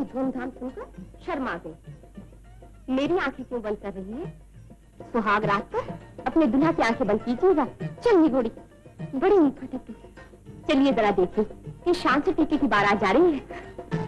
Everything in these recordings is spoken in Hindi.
धूमधाम सुनकर शर्मा गई। मेरी आंखें क्यों बंद कर रही है? सुहाग रात पर अपने दुल्हा की आंखें बंद कीजिएगा। चलिए घोड़ी, बड़ी फटक। चलिए जरा देखिए कि शान से टीके की बारात जा रही है।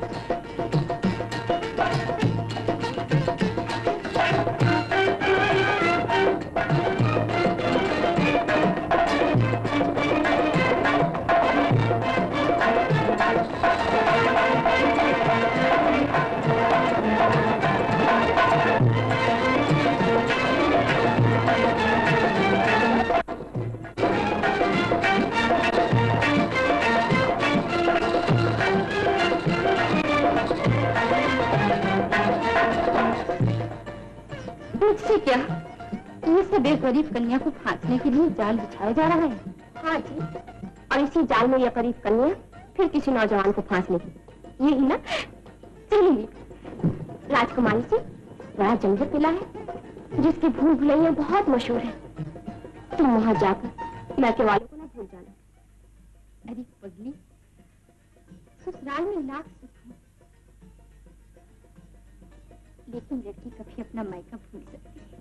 इससे क्या? इससे बेगरीब कन्या को फांसने के लिए जाल बिछाया जा रहा है। हाँ जी, और इसी जाल में यह करीब कन्या फिर किसी नौजवान को फांस लेगी। यही ना? चलिए, राजकुमारी से बड़ा जंगल किला है जिसकी भूल भुलैया बहुत मशहूर है। तुम वहां जाकर मैके वालों को ना भूल जाना। अरे पगली, ससुराल में लाख सुख हो, लेकिन लड़की कभी अपना मायका भूल सकती है।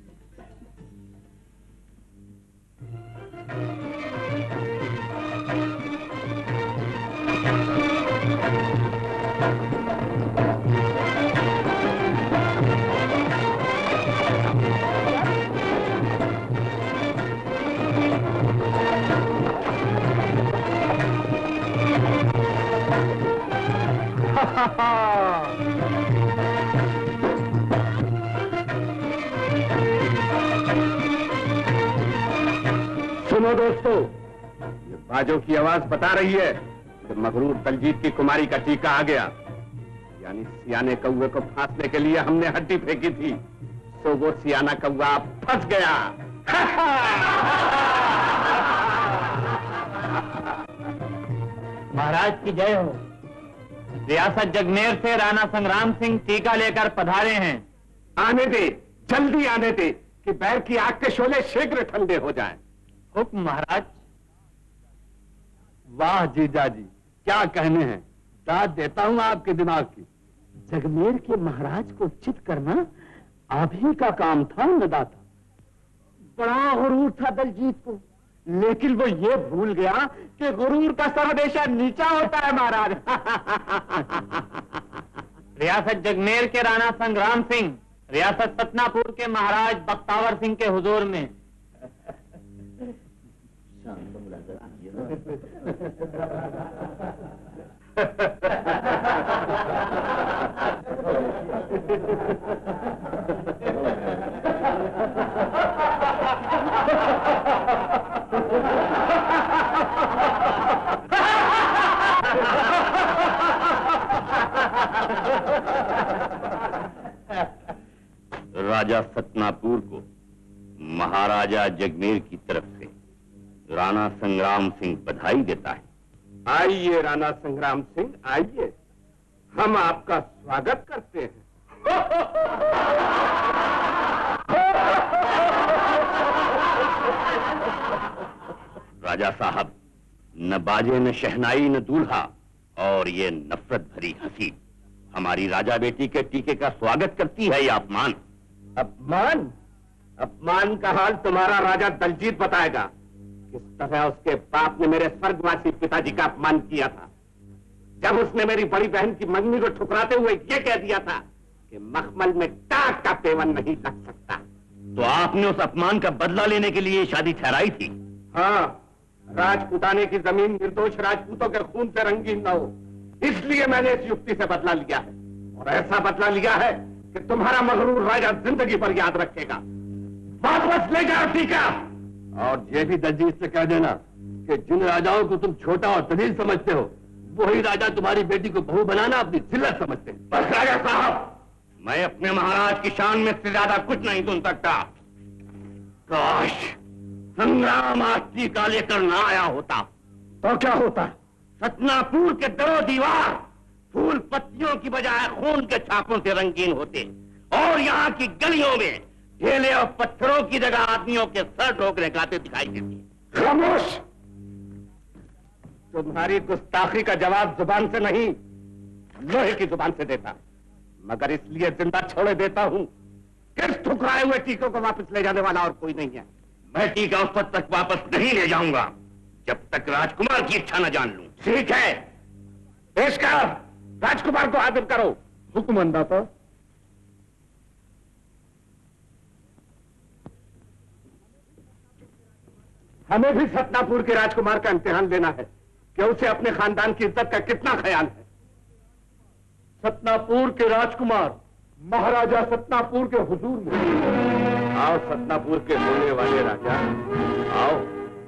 सुनो दोस्तों, ये बाजों की आवाज बता रही है कि मगरूर दलजीत की कुमारी का टीका आ गया। यानी सियाने कौवे को फांसने के लिए हमने हड्डी फेंकी थी, तो वो सियाना कौवा फंस गया। महाराज की जय हो। रियासत जगमेर से राणा संग्राम सिंह टीका लेकर पधारे हैं। आने दे, जल्दी आने दे कि बैर की आग के शोले शीघ्र ठंडे हो जाएं। हुक्म महाराज। वाह जीजा जी, क्या कहने हैं। दाद देता हूं आपके दिमाग की। जगमेर के महाराज को चित करना आप ही का काम था नदाता। बड़ा गुरूर था दलजीत को, लेकिन वो ये भूल गया कि गुरूर का सर हमेशा नीचा होता है महाराज। रियासत जगमेर के राणा संग्राम सिंह रियासत सतनापुर के महाराज बख्तावर सिंह के हुजूर में। राजा सतनापुर को महाराजा जगमेर की तरफ से राणा संग्राम सिंह बधाई देता है। आइए राणा संग्राम सिंह, आइए, हम आपका स्वागत करते हैं। राजा साहब, न बाजे न शहनाई न दूल्हा और ये नफरत भरी हंसी हमारी राजा बेटी के टीके का स्वागत करती है। ये अपमान। अपमान? अपमान का हाल तुम्हारा राजा दलजीत बताएगा। किस तरह उसके बाप ने मेरे स्वर्गवासी पिताजी का अपमान किया था, जब उसने मेरी बड़ी बहन की मंगनी को ठुकराते हुए ये कह दिया था कि मखमल में टाक का पेवन नहीं लग सकता। तो आपने उस अपमान का बदला लेने के लिए शादी ठहराई थी? हाँ, राजपूताने की जमीन निर्दोष राजपूतों के खून से रंगीन न हो, इसलिए मैंने इस युक्ति से बदला लिया है। और ऐसा बदला लिया है कि तुम्हारा मगरूर राजा जिंदगी पर याद रखेगा। वापस ले जाओ टीका। और ये भी दलजीत से कह देना कि जिन राजाओं को तुम छोटा और दलील समझते हो, वही राजा तुम्हारी बेटी को बहू बनाना अपनी जिल्लत समझते हैं। बस राजा साहब, मैं अपने महाराज की शान में से ज्यादा कुछ नहीं सुन सकता। काश संग्राम आज टीका लेकर ना आया होता तो क्या होता? सतनापुर के दरो दीवार फूल पत्तियों की बजाय खून के छापों से रंगीन होते और यहाँ की गलियों में ढेले और पत्थरों की जगह आदमियों के सर ठोकरे गाते दिखाई देते। खामोश! तुम्हारी गुस्ताखी का जवाब जुबान से नहीं, लोहे की जुबान से देता, मगर इसलिए जिंदा छोड़े देता हूं कि इस ठुकराए हुए टीकों को वापस ले जाने वाला और कोई नहीं है। मैं टीका उस पद तक वापस नहीं ले जाऊंगा जब तक राजकुमार की इच्छा न जान लूं। ठीक है, पेश कर, राजकुमार को हाजिर करो। हुक्म अंदाता। हमें भी सतनापुर के राजकुमार का इम्तिहान लेना है कि उसे अपने खानदान की इज्जत का कितना ख्याल है। सतनापुर के राजकुमार महाराजा सतनापुर के हुजूर में। आओ सतनापुर के बोलने वाले राजा, आओ।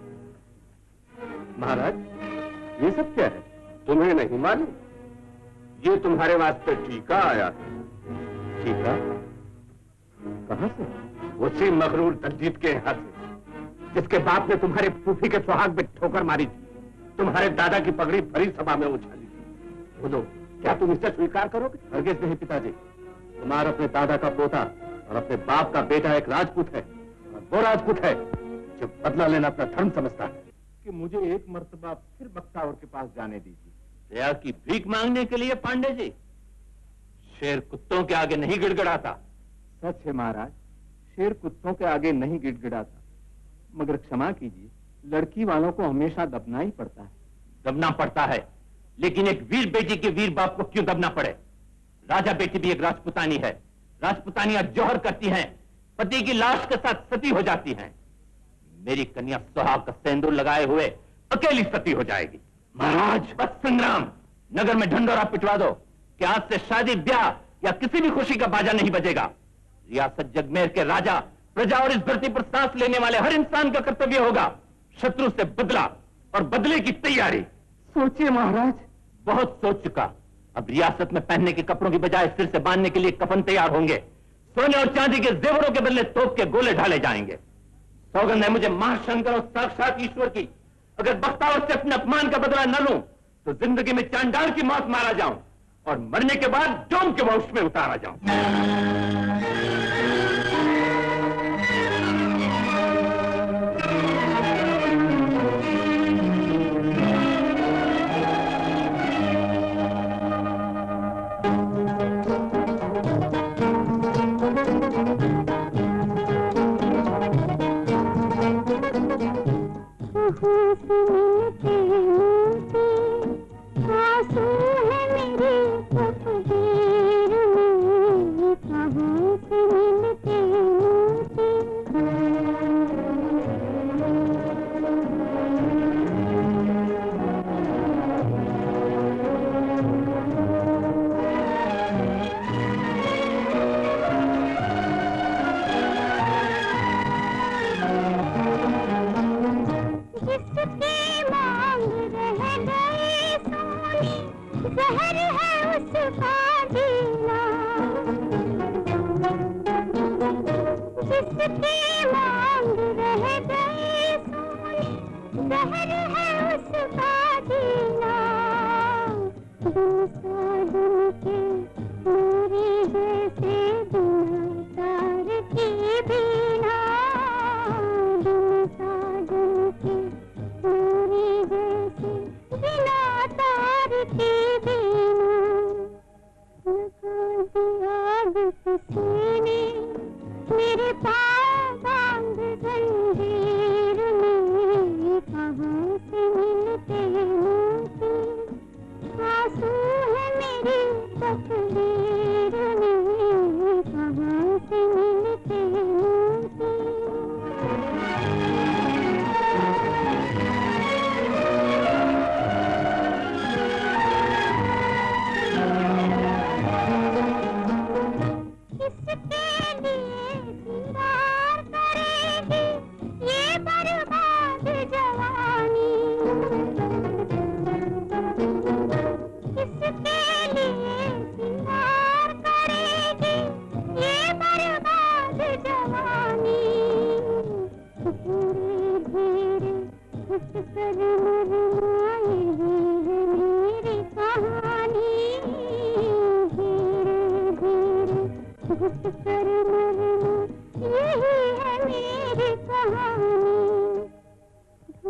महाराज, ये सब क्या है? तुम्हें नहीं मालूम? ये तुम्हारे वास्ते टीका आया है। टीका? कहां से? उसी मगरूर दलजीत के यहाँ से, जिसके बाप ने तुम्हारे फूफी के सुहाग में ठोकर मारी थी, तुम्हारे दादा की पगड़ी भरी सभा में उछाली थी। बोलो, क्या तुम इसे स्वीकार करोगे? हरगिज नहीं पिताजी। कुमार अपने दादा का पोता और अपने बाप का बेटा एक राजपूत है, और वो राजपूत है जो बदला लेना अपना धर्म समझता है। कि मुझे एक मर्तबा फिर बख्तावर के पास जाने दीजिए। दया की भीख मांगने के लिए पांडे जी? शेर कुत्तों के आगे नहीं गिड़गिड़ाता। सच है महाराज, शेर कुत्तों के आगे नहीं गिड़गिड़ाता, मगर क्षमा कीजिए, लड़की वालों को हमेशा दबना ही पड़ता है। दबना पड़ता है, लेकिन एक वीर बेटी के वीर बाप को क्यों दबना पड़े? राजा बेटी भी एक राजपुतानी है। राजपुतानियां जौहर करती हैं, पति की लाश के साथ सती हो जाती हैं। मेरी कन्या सुहाग का सिंदूर लगाए हुए अकेली सती हो जाएगी। महाराज, बस संग्राम, नगर में ढंढोरा पिटवा दो कि आज से शादी, ब्याह या किसी भी खुशी का बाजा नहीं बजेगा। रियासत जगमेर के राजा, प्रजा और इस धरती पर सांस लेने वाले हर इंसान का कर्तव्य होगा शत्रु से बदला और बदले की तैयारी। सोचिए महाराज। बहुत सोच चुका। अब रियासत में पहनने के कपड़ों की बजाय सिर से बांधने के लिए कफन तैयार होंगे। सोने और चांदी के जेवरों के बदले तोप के गोले ढाले जाएंगे। सौगंध है मुझे महाशंकर और साक्षात ईश्वर की, अगर बख्तावर से अपने अपमान का बदला न लूं तो जिंदगी में चांडाल की मौत मारा जाऊं और मरने के बाद डोम के वंश में उतारा जाऊं।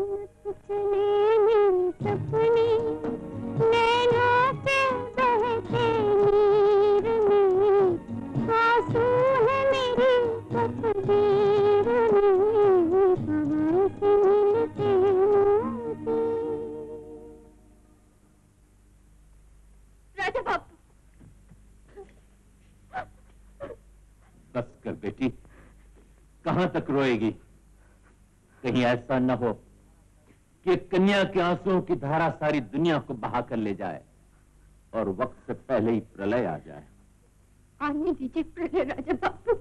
चले मेरे सपने नैनों से बहके बस कर बेटी, कहां तक रोएगी? कहीं ऐसा न हो कि कन्या के आंसुओं की धारा सारी दुनिया को बहा कर ले जाए और वक्त से पहले ही प्रलय आ जाए। आने दीजिए प्रलय राजा बापू।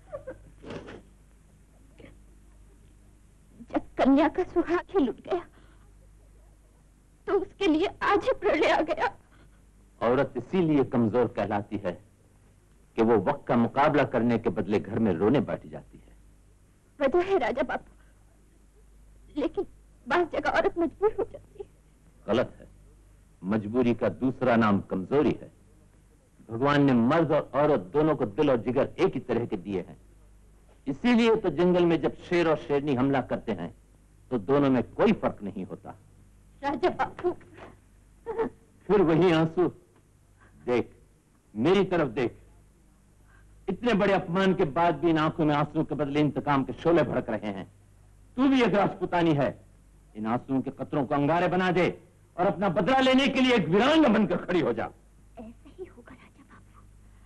जब कन्या का सुहाग ही लुट गया तो उसके लिए आज ही प्रलय आ गया। औरत इसीलिए कमजोर कहलाती है कि वो वक्त का मुकाबला करने के बदले घर में रोने बैठ जाती है। वजह है राजा बापू, लेकिन बास जगह औरत मजबूर हो जाती है। गलत है। मजबूरी का दूसरा नाम कमजोरी है। भगवान ने मर्द और औरत दोनों को दिल और जिगर एक ही तरह के दिए हैं। इसीलिए तो जंगल में जब शेर और शेरनी हमला करते हैं तो दोनों में कोई फर्क नहीं होता। राजा बापू, फिर वही आंसू। देख, मेरी तरफ देख। इतने बड़े अपमान के बाद भी इन आंखों में आंसुओं के बदले इंतकाम के शोले भड़क रहे हैं। तू भी एक राजपुतानी है। इन आंसुओं के कतरों को अंगारे बना दे और अपना बदला लेने के लिए एक वीरांग बनकर खड़ी हो जा। ऐसा ही होगा राजा बापू।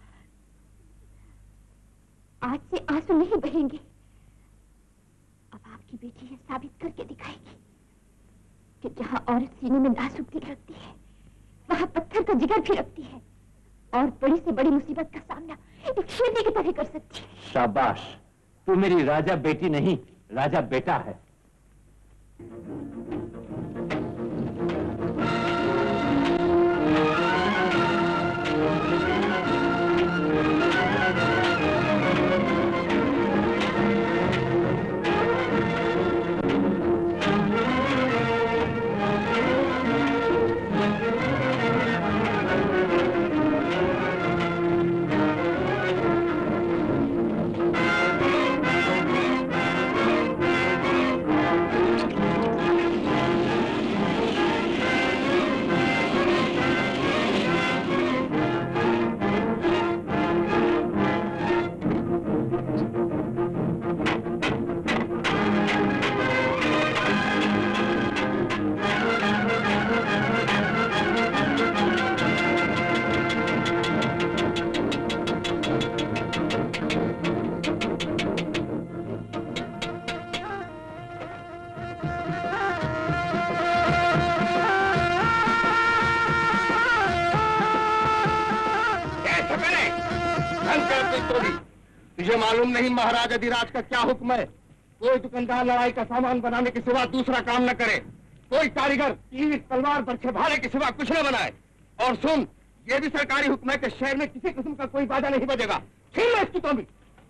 आज से आंसू नहीं बहेंगे। अब आपकी बेटी ये साबित करके दिखाएगी कि जहां औरत सीने में नाजुक दिल रखती है वहां पत्थर का जिगर भी रखती है और बड़ी से बड़ी मुसीबत का सामना एक शेरनी की तरह कर सकती है। शाबाश, तू मेरी राजा बेटी नहीं, राजा बेटा है। तुझे मालूम नहीं महाराज अधिराज का क्या हुक्म है? कोई दुकानदार लड़ाई का सामान बनाने के सिवा दूसरा काम न करे। कोई कारीगर तीर तलवार बरछे भाले के सिवा कुछ न बनाए। और सुन, ये भी सरकारी हुक्म है कि शहर में किसी किस्म का कोई बाजा नहीं बजेगा। छीन लो इसकी तोबी।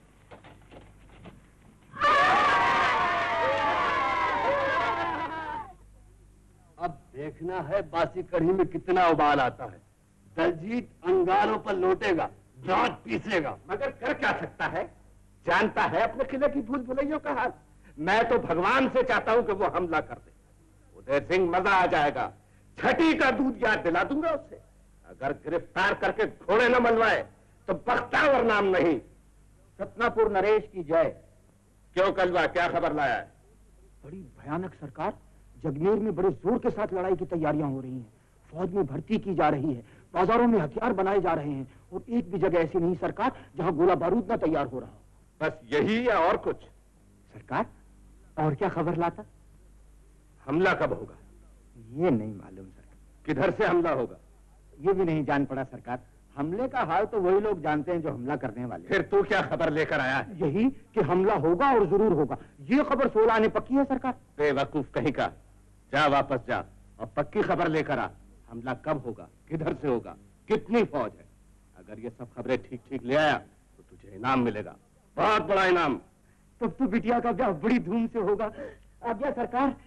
अब देखना है बासी कढ़ी में कितना उबाल आता है। दलजीत अंगारों पर लौटेगा, दांत पीसेगा, मगर कर क्या सकता है? जानता है अपने किले की भूल भुलैयों का हाल। मैं तो भगवान से चाहता हूं कि वो हमला कर दे। उदय सिंह मजा आ जाएगा। छठी का दूध याद दिला दूंगा उससे। अगर गिरफ्तार करके घोड़े न मनवाए तो बख्तावर नाम नहीं। सतनापुर नरेश की जय। क्यों कलवा, क्या खबर लाया है? बड़ी भयानक सरकार। जगमेर में बड़े जोर के साथ लड़ाई की तैयारियां हो रही हैं। फौज में भर्ती की जा रही है, बाजारों में हथियार बनाए जा रहे हैं और एक भी जगह ऐसी नहीं सरकार जहां गोला बारूद न तैयार हो रहा हो। बस यही या और कुछ? सरकार, और क्या खबर लाता? हमला कब होगा? ये नहीं मालूम सरकार। किधर से हमला होगा? ये भी नहीं जान पड़ा सरकार। हमले का हाल तो वही लोग जानते हैं जो हमला करने वाले। फिर तू क्या खबर लेकर आया है? यही कि हमला होगा और जरूर होगा। ये खबर 16 आने पक्की है सरकार। बेवकूफ कहीं का। जा वापस जा और पक्की खबर लेकर आ। हमला कब होगा, किधर से होगा, कितनी फौज है? अगर ये सब खबरें ठीक ठीक ले आया तो तुझे इनाम मिलेगा, बहुत बड़ा इनाम। तब तो बिटिया का ब्याह बड़ी धूम से होगा। आज्ञा सरकार।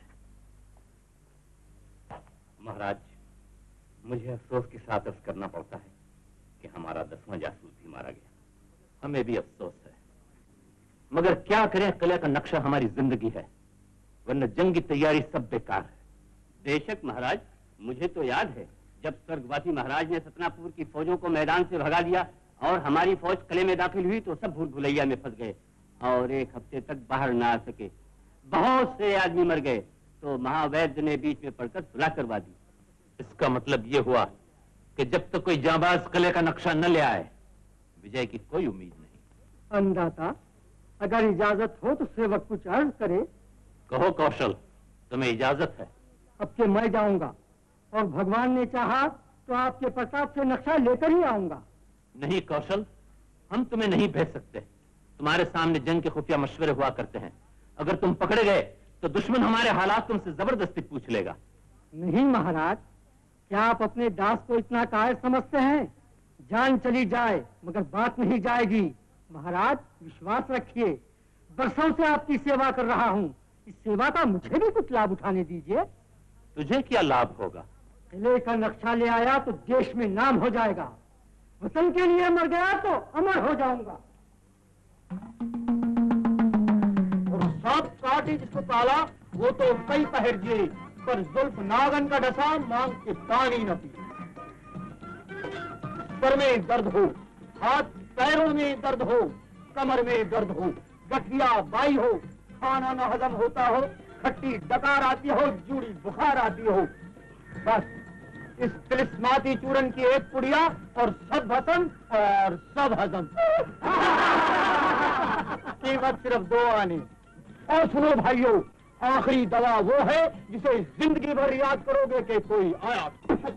महाराज, मुझे अफसोस के साथ अर्ज करना पड़ता है कि हमारा 10वां जासूस भी मारा गया। हमें भी अफसोस है, मगर क्या करें, किले का नक्शा हमारी जिंदगी है, वरना जंग की तैयारी सब बेकार है। बेशक महाराज, मुझे तो याद है जब स्वर्गवासी महाराज ने सतनापुर की फौजों को मैदान से भगा दिया और हमारी फौज किले में दाखिल हुई तो सब भूल भुलैया में फंस गए और 1 हफ्ते तक बाहर ना आ सके। बहुत से आदमी मर गए तो महावैद्य ने बीच में पड़कर सुलह करवा दी। इसका मतलब ये हुआ कि जब तक कोई जांबाज किले का नक्शा न ले आए विजय की कोई उम्मीद नहीं। अन्नदाता, अगर इजाजत हो तो सेवक कुछ अर्ज करे। कहो कौशल, तुम्हें इजाजत है? अब के मैं जाऊंगा और भगवान ने चाहा तो आपके प्रताप से नक्शा लेकर ही आऊंगा। नहीं कौशल, हम तुम्हें नहीं भेज सकते। तुम्हारे सामने जंग के खुफिया मशवरे हुआ करते हैं। अगर तुम पकड़े गए तो दुश्मन हमारे हालात तुमसे जबरदस्ती पूछ लेगा। नहीं महाराज, क्या आप अपने दास को इतना कायर समझते हैं? जान चली जाए मगर बात नहीं जाएगी। महाराज विश्वास रखिए, बरसों से आपकी सेवा कर रहा हूँ। इस सेवा का मुझे भी कुछ लाभ उठाने दीजिए। तुझे क्या लाभ होगा? किले का नक्शा ले आया तो देश में नाम हो जाएगा। वतन के लिए मर गया तो अमर हो जाऊंगा। और सांप काटे जिसको पाला वो तो कई पहर जिए, पर जुल्फ नागन का डसा मांग के पानी न पी। सर में दर्द हो, हाथ पैरों में दर्द हो, कमर में दर्द हो, गठिया बाई हो, खाना न हजम होता हो, खट्टी डकार आती हो, जूड़ी बुखार आती हो, बस इस तिलिस्माती चूरन की एक पुड़िया और सब हजम और सब हजम। कीमत सिर्फ 2 आने। और सुनो भाइयों, आखिरी दवा वो है जिसे जिंदगी भर याद करोगे कि कोई आया।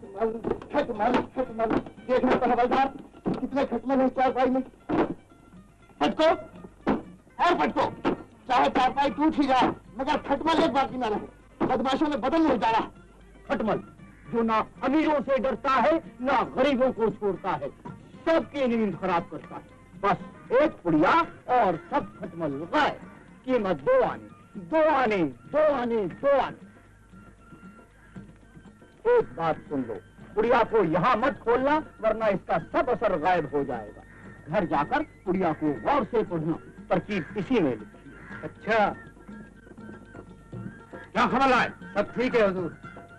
खटमल देखने पर हवलदार कितने खटमल है चारपाई में। फटको और फटको, चाहे चारपाई टूट ही जाए मगर खटमल एक बाकी ना रहे। बदमाशों में बदल नहीं डाला। खटमल जो ना अमीरों से डरता है ना गरीबों को छोड़ता है, सबकी नींद खराब करता है। बस एक पुड़िया और सब खटमल गाय। कीमत 2 आने, 2 आने, 2 आने, 2 आने। एक बात सुन लो, पुड़िया को यहाँ मत खोलना वरना इसका सब असर गायब हो जाएगा। घर जाकर पुड़िया को गौर से पढ़ना, तरकीब इसी में लिखी है। अच्छा, क्या खबर आए? सब ठीक है हुजूर।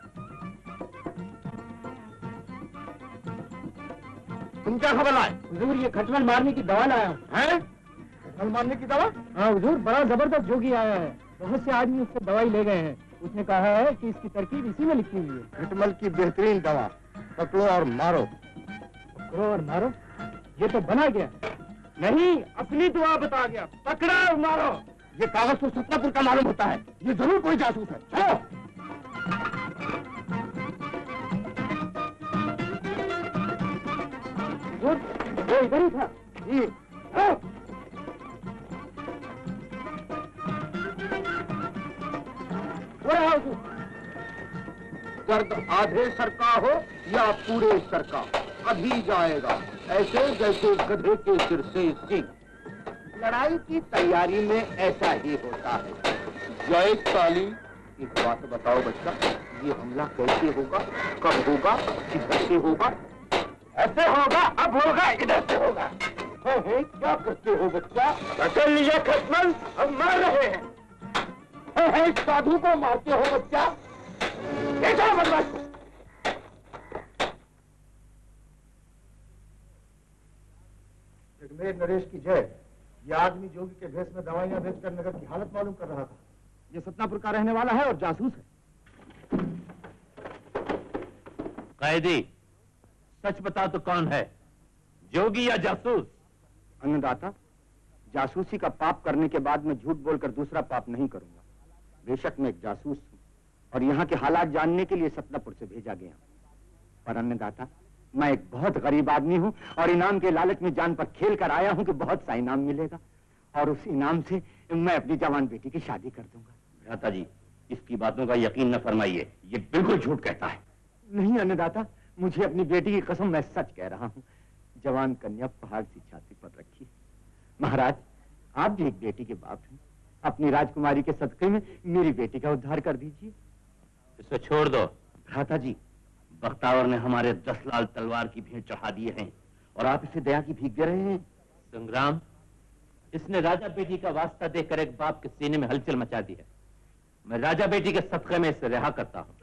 तुम क्या खबर लाए? हुजूर ये खटमल मारने की दवा लाया हूँ। हैं? खटमल मारने की दवा? हाँ हुजूर, बड़ा जबरदस्त जोगी आया है। बहुत से आदमी उससे दवाई ले गए हैं। उसने कहा है कि इसकी तरकीब इसी में लिखी हुई है। खटमल की बेहतरीन दवा, पकड़ो और मारो। पकड़ो और मारो? ये तो बना गया। नहीं, असली दुआ बता गया। पकड़ा और मारो। ये कागज तो सतनापुर का मालूम होता है। ये जरूर कोई जासूस है। चलो। वो इधर ही था। जी। दर्द आधे सर का हो या पूरे सर का, अभी जाएगा ऐसे जैसे गधे के सिर से सिंह। लड़ाई की तैयारी में ऐसा ही होता है। जय काली। एक बात बताओ बच्चा, ये हमला कैसे होगा, कब होगा, किधर से होगा? ऐसे होगा, अब होगा, इधर से होगा। क्या करते हो बच्चा? पकड़ लिया खटमल, हम मार रहे हैं। साधु को मारते हो बच्चा? देखो बदमाश। जगमेर नरेश की जय। ये आदमी जोगी के भेष में दवाइयां बेचकर नगर की हालत मालूम कर रहा था। ये सतनापुर का रहने वाला है और जासूस है। कैदी, सच बता तो कौन है, जोगी या जासूस? अन्नदाता, जासूसी का पाप करने के बाद मैं झूठ बोलकर दूसरा पाप नहीं करूंगा। बेशक मैं एक जासूस हूं और यहाँ के हालात जानने के लिए सतनापुर से भेजा गया। पर अन्नदाता, मैं एक बहुत गरीब आदमी हूँ और इनाम के लालच में जान पर खेल कर आया हूँ कि बहुत सा इनाम मिलेगा और उस इनाम से मैं अपनी जवान बेटी की शादी कर दूंगा। भ्राता जी, इसकी बातों का यकीन न फरमाइए, ये बिल्कुल झूठ कहता है। नहीं अन्नदाता, मुझे अपनी बेटी की कसम मैं सच कह रहा हूँ। जवान कन्या पहाड़ सी छाती पर रखी। महाराज, आप भी एक बेटी के बाप हैं। अपनी राजकुमारी के सदके में मेरी बेटी का उद्धार कर दीजिए। इसे छोड़ दो। भ्राता जी, बख्तावर ने हमारे 10 लाल तलवार की भेंट चढ़ा दिए हैं और आप इसे दया की भीख दे रहे हैं। संग्राम, इसने राजा बेटी का वास्ता देकर एक बाप के सीने में हलचल मचा दी है। मैं राजा बेटी के सदके में इसे रिहा करता हूँ।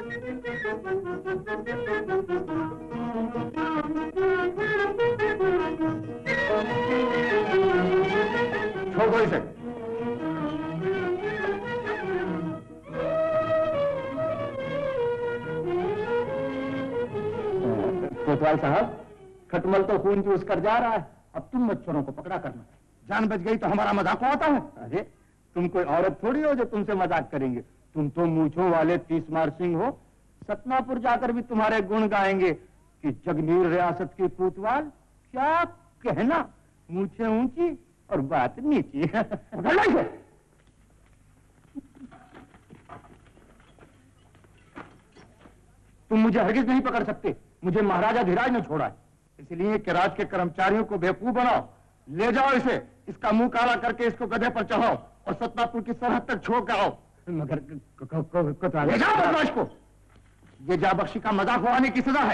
छोड़ दो इसे। कोतवाल साहब, खटमल तो खून चूस कर जा रहा है। अब तुम मच्छरों को पकड़ा करना। जान बच गई तो हमारा मजाक होता है। अरे तुम कोई औरत थोड़ी हो जो तुमसे मजाक करेंगे। तुम तो मूंछों वाले 30 मार सिंह हो। सतनापुर जाकर भी तुम्हारे गुण गाएंगे कि जगमीर रियासत की कोतवाल। क्या कहना, मूंछें ऊंची और बात नीची। तुम मुझे हरगिज नहीं पकड़ सकते। मुझे महाराजा धीराज ने छोड़ा है, इसलिए कि राज के कर्मचारियों को बेवकूफ बनाओ। ले जाओ इसे, इसका मुंह काला करके इसको गधे पर चढ़ाओ और सतनापुर की सरहद तक छोड़ के आओ। मगर ले जाओ बदमाश को। ये जाबख्शी का मजाक उड़ाने की सजा है।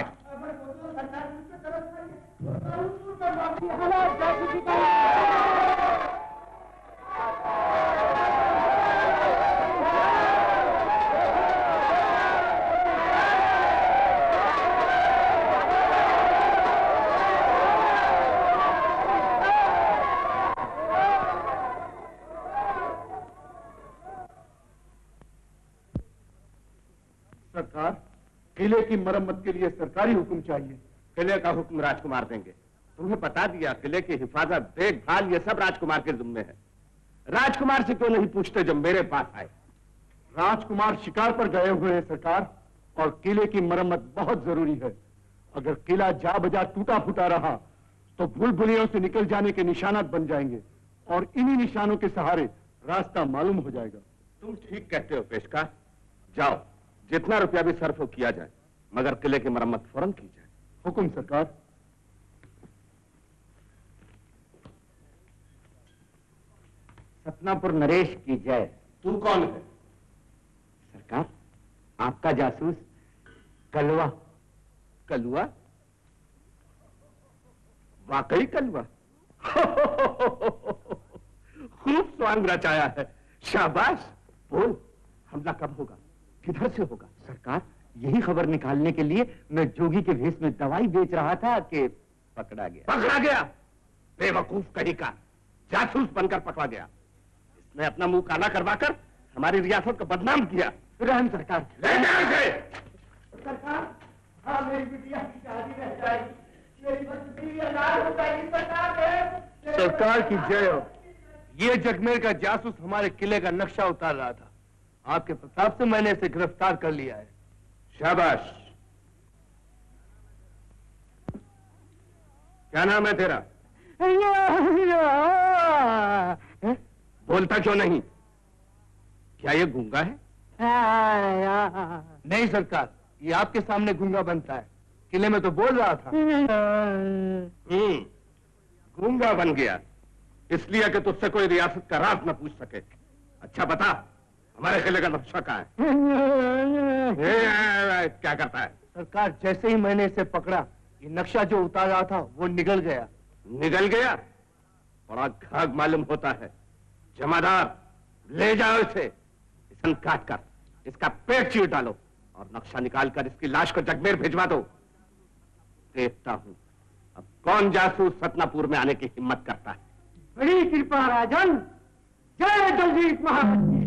सरकार, किले की मरम्मत के लिए सरकारी हुक्म चाहिए। किले का हुक्म राजकुमार देंगे। तुम्हें बता दिया, किले की हिफाजत, देखभाल ये सब राजकुमार के जिम्मे है। राजकुमार से क्यों नहीं पूछते जब मेरे पास आए? राजकुमार शिकार पर गए हुए हैं सरकार, और किले की मरम्मत बहुत जरूरी है। अगर किला जा बजा टूटा फूटा रहा तो भूल-भुलैयों से निकल जाने के निशानात बन जाएंगे, और इन्हीं निशानों के सहारे रास्ता मालूम हो जाएगा। तुम ठीक कहते हो पेशकार। जाओ, जितना रुपया भी सर्फ हो किया जाए, मगर किले की मरम्मत फौरन की जाए। हुक्म सरकार। सतनापुर नरेश की जय। तू कौन है? सरकार, आपका जासूस कलवा। कलुआ? वाकई कलुआ? खूब स्वांग रचाया है, शाबाश। बोल, हमला कब होगा, किधर से होगा? सरकार, यही खबर निकालने के लिए मैं जोगी के भेष में दवाई बेच रहा था कि पकड़ा गया। पकड़ा गया? बेवकूफ कहीं का, जासूस बनकर पकड़ा गया। इसने अपना मुंह काला करवाकर हमारी रियासत को बदनाम किया। रहम सरकार। ले जाओ इसे। सरकार, हाँ मेरी बिटिया की शादी रह जाएगी, मेरी बच्ची अनाथ हो जाएगी सरकार। सरकार की जय हो। ये जगमेर का जासूस हमारे किले का नक्शा उतार रहा था। आपके प्रताप से मैंने इसे गिरफ्तार कर लिया है। शाबाश। क्या नाम है तेरा? बोलता क्यों नहीं? क्या ये गूंगा है? नहीं सरकार, ये आपके सामने गूंगा बनता है। किले में तो बोल रहा था। गूंगा बन गया इसलिए कि तुझसे कोई रियासत का राज न पूछ सके। अच्छा बता, हमारे किले का नक्शा कहाँ है? क्या करता है? सरकार, जैसे ही मैंने इसे पकड़ा, ये नक्शा जो उतार रहा था वो निकल गया। निकल गया? बड़ा घाघ मालूम होता है। जमादार, ले जाओ इसे, इसे काट कर इसका पेट चीर डालो और नक्शा निकालकर इसकी लाश को जगमेर भिजवा दो। देखता हूं अब कौन जासूस सतनापुर में आने की हिम्मत करता है। बड़ी कृपा राजन। जय दलजीत महाराज की।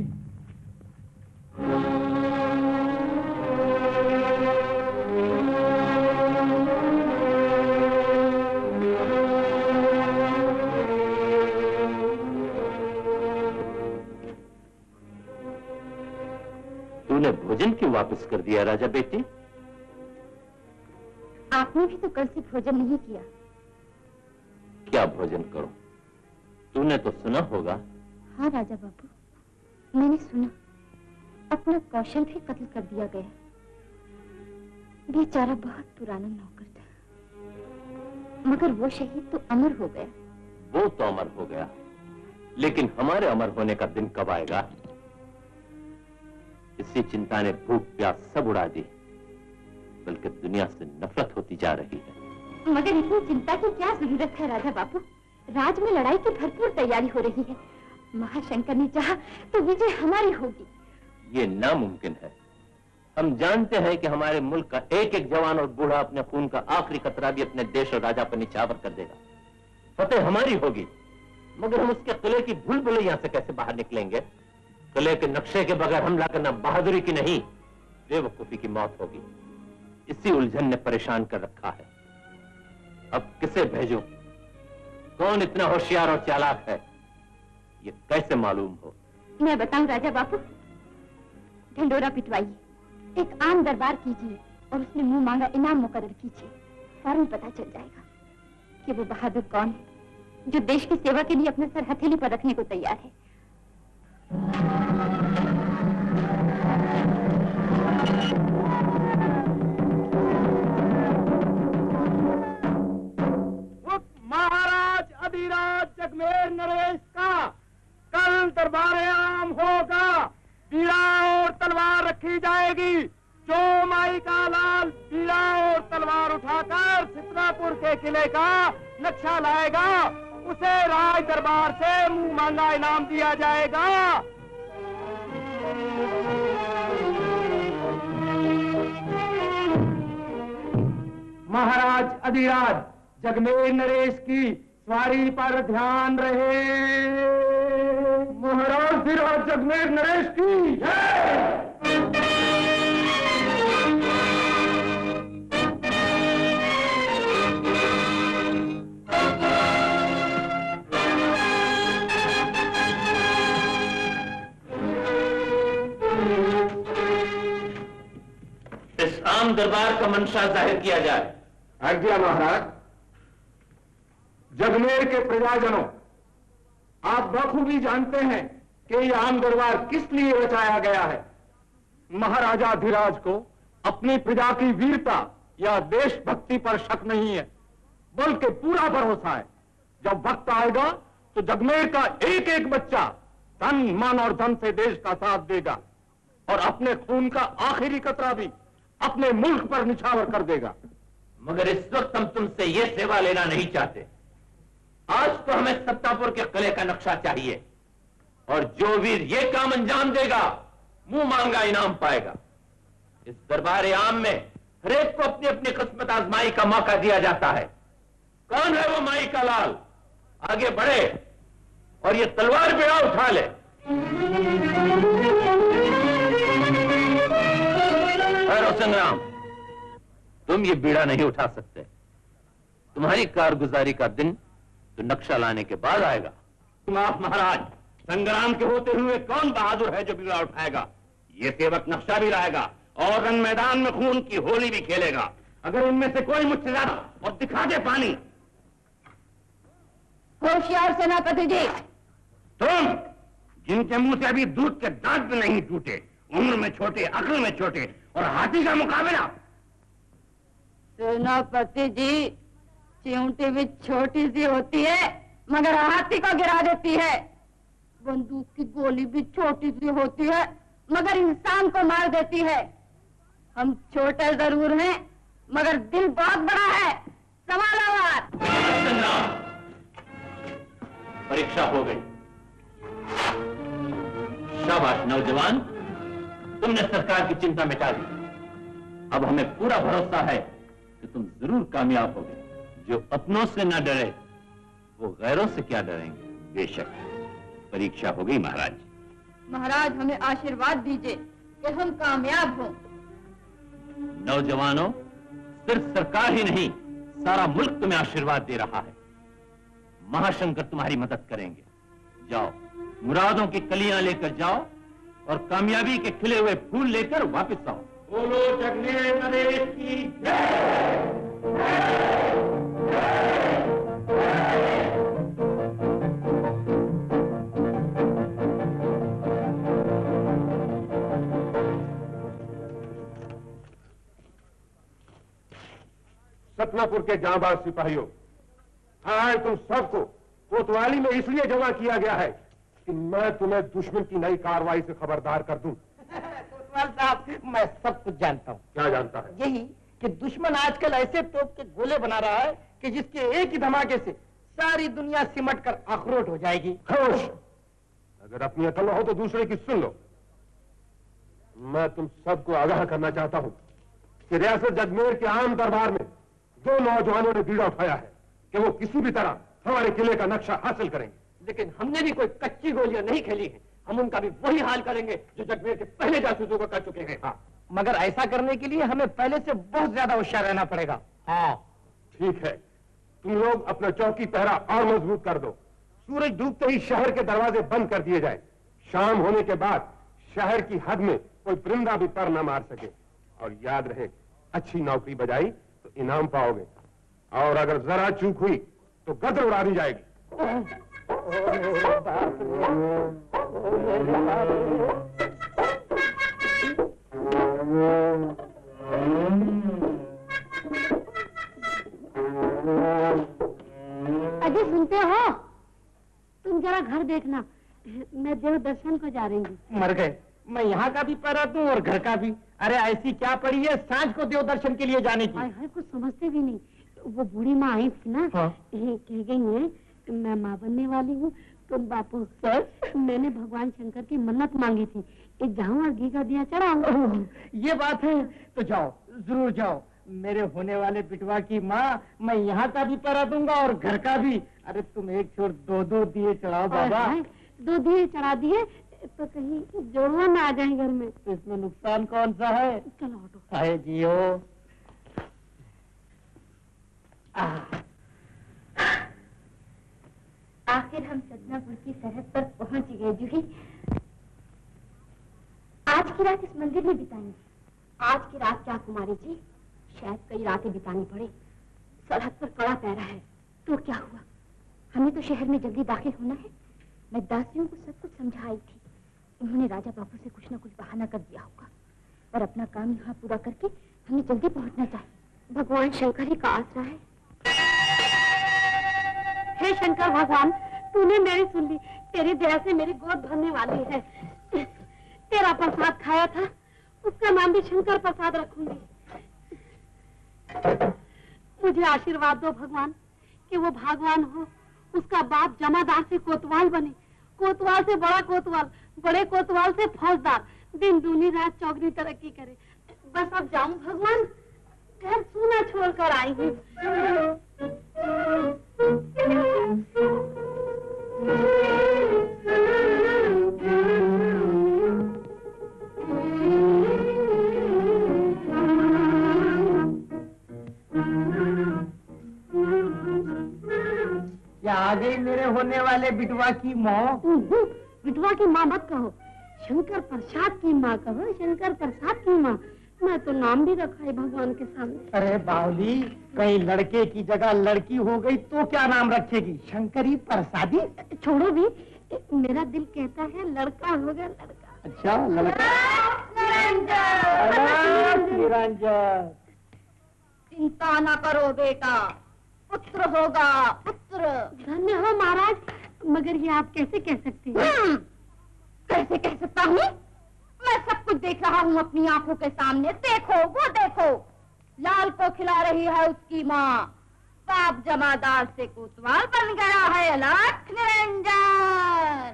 तूने भोजन क्यों वापस कर दिया राजा बेटी? आपने भी तो कल से भोजन नहीं किया। क्या भोजन करो? तूने तो सुना होगा। हाँ राजा बाबू, मैंने सुना अपना कौशल भी कत्ल कर दिया गया। बेचारा बहुत पुराना नौकर था, मगर वो शहीद तो अमर हो गया। वो तो अमर हो गया, लेकिन हमारे अमर होने का दिन कब आएगा? इसी चिंता ने भूख प्यास सब उड़ा दी, बल्कि दुनिया से नफरत होती जा रही है। मगर इतनी चिंता की क्या जरूरत है राजा बाबू? राज में लड़ाई की भरपूर तैयारी हो रही है। महाशंकर ने चाहा तो विजय हमारी होगी। ये नामुमकिन है। हम जानते हैं कि हमारे मुल्क का एक एक जवान और बूढ़ा अपने खून का आखिरी कतरा भी अपने देश और राजा पर निछावर कर देगा। फतेह हमारी होगी, मगर हम उसके किले की भूल-भुलैया से कैसे बाहर निकलेंगे? किले के नक्शे के बगैर हमला करना बहादुरी की नहीं, बेवकूफी की मौत होगी। इसी उलझन ने परेशान कर रखा है। अब किसे भेजूं? कौन इतना होशियार और चालाक है, ये कैसे मालूम हो? मैं बताऊं राजा बापू, ढंडोरा पिटवाइए, एक आम दरबार कीजिए और उसने मुंह मांगा इनाम मुकर्रर कीजिए। फौरन पता चल जाएगा कि वो बहादुर कौन है जो देश की सेवा के लिए अपने सर हथेली पर रखने को तैयार है। महाराज अधिराज जगमेर नरेश का कल दरबार आम होगा। बीड़ा और तलवार रखी जाएगी। जो माई का लाल बीड़ा और तलवार उठाकर सतनापुर के किले का नक्शा लाएगा, उसे राज दरबार से मुंह मांगा इनाम दिया जाएगा। महाराज अधिराज जगमेर नरेश की सवारी पर ध्यान रहे। महाराज अधिराज जगमेर नरेश की जय। इस आम दरबार का मंशा जाहिर किया जाए। आज्ञा महाराज। जगमेर के प्रजाजनों, आप बखूबी जानते हैं कि यह आम दरबार किस लिए रचाया गया है। महाराजा धीराज को अपनी प्रजा की वीरता या देशभक्ति पर शक नहीं है, बल्कि पूरा भरोसा है। जब वक्त आएगा तो जगमेर का एक एक बच्चा तन मन और धन से देश का साथ देगा और अपने खून का आखिरी कतरा भी अपने मुल्क पर निछावर कर देगा। मगर इस वक्त हम तुमसे ये सेवा लेना नहीं चाहते। आज तो हमें सत्तापुर के किले का नक्शा चाहिए और जो वीर ये काम अंजाम देगा मुंह मांगा इनाम पाएगा। इस दरबार आम में हरेक को अपनी अपनी किस्मत आजमाई का मौका दिया जाता है। कौन है वो माई का लाल? आगे बढ़े और ये तलवार बेड़ा उठा ले। संग्राम, तुम ये बीड़ा नहीं उठा सकते। तुम्हारी कारगुजारी का दिन तो नक्शा लाने के बाद आएगा। माफ महाराज, संग्राम के होते हुए कौन बहादुर है जो बीड़ा उठाएगा? ये सेवक नक्शा भी लाएगा और रण मैदान में खून की होली भी खेलेगा। अगर इनमें से कोई मुझसे ज्यादा और दिखा दे पानी। होशियार सेनापति जी, तुम जिनके मुंह से अभी दूध के दांत भी नहीं टूटे, उम्र में छोटे, अक्ल में छोटे और हाथी का मुकाबला। सेनापति जी, चिमटी भी छोटी सी होती है मगर हाथी को गिरा देती है। बंदूक की गोली भी छोटी सी होती है मगर इंसान को मार देती है। हम छोटे जरूर हैं मगर दिल बहुत बड़ा है। समालावार। परीक्षा हो गई। शाबाश नौजवान, तुमने सरकार की चिंता मिटा दी। अब हमें पूरा भरोसा है कि तुम जरूर कामयाब होगे। जो अपनों से ना डरे वो गैरों से क्या डरेंगे। बेशक परीक्षा हो गई महाराज। महाराज, हमें आशीर्वाद दीजिए कि हम कामयाब हों। नौजवानों, सिर्फ सरकार ही नहीं, सारा मुल्क तुम्हें आशीर्वाद दे रहा है। महाशंकर तुम्हारी मदद करेंगे। जाओ, मुरादों की कलियां लेकर जाओ और कामयाबी के खिले हुए फूल लेकर वापस आओ। बोलो जगमेर नरेश की जय। सतनापुर के जांबाज सिपाहियों, आज तुम सबको कोतवाली में इसलिए जमा किया गया है कि मैं तुम्हें दुश्मन की नई कार्रवाई से खबरदार कर दूं। कोतवाल साहब, मैं सब कुछ जानता हूँ। क्या जानता है? यही कि दुश्मन आजकल ऐसे तोप के गोले बना रहा है कि जिसके एक ही धमाके से सारी दुनिया सिमट कर अखरोट हो जाएगी। खामोश! अगर अपनी अकल हो तो दूसरे की सुन लो। मैं तुम सबको आगाह करना चाहता हूं कि रियासत जगमेर के आम दरबार में दो नौजवानों ने बीड़ा उठाया है कि वो किसी भी तरह हमारे किले का नक्शा हासिल करेंगे। लेकिन हमने भी कोई कच्ची गोलियां नहीं खेली है। हम उनका भी वही हाल करेंगे जो जगमेर के पहले जासूसों को कर चुके हैं। हाँ, मगर ऐसा करने के लिए हमें पहले से बहुत ज्यादा होशियार रहना पड़ेगा। हाँ ठीक है, तुम लोग अपना चौकी पहरा और मजबूत कर दो। सूरज डूबते ही शहर के दरवाजे बंद कर दिए जाए। शाम होने के बाद शहर की हद में कोई परिंदा भी पर न मार सके। और याद रहे, अच्छी नौकरी बजाई तो इनाम पाओगे, और अगर जरा चूक हुई तो गदर उड़ा दी जाएगी। अजी सुनते हो? तुम जरा घर देखना, मैं देव दर्शन को जा रही हूँ। मर गए, मैं यहाँ का भी पहरा दूं और घर का भी। अरे ऐसी क्या पड़ी है सांझ को देव दर्शन के लिए जाने की? हाय कुछ समझते भी नहीं। वो बूढ़ी माँ आई थी ना, हाँ। कह गई है मैं माँ बनने वाली हूँ। तुम बापू सर, मैंने भगवान शंकर की मन्नत मांगी थी, एक जाऊँ और घी का दिया चढ़ाऊं। ये बात है तो जाओ, जरूर जाओ। मेरे होने वाले बिटवा की माँ, मैं यहाँ का भी पहरा दूंगा और घर का भी। अरे तुम एक छोड़ दो दिए चढ़ाओ बाबा। 2 दिए चढ़ा दिए तो कहीं जोड़वा ना आ जाए घर में। तो इसमें नुकसान कौन सा है? चलो ऑटो। आए जियो। आखिर हम सतनापुर की सरहद पर पहुंच गए जूही। आज की रात इस मंदिर में बिताएंगे। आज की रात क्या कुमारी जी, शायद कई रातें बितानी पड़े। सरहद पर कड़ा पहरा है तो क्या हुआ, हमें तो शहर में जल्दी दाखिल होना है। मैं दासियों को सब कुछ समझाई थी, उन्होंने राजा बाबू से कुछ न कुछ बहाना कर दिया होगा, और अपना काम यहाँ पूरा करके हमें जल्दी पहुंचना चाहिए। भगवान शंकर ही का आसरा है। हे शंकर भगवान, तूने मेरी सुन ली, तेरी दया से मेरी गोद भरने वाली है। तेरा प्रसाद खाया था, उसका नाम भी शंकर प्रसाद रखूंगी। मुझे आशीर्वाद दो भगवान कि वो भगवान हो, उसका बाप जमादार से कोतवाल बने, कोतवाल से बड़ा कोतवाल, बड़े कोतवाल से फौजदार, दिन दूनी रात चौगनी तरक्की करे। बस अब जाऊं भगवान, घर सूना छोड़कर आई हूँ। क्या आ गई मेरे होने वाले बिटवा की माँ? बिटवा की माँ मत कहो, शंकर प्रसाद की माँ कहो, शंकर प्रसाद की माँ। मैं तो नाम भी रखा है भगवान के सामने। अरे बावली, कहीं लड़के की जगह लड़की हो गई तो क्या नाम रखेगी? शंकरी प्रसादी? छोड़ो भी, मेरा दिल कहता है लड़का होगा, लड़का। अच्छा लड़का। निरंजन, चिंता न करो बेटा, पुत्र होगा, पुत्र। धन्य हो महाराज, मगर ये आप कैसे कह सकती हैं? कैसे कह सकता हूँ? मैं सब कुछ देख रहा हूँ अपनी आंखों के सामने। देखो, वो देखो, लाल को खिला रही है उसकी माँ, बाप जमादार से कोतवाल बन गया है। अलख निरंजन।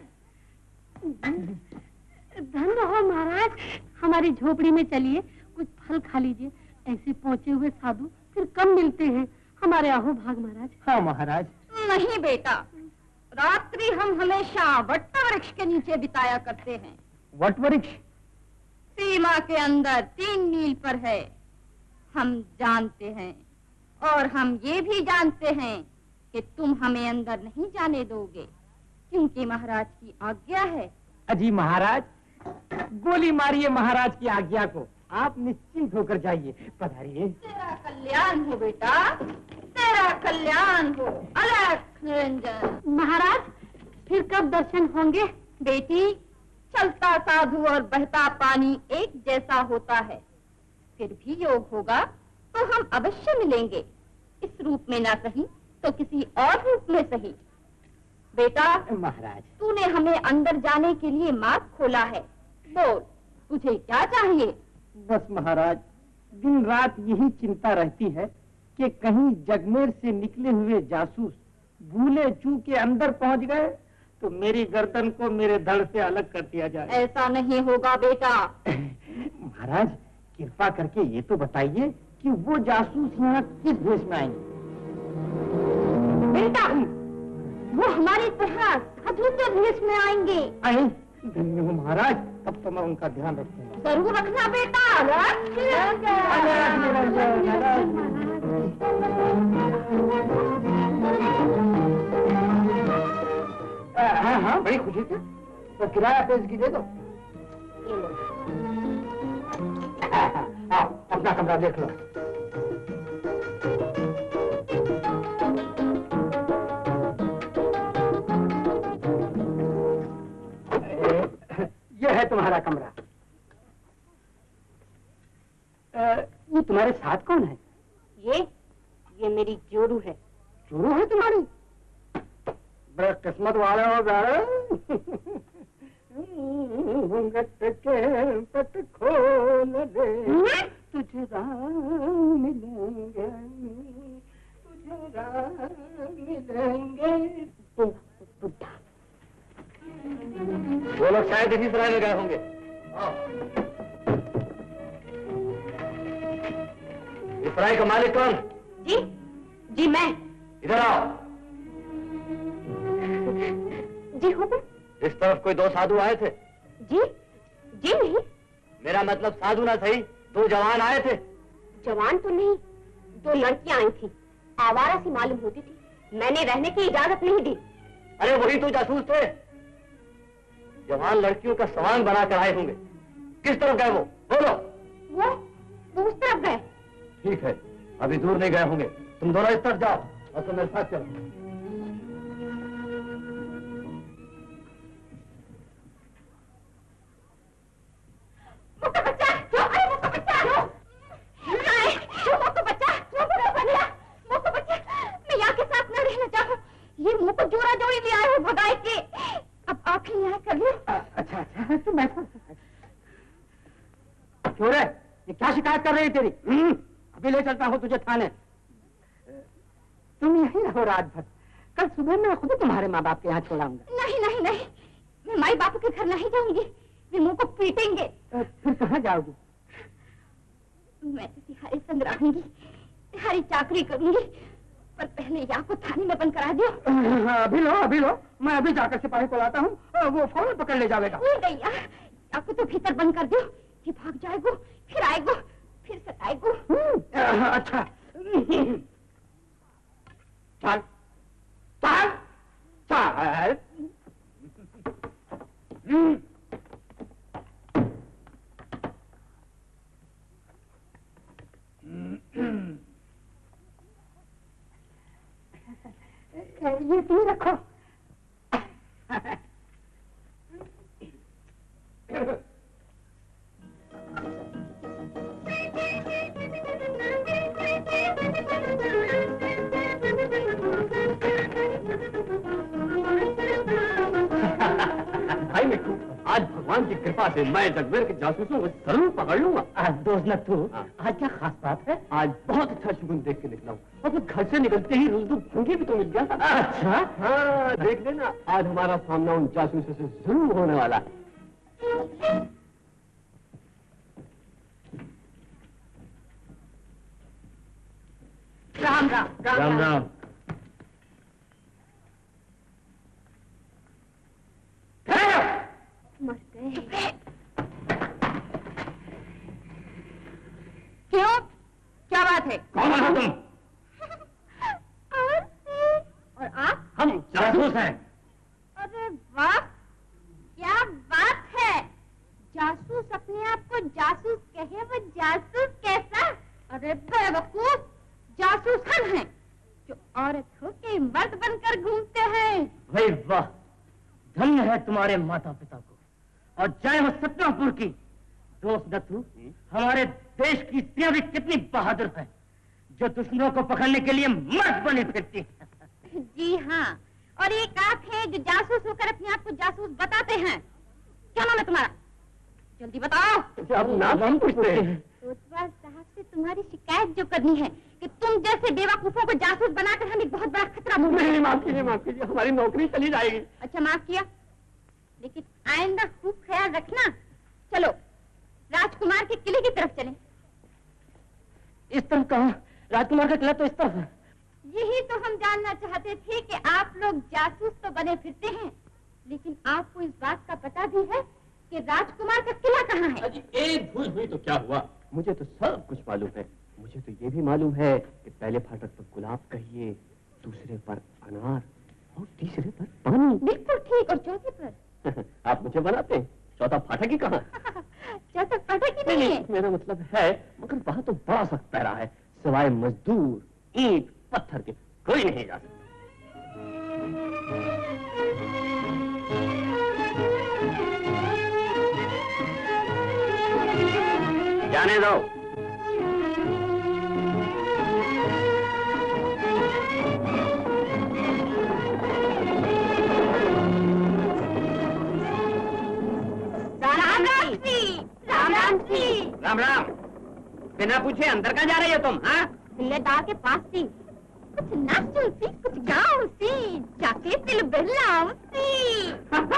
धन्य हो महाराज, हमारी झोपड़ी में चलिए, कुछ फल खा लीजिए। ऐसे पहुँचे हुए साधु फिर कम मिलते हैं। हमारे आहो भाग महाराज। हाँ महाराज। नहीं बेटा, रात्रि हम हमेशा वट वृक्ष के नीचे बिताया करते हैं। वट वृक्ष सीमा के अंदर 3 मील पर है, हम जानते हैं, और हम ये भी जानते हैं कि तुम हमें अंदर नहीं जाने दोगे, क्योंकि महाराज की आज्ञा है। अजी महाराज, गोली मारिए महाराज की आज्ञा को, आप निश्चिंत होकर जाइए। पधारिए। तेरा कल्याण हो बेटा, तेरा कल्याण हो। अलख निरंजन। महाराज, फिर कब दर्शन होंगे? बेटी, चलता साधु और बहता पानी एक जैसा होता है, फिर भी योग होगा तो हम अवश्य मिलेंगे। इस रूप में ना सही तो किसी और रूप में सही। बेटा महाराज, तूने हमें अंदर जाने के लिए मार्ग खोला है, बोल तुझे क्या चाहिए? बस महाराज, दिन रात यही चिंता रहती है कि कहीं जगमेर से निकले हुए जासूस भूले चूके अंदर पहुंच गए तो मेरी गर्दन को मेरे धड़ से अलग कर दिया जाए। ऐसा नहीं होगा बेटा। महाराज, कृपा करके ये तो बताइए कि वो जासूस यहाँ किस भेष में आएंगे? बेटा, वो हमारी तरह साधु के भेष में आएंगे। आए? धन्य हो महाराज, तब तो मैं उनका ध्यान रखूंगा। जरूर रखना बेटा। निरंजन। हाँ हाँ, बड़ी खुशी से। तो किराया पे इसकी दे दो। आओ, अपना कमरा देख लो। ये है तुम्हारा कमरा। ये तुम्हारे साथ कौन है? ये मेरी जोरू है। जोरू है तुम्हारी? बड़े किस्मत वाले हो बेरे। घूंघट के पट खोल दे, तुझे राम मिलेंगे, तुझे राम मिलेंगे। वो लोग शायद इसी सराय में गए होंगे। इस सराय का मालिक कौन? जी मैं। इधर आओ। जी हुक्म। इस तरफ कोई दो साधु आए थे? जी नहीं। मेरा मतलब साधु ना सही, दो जवान आए थे। जवान तो नहीं, दो लड़कियां आई थी। आवारा सी मालूम होती थी, मैंने रहने की इजाजत नहीं दी। अरे वही तो जासूस थे। जवान लड़कियों का सामान बना कर आए होंगे। किस तरफ गए वो? बोलो। वो उस तरफ गए। ठीक है, अभी दूर नहीं गए होंगे। तुम दोनों इस तरफ जाओ और तुम मेरे साथ चलो। ये मुंह को जोड़ा जोड़ी ले आए हो भगाए के। अब आप ही न्याय कर लो। अच्छा तो मैं क्यों रे, ये क्या शिकायत कर रही तेरी? अभी ले चलता हूँ तुझे थाने। तुम यहीं रहो राज भर। कल सुबह मैं खुद तुम्हारे माँ बाप के यहाँ छोड़ाऊंगा। नहीं, मैं माई बापू के घर नहीं जाऊंगी। वे मुंह को पीटेंगे। फिर कहाँ जाओगी? मैं तो तिहारी संग रहूंगी, तिहारी चाकरी करूंगी। पर पहले या को थाने में बंद करा दियो। अभी लो, मैं अभी जाकर सिपाही को लाता हूँ, वो फौरन पकड़ ले जाएगा। या को तो भीतर बंद कर दियो, ये भाग जाएगो, फिर आएगो, फिर सताएगो। अच्छा चल चल चल। ये तुम रखो। भाई मिट्टू, आज भगवान की कृपा से मैं जगमेर के जासूसों को जरूर पकड़ लूंगा। आज दोस्त न तू, आज क्या खास बात है? आज बहुत अच्छा शगुन देख के निकला हूँ और फिर घर से निकलते ही रुजू भंगी भी तो मिल गया। अच्छा हाँ, देख लेना, आज हमारा सामना उन जासूसों से जरूर होने वाला है। राम राम। राम राम। मर गए। क्यों? क्या बात है? कौन हो तुम? और आप? हम जासूस हैं। अरे वाह, क्या बात है। जासूस अपने आप को जासूस कहे, वो जासूस कैसा? अरे बेवकूफ, जासूस हम हैं जो औरत होके मर्द बनकर घूमते हैं। भाई वाह, धन्य है तुम्हारे माता पिता को और जय हो सतनापुर की। दोस्त दत्तू, हमारे देश की स्त्रियां भी कितनी बहादुर हैं जो दुश्मनों को पकड़ने के लिए मर्द बनी फिरती हैं। जी हाँ, और एक आप हैं जो जासूस होकर अपने आप को जासूस बताते हैं। क्या नाम है तुम्हारा? जल्दी बताओ। अब नाम पूछते हैं। कोतवाल साहब से तुम्हारी शिकायत जो करनी है कि तुम जैसे बेवकूफों को जासूस बनाकर हम एक बहुत बड़ा खतरा मोल। नहीं, माफ कीजिए, हमारी नौकरी चली जाएगी। अच्छा माफ किया, लेकिन आइंदा खूब ख्याल रखना। चलो राजकुमार के किले की तरफ चलें। इस तरफ कहाँ? राजकुमार का किला तो इस तरफ है। यही तो हम जानना चाहते थे कि आप लोग जासूस तो बने फिरते हैं, लेकिन आपको इस बात का पता भी है कि राजकुमार का किला कहाँ है? अजी एक भूल हुई तो क्या हुआ, मुझे तो सब कुछ मालूम है। मुझे तो ये भी मालूम है कि पहले फाटक पर गुलाब कहिए, दूसरे पर अनार, और तीसरे पर पानी। बिल्कुल ठीक। और चौथे पर? आप मुझे बनाते हैं, चौथा फाटक ही कहाँ? चौथा फाटक ही नहीं है। मेरा मतलब है, मगर वहां तो बड़ा सख्त पैरा है, सिवाय मजदूर, ईंट, पत्थर के कोई नहीं जा सकता। जाने दो। राम राम। बिना पूछे अंदर कहाँ जा रही हो तुम? हाँ, बिल्लेदार के पास थी, कुछ नाचू सी, कुछ गाँव सी, जाके दिल बहलाओ सी।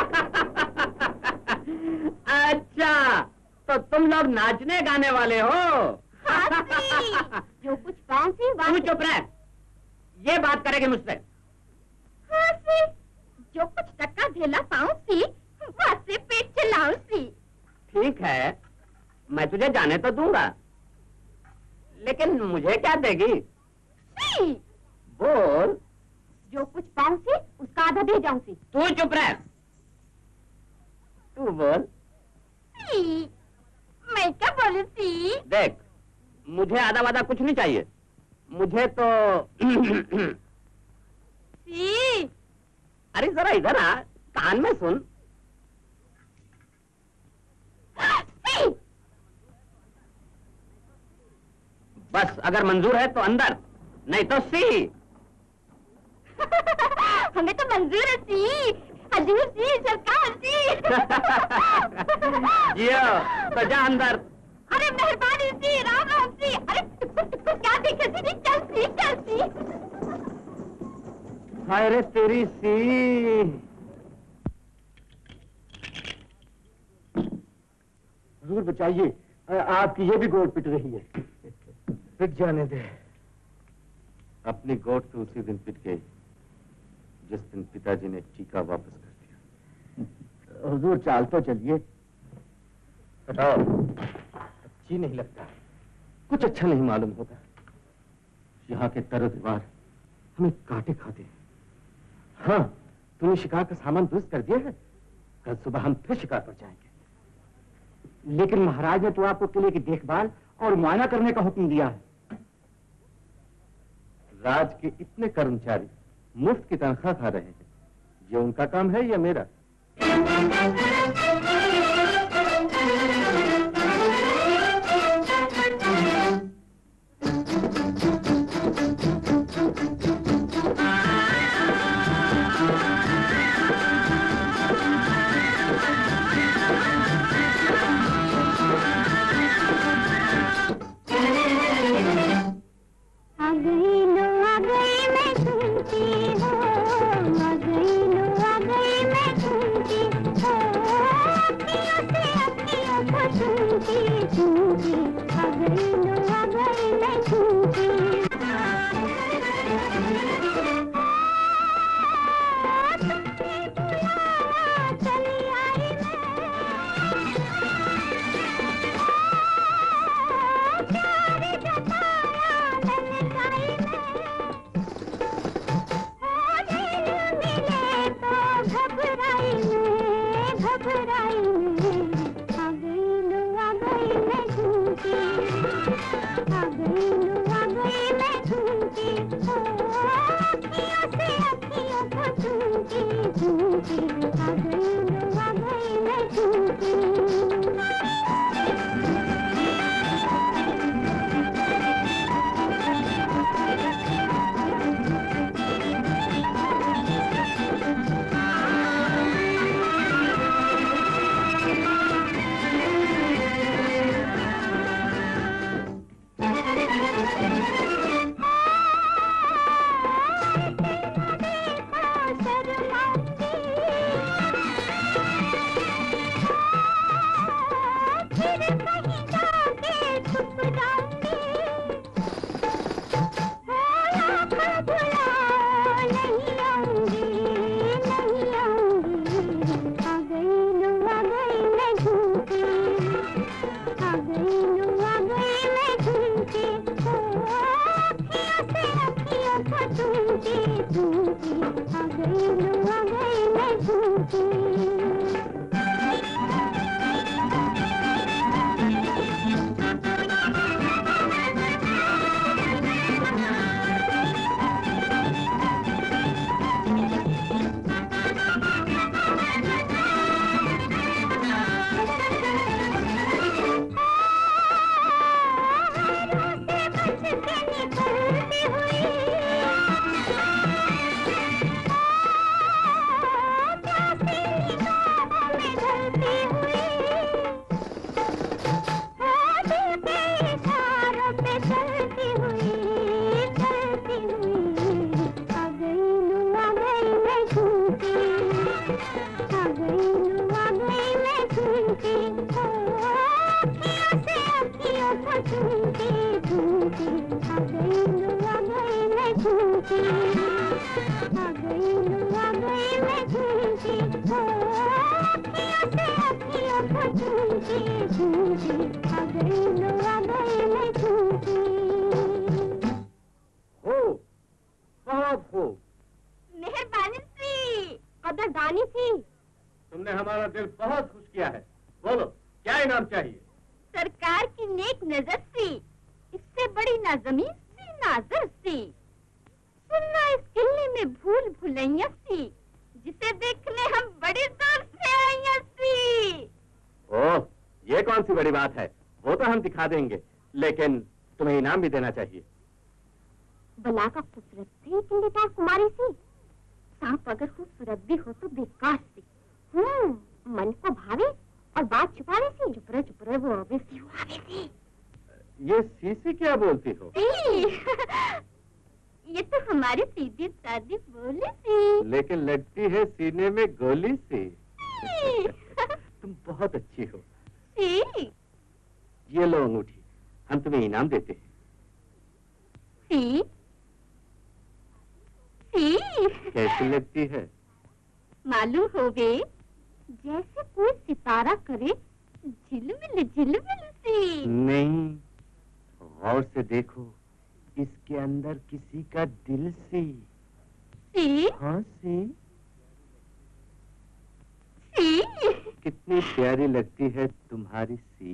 अच्छा, तो तुम लोग नाचने गाने वाले हो? हाँ सी, जो कुछ पाऊँ सी तू चुप रह, ये बात करेगी मुझसे? हाँ सी, जो कुछ टक्का धेला पाऊँ सी, वहाँ से पेट चलाऊं सी। ठीक है, मैं तुझे जाने तो दूंगा, लेकिन मुझे क्या देगी? सी, बोल। जो कुछ पाऊँ सी, उसका आधा दे जाऊं सी। तू चुप रह, तू बोल। सी, मैं क्या बोलूं सी? देख, मुझे आधा वादा कुछ नहीं चाहिए, मुझे तो सी। अरे जरा इधर आ, कान में सुन। सी। बस अगर मंजूर है तो अंदर, नहीं तो सी। हमें तो मंजूर है सी, हजूर सी, सरकार सी। जियो, तो जा अंदर। अरे मेहरबानी सी, राम राम सी। अरे टुकुर क्या देखे सी? चल सी, चल सी। हाय रे तेरी सी। जरूर बचाइए, आपकी ये भी गोट पिट रही है। पिट जाने दे। अपनी गोट तो उसी दिन पिट गई जिस दिन पिताजी ने टीका वापस कर दिया। हुजूर चाल तो चलिए। हटाओ, अच्छी नहीं लगता, कुछ अच्छा नहीं मालूम होता। यहाँ के तर दीवार हमें काटे खाते हैं। हाँ, तूने शिकार का सामान दुरुस्त कर दिया है, कल सुबह हम फिर शिकार पर जाएंगे। लेकिन महाराज ने तो आपको किले की देखभाल और मुआयना करने का हुक्म दिया है। राज के इतने कर्मचारी मुफ्त की तनख्वाह खा रहे हैं, ये उनका काम है या मेरा? मेहरबानी सी, कदरदानी सी। तुमने हमारा दिल बहुत खुश किया है। बोलो क्या इनाम चाहिए? सरकार की नेक नजर सी, इससे बड़ी ना जमीन सी ना जर सी, सुनना इस किले में भूल भुलैया सी, जिसे देखने हम बड़ी दूर से आइया सी। ओह, ये कौन सी बड़ी बात है? वो तो हम दिखा देंगे, लेकिन तुम्हें इनाम भी देना चाहिए। बला का खूबसूरत थी किलेदार कुमारी सी, सांप अगर खूबसूरत भी हो तो बेकार सी, मन को भावे और बात छुपावे सी, चुपरे वो आवे सी, वो आवे सी। ये सीसी क्या बोलती हो? ये तो हमारी सीधी सादी बोली सी, लेकिन लगती है सीने में गोली सी। तुम बहुत अच्छी हो। सी। ये लो अंगूठी, हम तुम्हें इनाम देते हैं। सी। सी। कैसी लगती है? मालूम होवे जैसे कोई सितारा करे झिलमिल झिलमिल सी। नहीं, गौर से देखो, इसके अंदर किसी का दिल सी। सी? हाँ सी। सी? कितनी प्यारी लगती है तुम्हारी सी।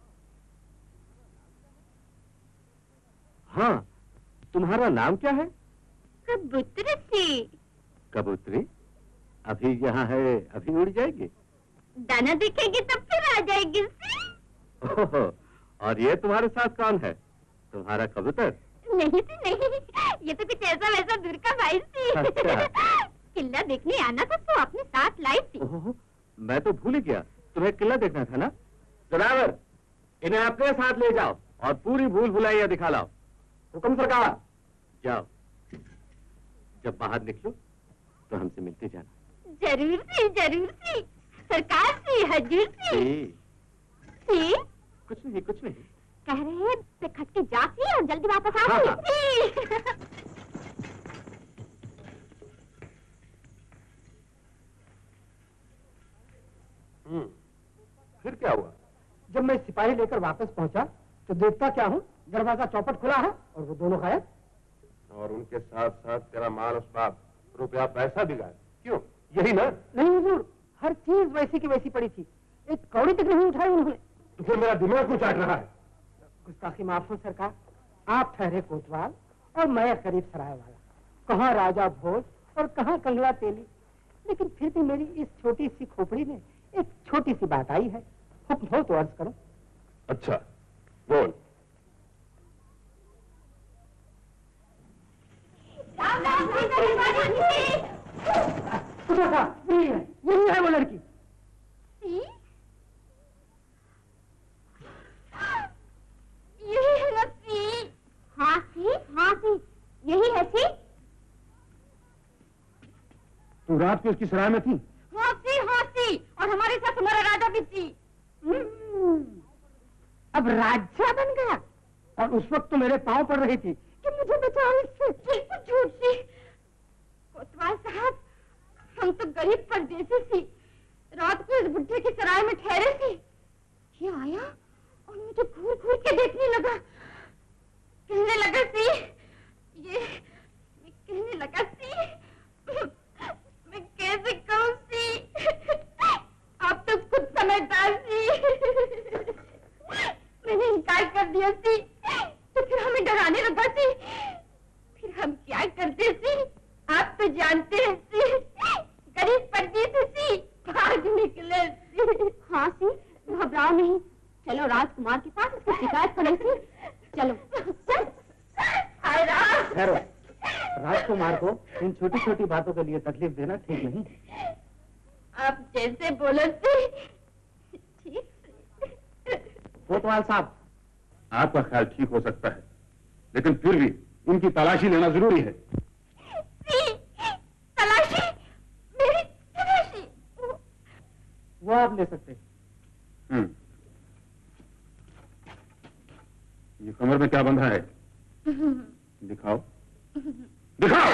हाँ, तुम्हारा नाम क्या है? कबूतर सी। कबूतरी? अभी यहाँ है, अभी उड़ जाएगी। दाना दिखेगी तब फिर आ जाएगी सी। ओहो, और ये तुम्हारे साथ कौन है? तुम्हारा कबूतर? नहीं सी नहीं, ये तो कुछ ऐसा वैसा दूर का भाई सी। अच्छा। किला देखने आना था तो अपने साथ लाई थी। ओहो, मैं तो भूल ही गया, तुम्हें किला देखना था ना? जनावर, इन्हें अपने साथ ले जाओ और पूरी भूल भुलाइया दिखा लाओ। हुक्म सरकार। जाओ, जब बाहर निकलो तो हमसे मिलते जाना। जरूर सी सरकार सी, हजूर सी। सी? कुछ नहीं कुछ नहीं। कह रहे हैं खट के जा सी और जल्दी वापस आ हाँ, सी। फिर क्या हुआ? जब मैं सिपाही लेकर वापस पहुंचा तो देखता क्या हूँ, दरवाजा चौपट खुला है और वो दोनों गायब। और उनके साथ साथ तेरा माल अस्बाब, रुपया पैसा भी गायब। क्यों? यही ना? नहीं हुजूर, हर चीज वैसी की वैसी पड़ी थी, एक कौड़ी तक नहीं उठाई उन्होंने। तो फिर मेरा दिमाग क्यों चाट रहा है? गुस्ताखी माफ हो सरकार, आप ठहरे कोतवाल और मैं करीब सराय वाला, कहाँ राजा भोज और कहाँ कंगला तेली, लेकिन फिर भी मेरी इस छोटी सी खोपड़ी में एक छोटी सी बात आई है। हुक्म हो तो अर्ज करो। अच्छा, बोल। यही है वो लड़की। यही है ना सी? हाँ सी, यही है सी। तू रात को उसकी सराय में थी? हाँ सी, और हमारे साथ हमारा राजा भी सी। अब राजा बन गया, और उस वक्त तो मेरे पांव पड़ रही थी कि मुझे बचाओ इससे। बिल्कुल झूठ सी। कोतवाल साहब, हम तो गरीब परदेसी सी, रात को इस बुड्ढे की सराय में ठहरे थे। ये आया और मुझे घूर घूर के देखने लगा, कहने लगा सी, कहने लगा सी, मैं कैसे कहूँ सी, आप तो खुद समझदार सी। मैंने इनकार कर दिया सी, तो फिर हमें डराने लगा सी, फिर हम क्या करते सी, आप तो जानते हैं सी, गरीब परदेसी सी, भाग निकले सी। हाँ सी, घबराओ नहीं, चलो राजकुमार के पास उसकी शिकायत करें सी। चलो हाय ठहरो, राजकुमार को इन छोटी छोटी बातों के लिए तकलीफ देना ठीक नहीं। आप जैसे बोले सी, ठीक से। कोतवाल साहब, आपका ख्याल ठीक हो सकता है, लेकिन फिर भी इनकी तलाशी लेना जरूरी है। सी, तलाशी, मेरी तलाशी। वो आप ले सकते हैं। ये कमर में क्या बंधा है? दिखाओ दिखाओ।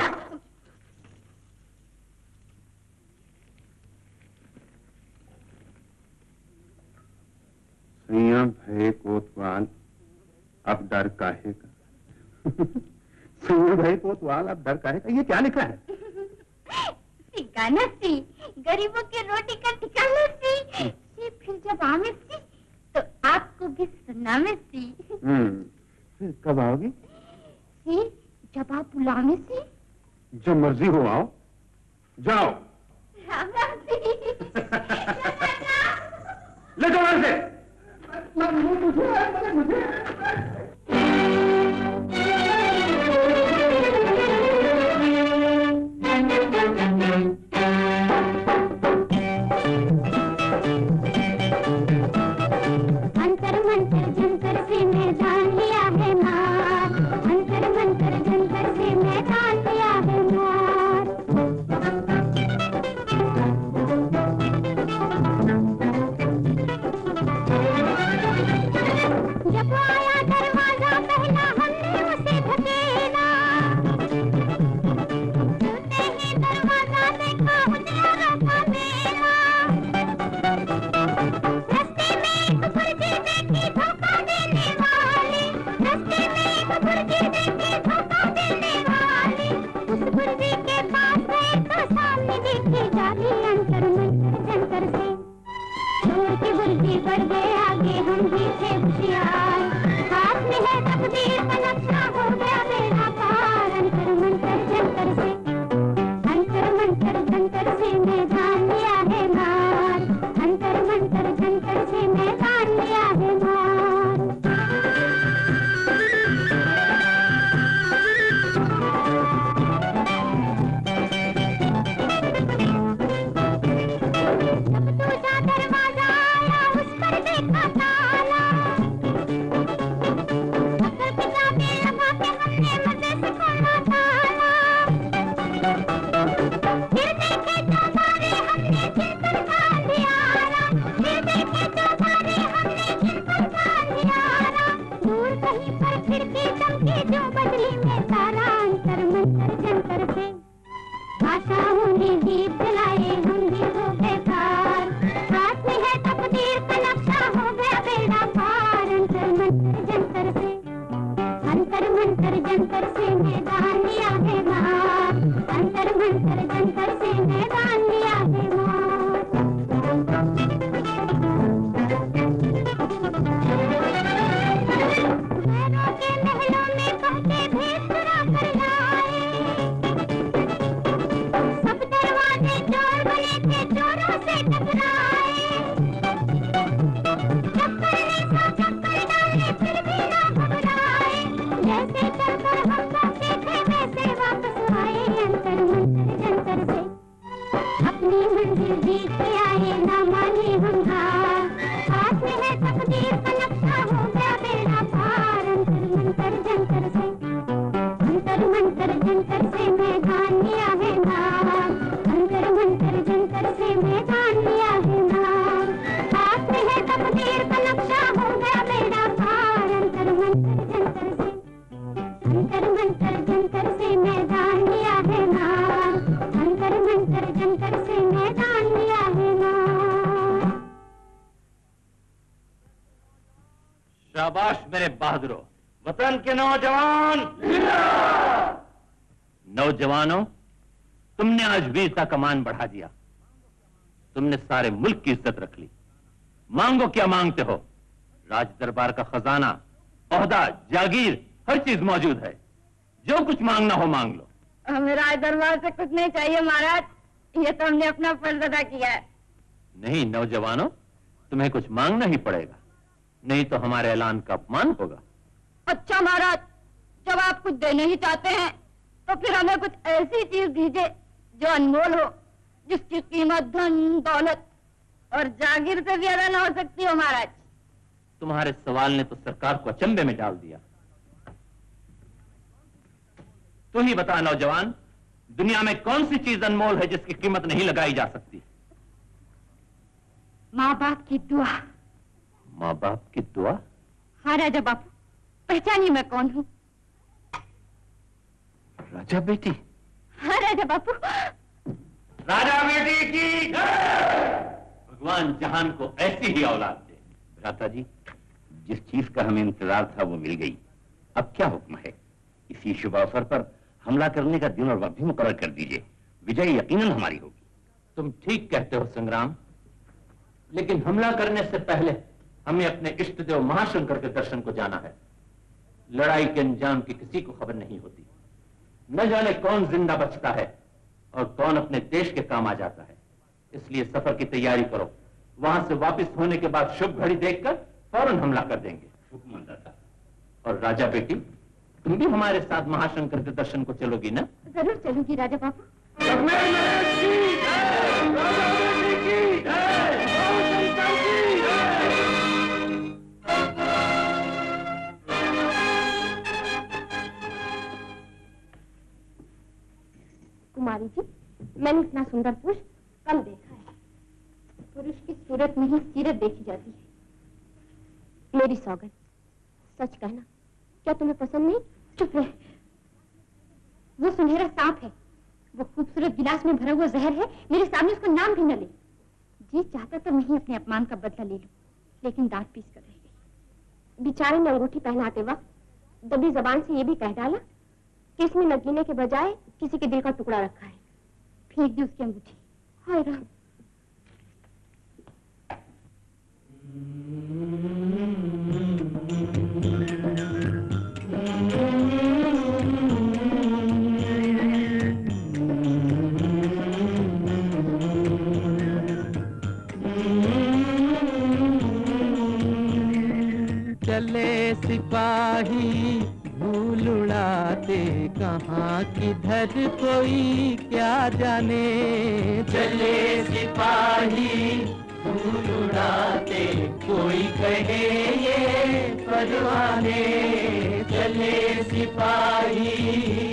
सैया भय कोतवाल अब डर काहे का? सैया भय कोतवाल अब डर काहे का, ये क्या लिखा है? ठिकाना सी, गरीबों की रोटी का ठिकाना सी, फिर जब आवे सी तो आपको भी सुनावे सी। फिर कब आओगी? सी जब आप बुलावे सी। जब मर्जी हो आओ, जाओ। राम राम सी। ले जाओ ऐसे। शाबाश मेरे बहादुरों, वतन के नौजवान। नौजवानों, तुमने आज वीरता का मान बढ़ा दिया। तुमने सारे मुल्क की इज्जत रख ली। मांगो क्या मांगते हो? राज दरबार का खजाना, ओहदा, जागीर, हर चीज मौजूद है। जो कुछ मांगना हो मांग लो। हमें राज दरबार से कुछ नहीं चाहिए महाराज, ये तो हमने अपना फर्ज अदा किया है। नहीं नौजवानों, तुम्हें कुछ मांगना ही पड़ेगा, नहीं तो हमारे ऐलान का अपमान होगा। अच्छा महाराज, जब आप कुछ देने ही चाहते हैं तो फिर हमें कुछ ऐसी चीज दीजिए जो अनमोल हो, जिसकी कीमत धन दौलत और जागीर से भी ज्यादा न हो सकती हो महाराज। तुम्हारे सवाल ने तो सरकार को अचंभे में डाल दिया। तू ही बता नौजवान, दुनिया में कौन सी चीज अनमोल है जिसकी कीमत नहीं लगाई जा सकती? माँ बाप की दुआ। माँ बाप की दुआ? हाँ राजा बापू, पहचानिए मैं कौन हूँ। राजा बेटी? हाँ राजा बापू। राजा बेटी की भगवान जहान को ऐसी ही औलाद दे। भ्राता जी, जिस चीज का हमें इंतजार था वो मिल गई। अब क्या हुक्म है? इसी शुभ अवसर पर हमला करने का दिन और वक्त भी मुकर्रर कर दीजिए। विजय यकीनन हमारी होगी। तुम ठीक कहते हो संग्राम, लेकिन हमला करने से पहले हमें अपने इष्ट देव महाशंकर के दर्शन को जाना है। लड़ाई के अंजाम की किसी को खबर नहीं होती। न जाने कौन जिंदा बचता है और कौन अपने देश के काम आ जाता है। इसलिए सफर की तैयारी करो। वहां से वापस होने के बाद शुभ घड़ी देखकर फौरन हमला कर देंगे। हुक्म। और राजा बेटी, तुम भी हमारे साथ महाशंकर के दर्शन को चलोगी ना? जरूर चलूंगी राजा बापू। कुमारी जी, मैंने इतना सुंदर पुरुष कम देखा है। पुरुष की सूरत नहीं सीरत देखी जाती है। मेरी सौगंध, सच कहना, क्या तुम्हें पसंद नहीं? चुप रहे। वो सुनहरा सांप है, वो खूबसूरत गिलास में भरा हुआ जहर है। मेरे सामने उसका नाम भी न ले। जी चाहता तो मैं ही अपने अपमान का बदला ले लूं, लेकिन दांत पीस कर रह गई। बेचारे ने अंगूठी पहनाते वक्त दबी जबान से ये भी कह डाला कि इसमें नगीने के बजाय किसी के दिल का टुकड़ा रखा है। फेंक दी उसकी अंगूठी। हाय राम। चले सिपाही भूल उड़ाते, कहाँ किधर कोई क्या जाने। चले सिपाही भूल उड़ाते, कोई कहे ये परवाने। चले सिपाही।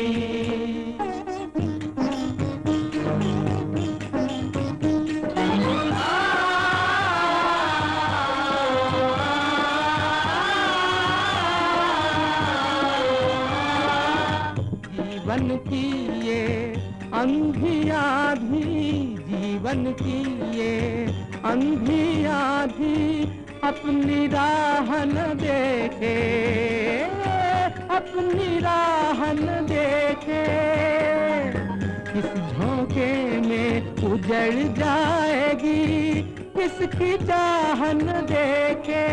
जीवन की ये अंधी आधी, जीवन की ये अंधी आधी, अपनी राह न देखे, अपनी राह न देखे। इस झोंके में उजड़ जाएगी, किसकी चाह न देखे,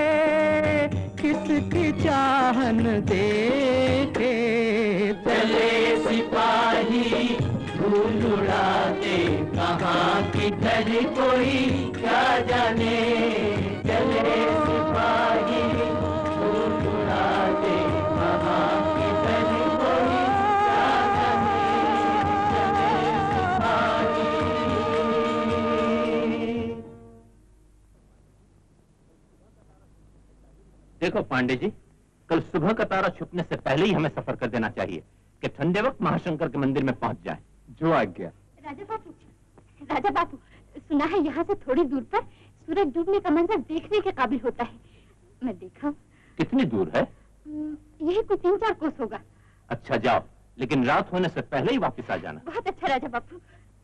किसकी चाह न देखे। चले सिपाही भूल उड़ाते, कहाँ किधर कोई क्या जाने। चले सिपाही भूल उड़ाते, कहाँ किधर कोई क्या जाने। चले सिपाही। देखो पांडे जी, कल सुबह का तारा छुपने से पहले ही हमें सफर कर देना चाहिए कि ठंडे वक्त महाशंकर के मंदिर में पहुंच जाएं। जो आज्ञा। राजा बापू, सुना है यहाँ से थोड़ी दूर पर सूरज डूबने का मंजर देखने के काबिल होता है। मैं देखा। कितनी दूर है? यही कुछ 3-4 कोस होगा। अच्छा जाओ, लेकिन रात होने से पहले ही वापस आ जाना। बहुत अच्छा राजा बापू।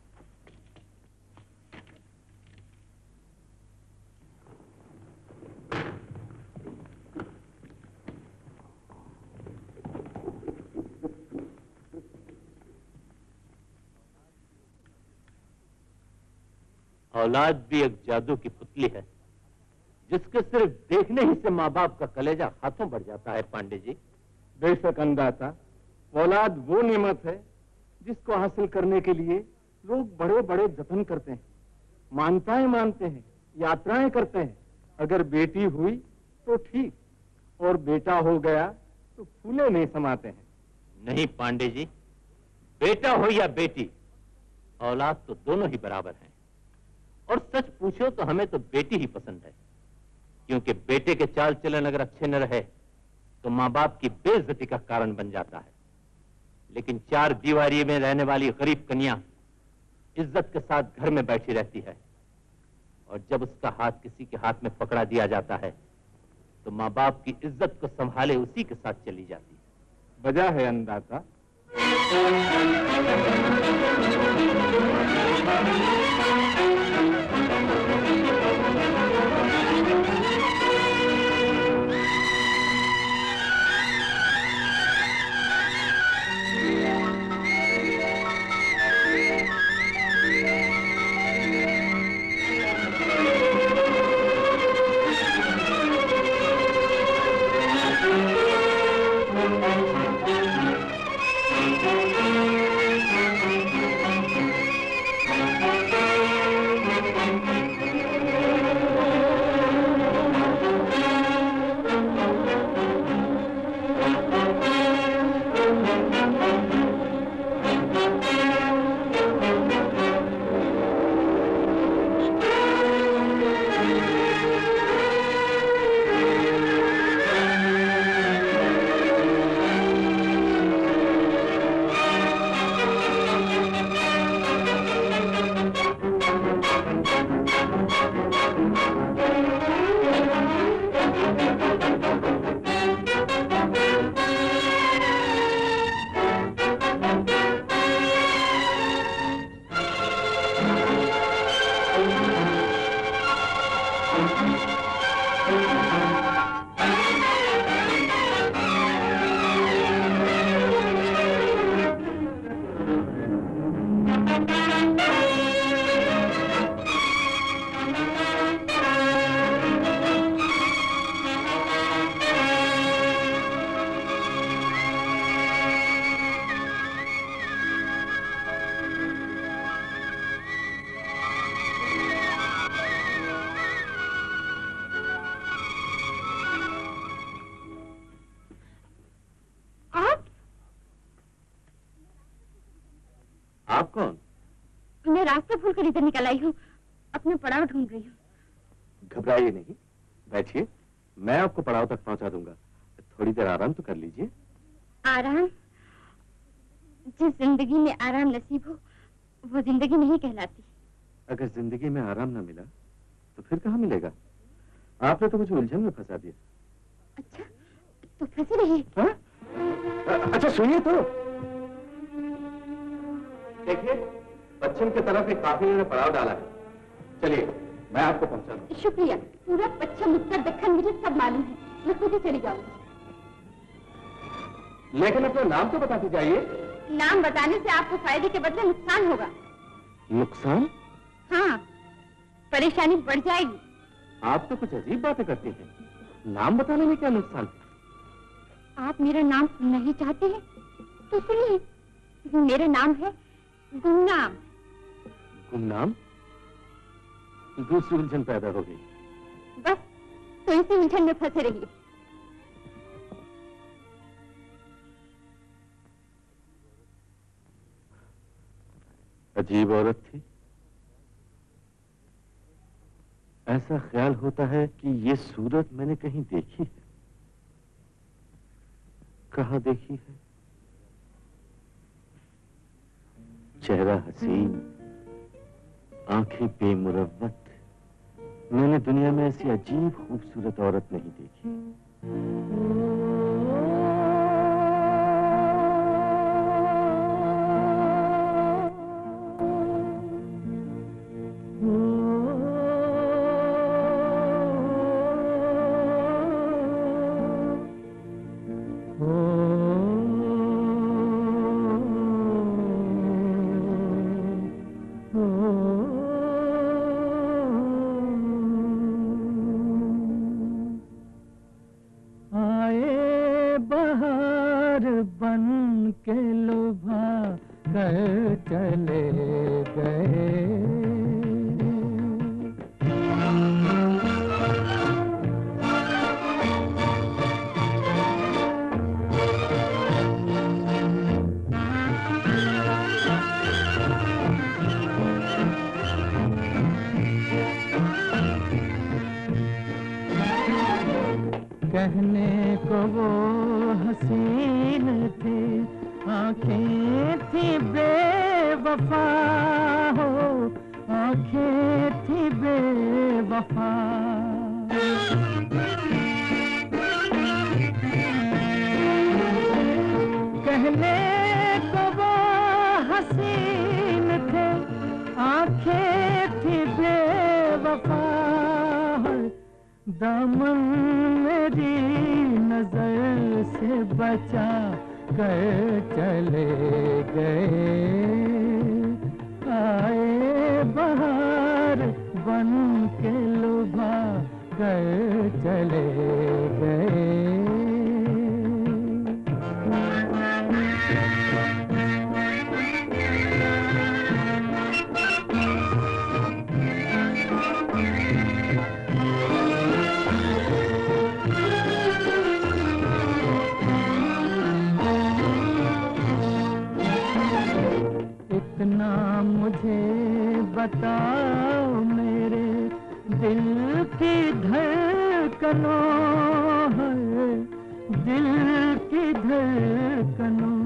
औलाद भी एक जादू की पुतली है, जिसके सिर्फ देखने ही से माँ बाप का कलेजा हाथों बढ़ जाता है। पांडे जी, बेशक अंदाता, औलाद वो नेमत है जिसको हासिल करने के लिए लोग बड़े बड़े जतन करते हैं, मानताएं मानते हैं, यात्राएं करते हैं। अगर बेटी हुई तो ठीक, और बेटा हो गया तो फूले नहीं समाते हैं। नहीं पांडे जी, बेटा हो या बेटी, औलाद तो दोनों ही बराबर हैं। और सच पूछो तो हमें तो बेटी ही पसंद है, क्योंकि बेटे के चाल चलन अगर अच्छे न रहे तो माँ बाप की बेइज्जती का कारण बन जाता है। लेकिन 4 दीवारी में रहने वाली गरीब कन्या इज्जत के साथ घर में बैठी रहती है। और जब उसका हाथ किसी के हाथ में पकड़ा दिया जाता है तो माँ बाप की इज्जत को संभाले उसी के साथ चली जाती है। वजह है अन्नदाता। आप कौन? मैं रास्ता भूल कर इधर निकल आई हूँ, अपना पड़ाव ढूंढ रही हूँ। घबराइए नहीं, बैठिए, मैं आपको पड़ाव तक पहुंचा दूंगा। थोड़ी देर आराम तो कर लीजिए। आराम? जिस जिंदगी में आराम नसीब हो वो जिंदगी नहीं कहलाती। अगर जिंदगी में आराम ना मिला तो फिर कहाँ मिलेगा? आपने तो मुझे उलझन में फंसा दिया। अच्छा, तो फंसे रहिए। अच्छा सुनिए तो, देखिए पश्चिम की तरफ एक काफिले ने पड़ाव डाला है। चलिए मैं आपको पहुंचा दूं। शुक्रिया। पूरा पश्चिम उत्तर दक्षिण मुझे सब मालूम है, मैं खुद ही चली जाऊंगी। लेकिन अपना नाम तो बताती जाइए। नाम बताने से आपको फायदे के बदले नुकसान होगा। नुकसान? हाँ, परेशानी बढ़ जाएगी। आप तो कुछ अजीब बातें करती हैं। नाम बताने में क्या नुकसान है? आप मेरा नाम सुनना ही चाहते हैं तो सुनिए। मेरा नाम है गुमनाम। गुमनाम? दूसरी उलझन पैदा हो गई। बस तो इसी उलझन में फंसे रहिए। अजीब औरत थी। ऐसा ख्याल होता है कि ये सूरत मैंने कहीं देखी है। कहाँ देखी है? चेहरा हसीन, आंखें बेमुरव्वत। मैंने दुनिया में ऐसी अजीब खूबसूरत औरत नहीं देखी। कहने को वो हसीन थे, आंखें थी बेवफा हो, आंखें थी बेवफा। बेवफा। कहने को वो हसीन थे, आंखें थी बेवफा, दामन मेरी नजर से बचा कर चले गए। आए बहार बन के लुभा कर चले गए। इतना मुझे बताओ मेरे दिल की धड़कनों है, दिल की धड़कनों।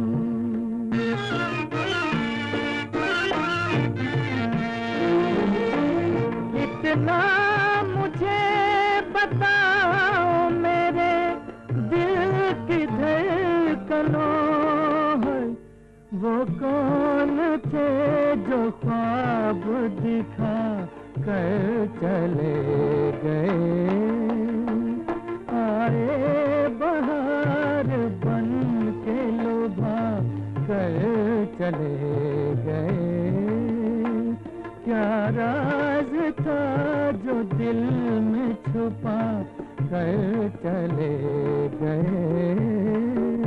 इतना मुझे बताओ मेरे दिल की धड़कनों है, वो कौन थे जो ख्वाब दिखा कर चले गए। आए बहार बन के लुभा कर चले गए। क्या राज था जो दिल में छुपा कर चले गए।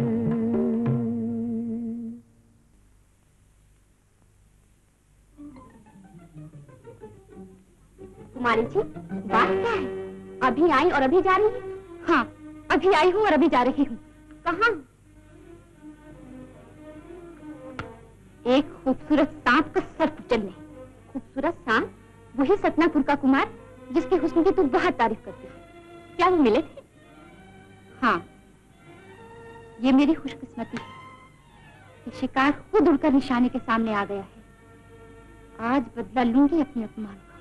कुमारी जी, बात क्या है? अभी आई और अभी जा रही है? हाँ, अभी आई हूँ और अभी जा रही हूँ। कहाँ? एक खूबसूरत सांप का सर कुचलने। खूबसूरत सांप? वही सतनापुर का कुमार जिसके हुस्न की तू बहुत तारीफ करती है। क्या वो मिले थे? हाँ, ये मेरी खुशकिस्मती है कि शिकार खुद उड़कर निशाने के सामने आ गया है। आज बदला लूंगी अपने अपमान का,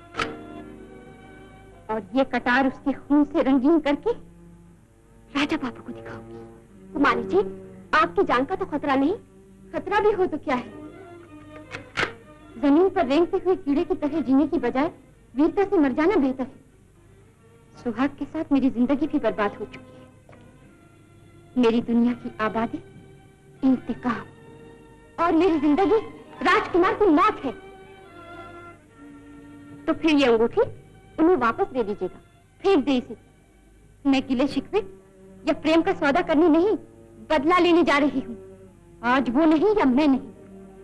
और ये कटार उसके खून से रंगीन करके राजा बाबू को दिखाऊंगी। कुमारी जी, आपकी जान का तो खतरा नहीं, खतरा भी हो तो क्या है? जमीन पर रेंगते हुए कीड़े की तरह जीने की बजाय वीरता से मर जाना बेहतर है। सुहाग के साथ मेरी जिंदगी भी बर्बाद हो चुकी है। मेरी दुनिया की आबादी इंतकाम, और मेरी जिंदगी राजकुमार की मौत है। तो फिर ये अंगूठी उन्हें वापस दे दीजिएगा, फेंक दे इसे। मैं गिले शिकवे या प्रेम का सौदा करने नहीं, बदला लेने जा रही हूँ। आज वो नहीं या मैं नहीं।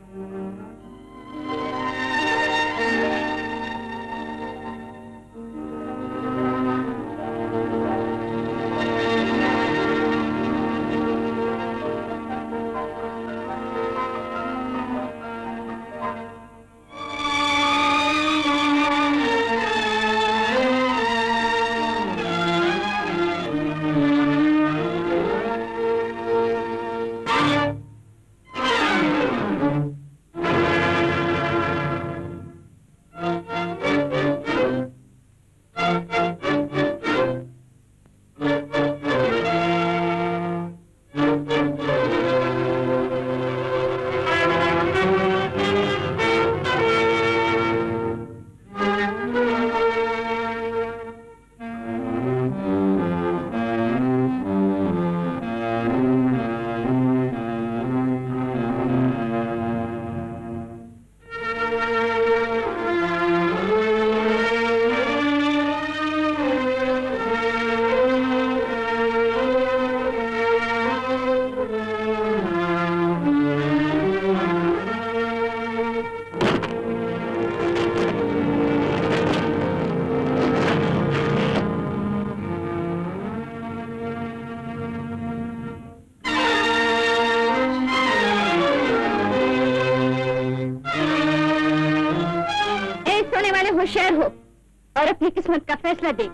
होशियार हो और अपनी किस्मत का फैसला देख।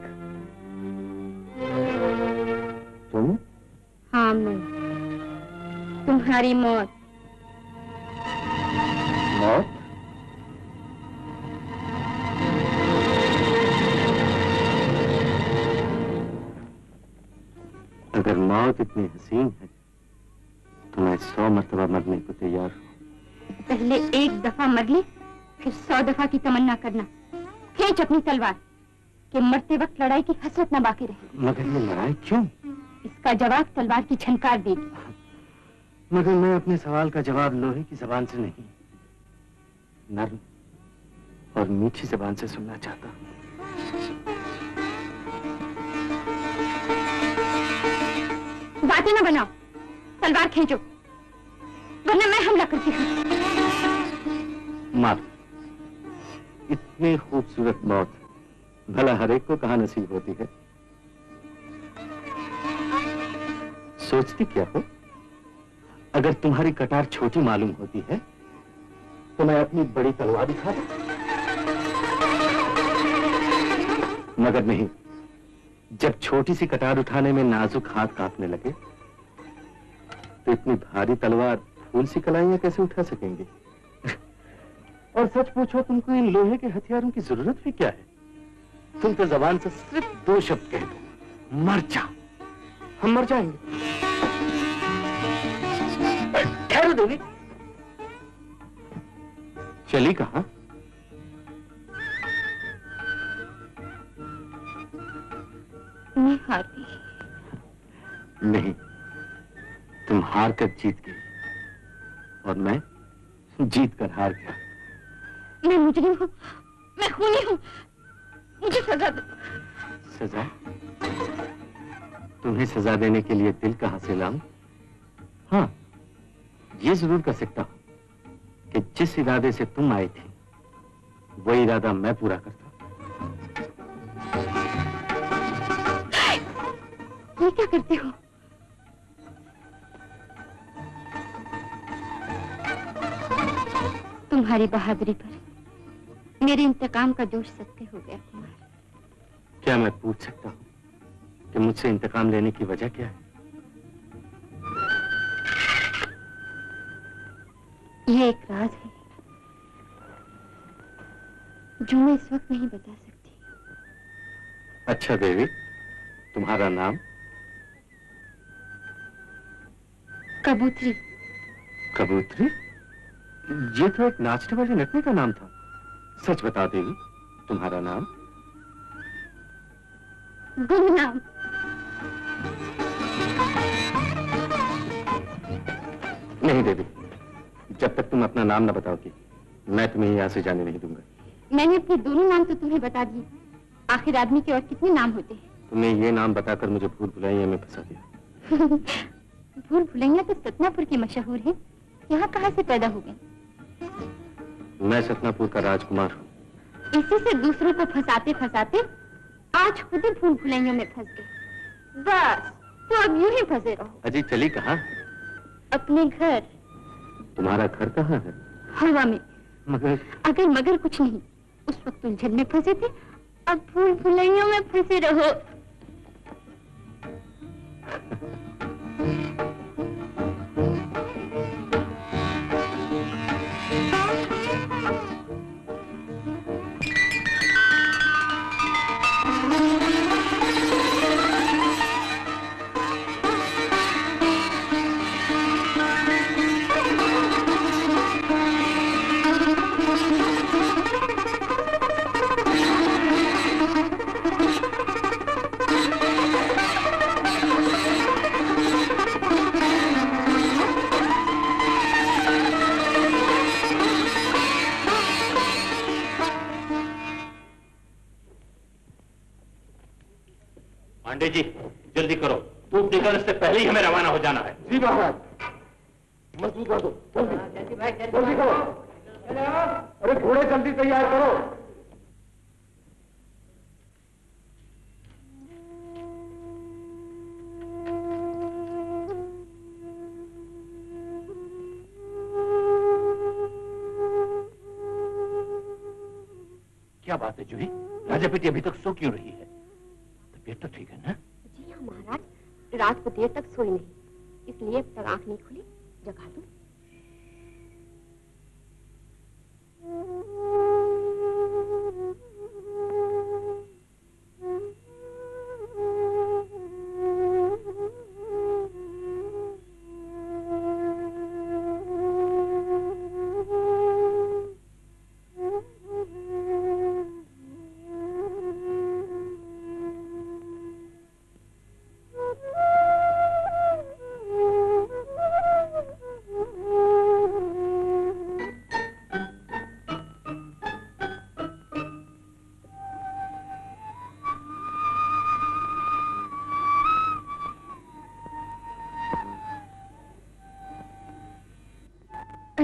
तुम? हाँ, मैं। तुम्हारी मौत। मौत? मगर मौत इतनी हसीन है तो मैं 100 मरतबा मरने को तैयार हूँ। पहले एक दफा मर ले, फिर 100 दफा की तमन्ना करना। खींच अपनी तलवार कि मरते वक्त लड़ाई की हसरत न बाकी रहे। मगर ये लड़ाई क्यों? इसका जवाब तलवार की झनकार देगी। मगर मैं अपने सवाल का जवाब लोहे की जबान से नहीं, नर्म और मीठी जबान से सुनना चाहता हूँ। बातें ना बनाओ, तलवार खींचो वरना मैं हमला करती हूँ। मार। इतनी खूबसूरत मौत भला हर एक को कहाँ नसीब होती है। सोचती क्या हो? अगर तुम्हारी कटार छोटी मालूम होती है तो मैं अपनी बड़ी तलवार दिखा दूं। मगर नहीं, जब छोटी सी कटार उठाने में नाजुक हाथ कांपने लगे तो इतनी भारी तलवार फूल सी कलाइयां कैसे उठा सकेंगे? और सच पूछो तुमको इन लोहे के हथियारों की जरूरत भी क्या है? तुम तो जबान से सिर्फ 2 शब्द कह दो, मर जा, हम मर जाएंगे। ठहरो देवी। चली कहां? मैं हार गई। नहीं, तुम हार कर जीत गई और मैं जीत कर हार गया। मैं मुजरिम हूँ, मैं खूनी हूँ, मुझे सजा दो। सजा? तुम्हें सजा देने के लिए दिल कहां से लाऊं? हाँ, ये जरूर कर सकता हूं कि जिस इरादे से तुम आई थी वो इरादा मैं पूरा करता। ये क्या करते हो? तुम्हारी बहादुरी पर मेरे इंतकाम का दोष सत्य हो गया कुमार। क्या मैं पूछ सकता हूँ कि मुझसे इंतकाम लेने की वजह क्या है? ये एक राज है जो मैं इस वक्त नहीं बता सकती। अच्छा देवी, तुम्हारा नाम? कबूतरी। कबूतरी? ये तो एक नाचने वाली नटने का नाम था। सच बता देवी, तुम्हारा नाम? गुमनाम। नहीं देवी, जब तक तुम अपना नाम न बताओगी मैं तुम्हें यहाँ से जाने नहीं दूंगा। मैंने अपने दोनों नाम तो तुम्हें बता दिए, आखिर आदमी के और कितने नाम होते हैं? तुमने ये नाम बताकर मुझे भूल भुलैया में फंसा दिया। भूल भुलैया तो सतनापुर की मशहूर है, यहाँ कहाँ से पैदा हो गए? मैं सतनापुर का राजकुमार हूँ। इसी से दूसरों को फंसाते फंसाते आज खुद ही भूल भुलैया में फंस गए। बस तो अब यूं ही फंसे रहो। अजी चली कहाँ? अपने घर। तुम्हारा घर कहाँ है? हवा में। मगर अगर मगर कुछ नहीं, उस वक्त उलझन में फंसे थे, अब भूल भुलैया में फंसे रहो। पांडे जी जल्दी करो, धूप निकलने से पहले ही हमें रवाना हो जाना है। जी महाराज। मजबूत कर दो, जल्दी जल्दी करो। अरे घोड़े जल्दी तैयार करो। क्या बात है जूही, राजा बेटी अभी तक सो क्यों रही है? तबीयत तो ठीक है ना? जी हाँ महाराज, रात को देर तक सोई नहीं, इसलिए अब तक आंख नहीं खुली। जगा दो।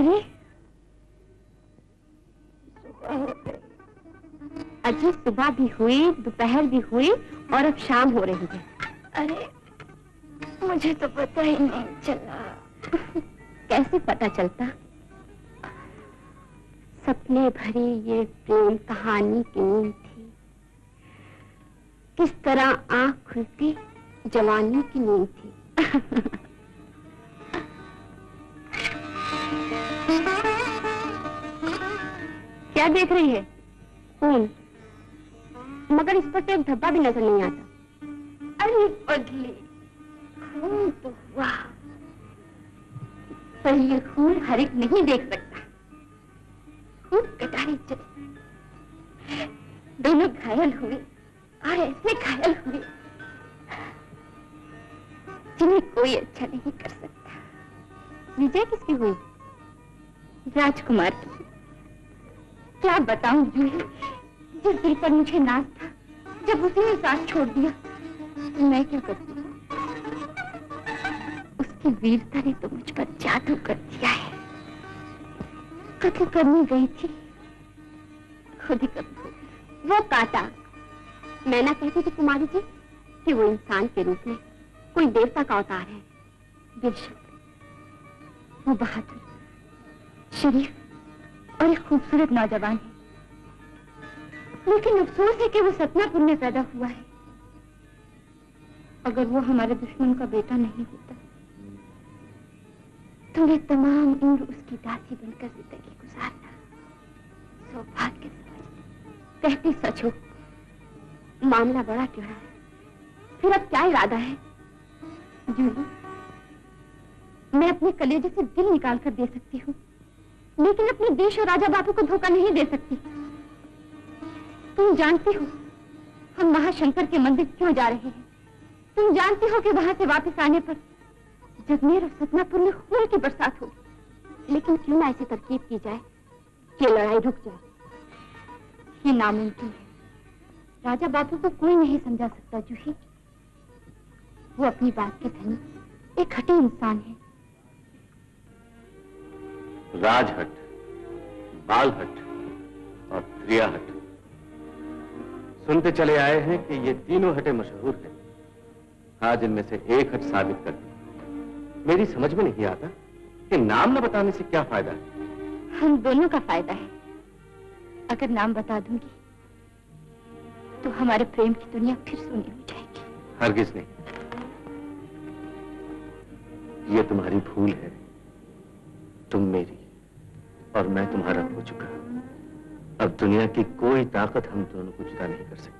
अरे अजी, सुबह भी हुई, दोपहर भी हुई और अब शाम हो रही है। अरे मुझे तो पता ही नहीं चला। कैसे पता चलता? सपने भरी ये प्रेम कहानी की नींद थी। किस तरह आंख खुलती जवानी की नींद थी। क्या देख रही है? खून, मगर इस पर तो एक धब्बा भी नजर नहीं आता। अरे पगली, खून तो हुआ, पर ये खून हर एक नहीं देख सकता। खून कटारे चले, दोनों घायल हुए और ऐसे घायल हुए जिन्हें कोई अच्छा नहीं कर सकता। विजय किसकी हुई? राजकुमार की। क्या बताऊं जूही, जिस दिल पर मुझे नाज था, जब उसी ने साथ छोड़ दिया तो मैं क्या करती? उसकी वीरता ने तो मुझ पर जादू कर दिया है। कत्ल करने गई थी, खुद ही कत्ल हो गई। वो काटा। मैं ना कहती थी कुमारी जी कि वो इंसान के रूप में कोई देवता का अवतार है। बेशक वो बहादुर, शरीफ और एक खूबसूरत नौजवान है, लेकिन अफसोस है कि वो सतनापुर में पैदा हुआ है। अगर वो हमारे दुश्मन का बेटा नहीं होता तो मैं तमाम उम्र उसकी दासी बनकर जिंदगी गुजारना सौभाग्य समझती। कहती सच हो, मामला बड़ा टेढ़ा है। फिर अब क्या इरादा है? जूही, मैं अपने कलेजे से दिल निकाल कर दे सकती हूँ, लेकिन अपने देश और राजा बापू को धोखा नहीं दे सकती। तुम जानती हो हम महाशंकर के मंदिर क्यों जा रहे हैं? तुम जानती हो कि वहां से वापस आने पर जगमेर और सतनापुर में खून की बरसात होगी। लेकिन क्यों ना ऐसी तरकीब की जाए कि लड़ाई रुक जाए। ये नामुमकिन है। राजा बापू को कोई नहीं समझा सकता जूही। वो अपनी बात के धनी एक हठी इंसान है। राजहट, बालहट और त्रियाहट, सुनते चले आए हैं कि ये तीनों हटें मशहूर हैं। आज इनमें से एक हट साबित कर दी। मेरी समझ में नहीं आता कि नाम न बताने से क्या फायदा है। हम दोनों का फायदा है। अगर नाम बता दूंगी तो हमारे प्रेम की दुनिया फिर सूनी हो जाएगी। हरगिज नहीं, ये तुम्हारी भूल है। तुम मेरी और मैं तुम्हारा हो चुका। अब दुनिया की कोई ताकत हम दोनों को जुदा नहीं कर सकती।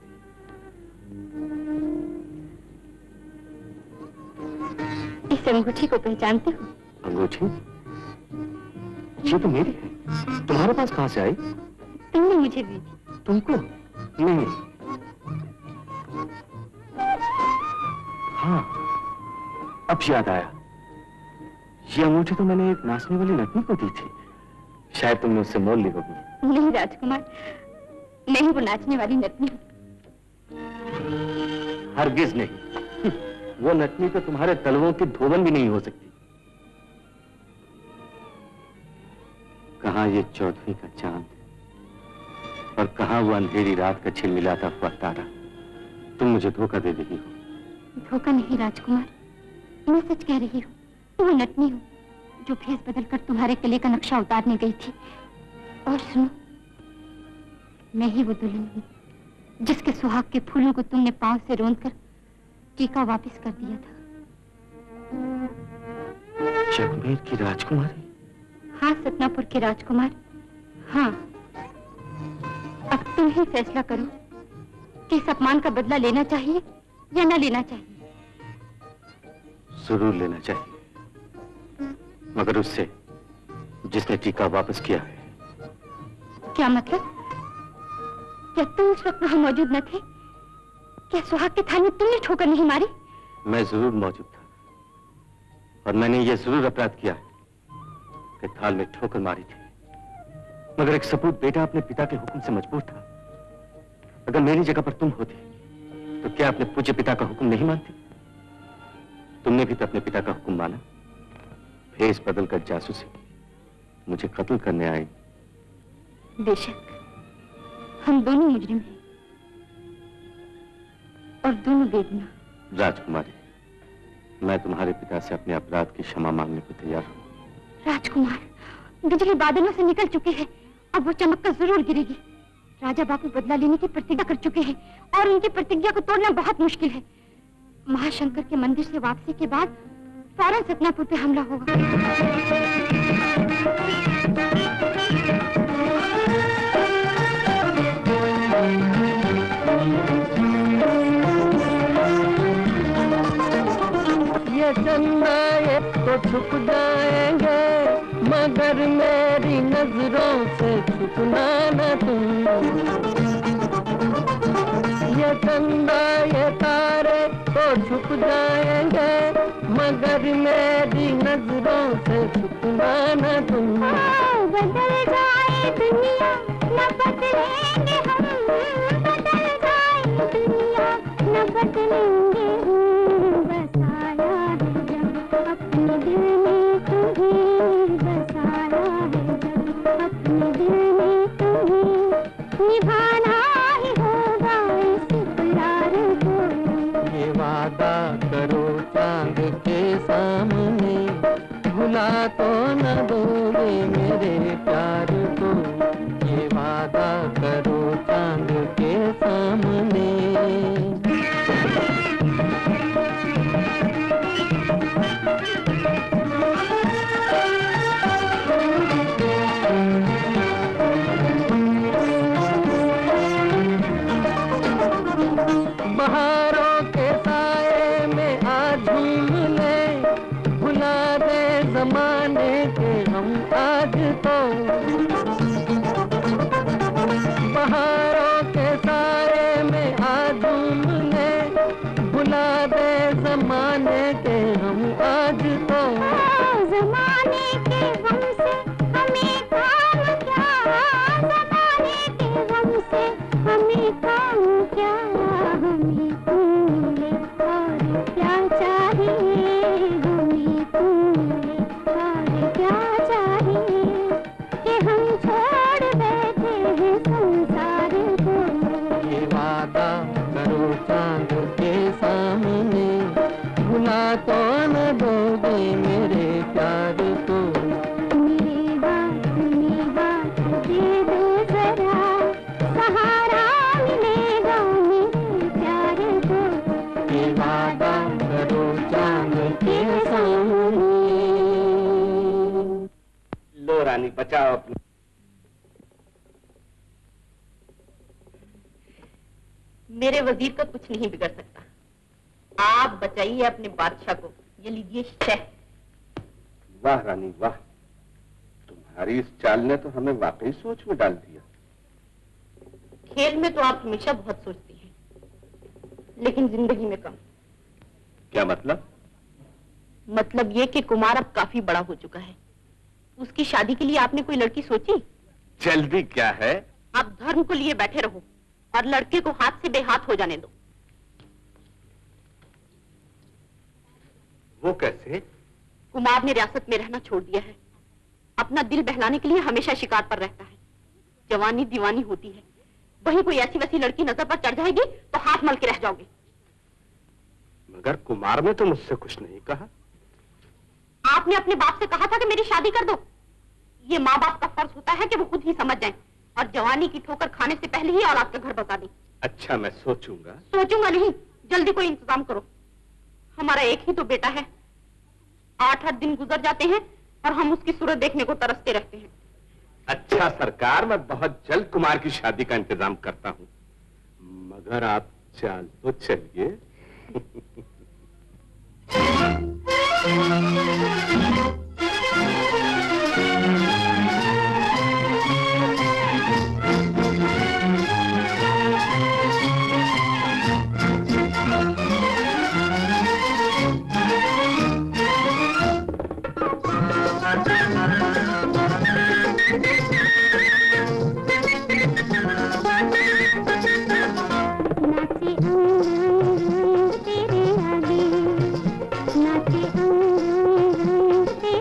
इस अंगूठी को पहचानते हो? अंगूठी? ये तो मेरी है। तुम्हारे पास कहां से आई? तुमने मुझे दी थी। तुमको? नहीं। हाँ, अब याद आया। ये अंगूठी तो मैंने एक नाचने वाली नटनी को दी थी। शायद तुमने उससे मोल ली होगी। नहीं राजकुमार, नहीं वो नाचने वाली नटनी। हरगिज नहीं। वो नटनी तो तुम्हारे तलवों की धोबन भी नहीं हो सकती। कहां ये चौदहवीं का चांद और कहां वो अंधेरी रात का झिलमिलाता हुआ तारा। तुम मुझे धोखा दे रही हो। धोखा नहीं राजकुमार, मैं सच कह रही हूँ। वो नटनी हूँ जो भेष बदलकर तुम्हारे किले का नक्शा उतारने गई थी। और सुनो, मैं ही वो दुल्हन हूँ जिसके सुहाग के फूलों को तुमने पांव से रोंदकर टीका वापस कर दिया था। जगमेर की राजकुमारी? हाँ, सतनापुर के राजकुमार। हाँ, अब तुम ही फैसला करो कि इस अपमान का बदला लेना चाहिए या न लेना चाहिए। जरूर लेना चाहिए, मगर उससे जिसने टीका वापस किया है। क्या मतलब? क्या तुम उस वक्त वहां मौजूद न थे? क्या सुहाग के थाल में तुमने ठोकर नहीं मारी? मैं जरूर मौजूद था और मैंने यह जरूर अपराध किया है कि थाल में ठोकर मारी थी, मगर एक सपूत बेटा अपने पिता के हुक्म से मजबूर था। अगर मेरी जगह पर तुम होती तो क्या अपने पूज्य पिता का हुक्म नहीं मानती? तुमने भी तो अपने पिता का हुक्म माना, भेष बदल कर जासूसी, मुझे कत्ल करने आई। बेशक, हम दोनों मुजरिम हैं और दोनों बेगुनाह। राजकुमारी, मैं तुम्हारे पिता से अपने अपराध की क्षमा मांगने को तैयार हूँ। राजकुमार, बिजली बादलों से निकल चुकी है, अब वो चमककर जरूर गिरेगी। राजा बापू बदला लेने की प्रतिज्ञा कर चुके हैं और उनकी प्रतिज्ञा को तोड़ना बहुत मुश्किल है। महाशंकर के मंदिर से वापसी के बाद फौरन सतनापुर पे हमला होगा। ये चंदा ये तो छुप जाएंगे, मगर मेरी नजरों से छुपना न तुम। ये चंदा ये तारे तो छुप जाएंगे, मगर मेरी नजरों से छुपना न तुम। बदल जाए दुनिया न बदलेंगे हम, बदल जाए दुनिया न बदलेंगे हम। बसाया है जब अपने दिल में तुम्हें, बसाया है जब अपने दिल में तुम्हें, निभाना ही होगा इस प्यार को। ये वादा करो चांद के सामने, भुला तो न दोगे मेरे प्यार को। ये वादा करो चांद के सामने। बहारों के साए में आज झूम ले, भुला दे जमाने के हम आज तो। बहारों के साए में आज झूम ले, भुला दे जमाने के हम आज तो। जमाने के गम से हमें काम क्या, जमाने के गम से हमें काम क्या। हमें तुमने और क्या चाहिए, हमें तुमने और क्या चाहिए, कि हम छोड़ बैठे हैं संसार को। ये वादा करो चांद के सामने, भुला तो न दोगे मेरे प्यार को। मेरी बात दे दो जरा, सहारा मिलेगा मेरे प्यार को। ये वादा करो चांद के सामने। लो रानी, बचाओ अपनी। मेरे वजीर का कुछ नहीं बिगड़ सकता। आप बचाइए अपने बादशाह को। ये लीजिए शह। वाह रानी वाह, तुम्हारी इस चाल ने तो हमें वाकई सोच में डाल दिया। खेल में तो आप हमेशा बहुत सोचती हैं, लेकिन जिंदगी में कम। क्या मतलब? मतलब ये कि कुमार अब काफी बड़ा हो चुका है। उसकी शादी के लिए आपने कोई लड़की सोची? जल्दी क्या है? आप धर्म को लिए बैठे रहो और लड़के को हाथ से बेहाथ हो जाने दो। वो कैसे? कुमार ने रियासत में रहना छोड़ दिया है। अपना दिल बहलाने के लिए हमेशा शिकार पर रहता है। जवानी दीवानी होती है, वहीं कोई ऐसी वैसी लड़की नजर पर चढ़ जाएगी तो हाथ मल के रह जाओगे। मगर कुमार ने तो मुझसे कुछ नहीं कहा। आपने अपने बाप से कहा था कि मेरी शादी कर दो। ये माँ बाप का फर्ज होता है कि वो खुद ही समझ जाएं और जवानी की ठोकर खाने से पहले ही औलाद का घर बता दें। अच्छा, मैं सोचूंगा। सोचूंगा नहीं, जल्दी कोई इंतजाम करो। हमारा एक ही तो बेटा है। 8-8 दिन गुजर जाते हैं और हम उसकी सूरत देखने को तरसते रहते हैं। अच्छा सरकार, मैं बहुत जल्द कुमार की शादी का इंतजाम करता हूँ, मगर आप चाल तो चलिए। नाचे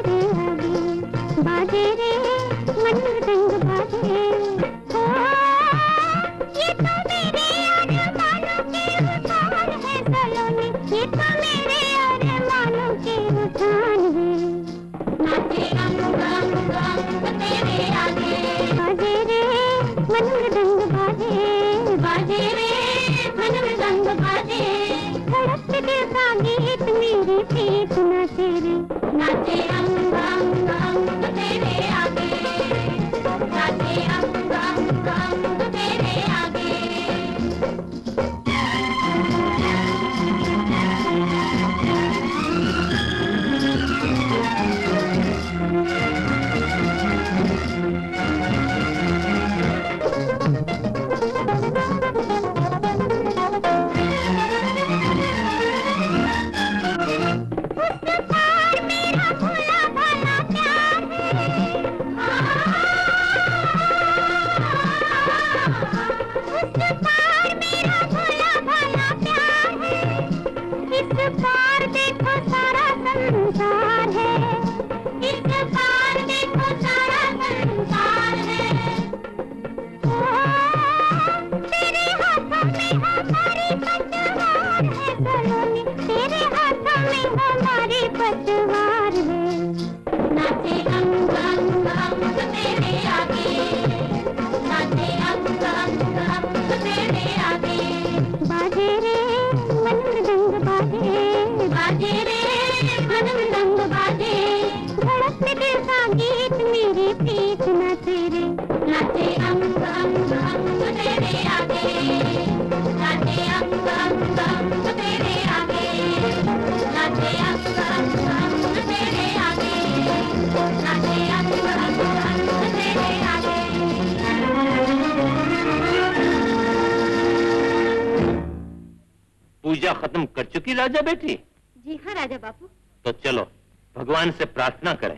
तेरे, नाचे अंग अंग अंग तेरे आगे, नाचे अंग अंग अंग तेरे आगे। पूजा खत्म कर चुकी राजा बेटी? जी हाँ राजा बापू। तो चलो भगवान से प्रार्थना करें।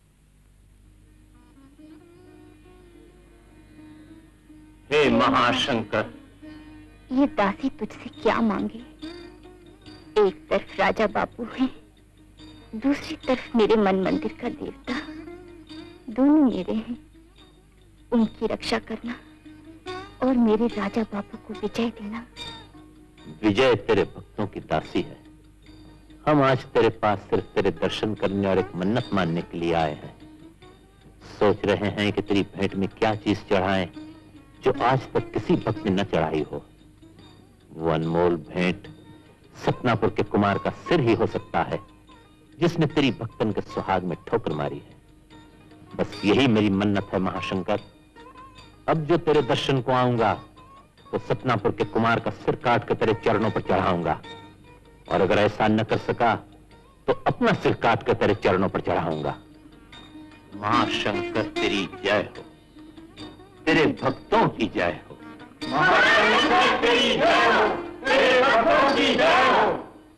हे महाशंकर, ये दासी तुझसे क्या मांगे? एक तरफ राजा बापू हैं, दूसरी तरफ मेरे मन मंदिर का देवता, दोनों मेरे हैं। उनकी रक्षा करना और मेरे राजा बापू को विजय देना। विजय तेरे भक्तों की दासी है। हम आज तेरे पास सिर्फ तेरे दर्शन करने और एक मन्नत मानने के लिए आए हैं। सोच रहे हैं कि तेरी भेंट में क्या चीज चढ़ाएं जो आज तक किसी भक्त ने न चढ़ाई हो। वो अनमोल भेंट सतनापुर के कुमार का सिर ही हो सकता है, जिसने तेरी भक्तन के सुहाग में ठोकर मारी है। बस यही मेरी मन्नत है महाशंकर। अब जो तेरे दर्शन को आऊंगा तो सतनापुर के कुमार का सिर काट कर तेरे चरणों पर चढ़ाऊंगा, और अगर ऐसा न कर सका तो अपना सिर काट कर तेरे चरणों पर चढ़ाऊंगा। महाशंकर तेरी जय हो, तेरे भक्तों की जय हो। महाशंकर तेरी जय हो, तेरे भक्तों की जय हो।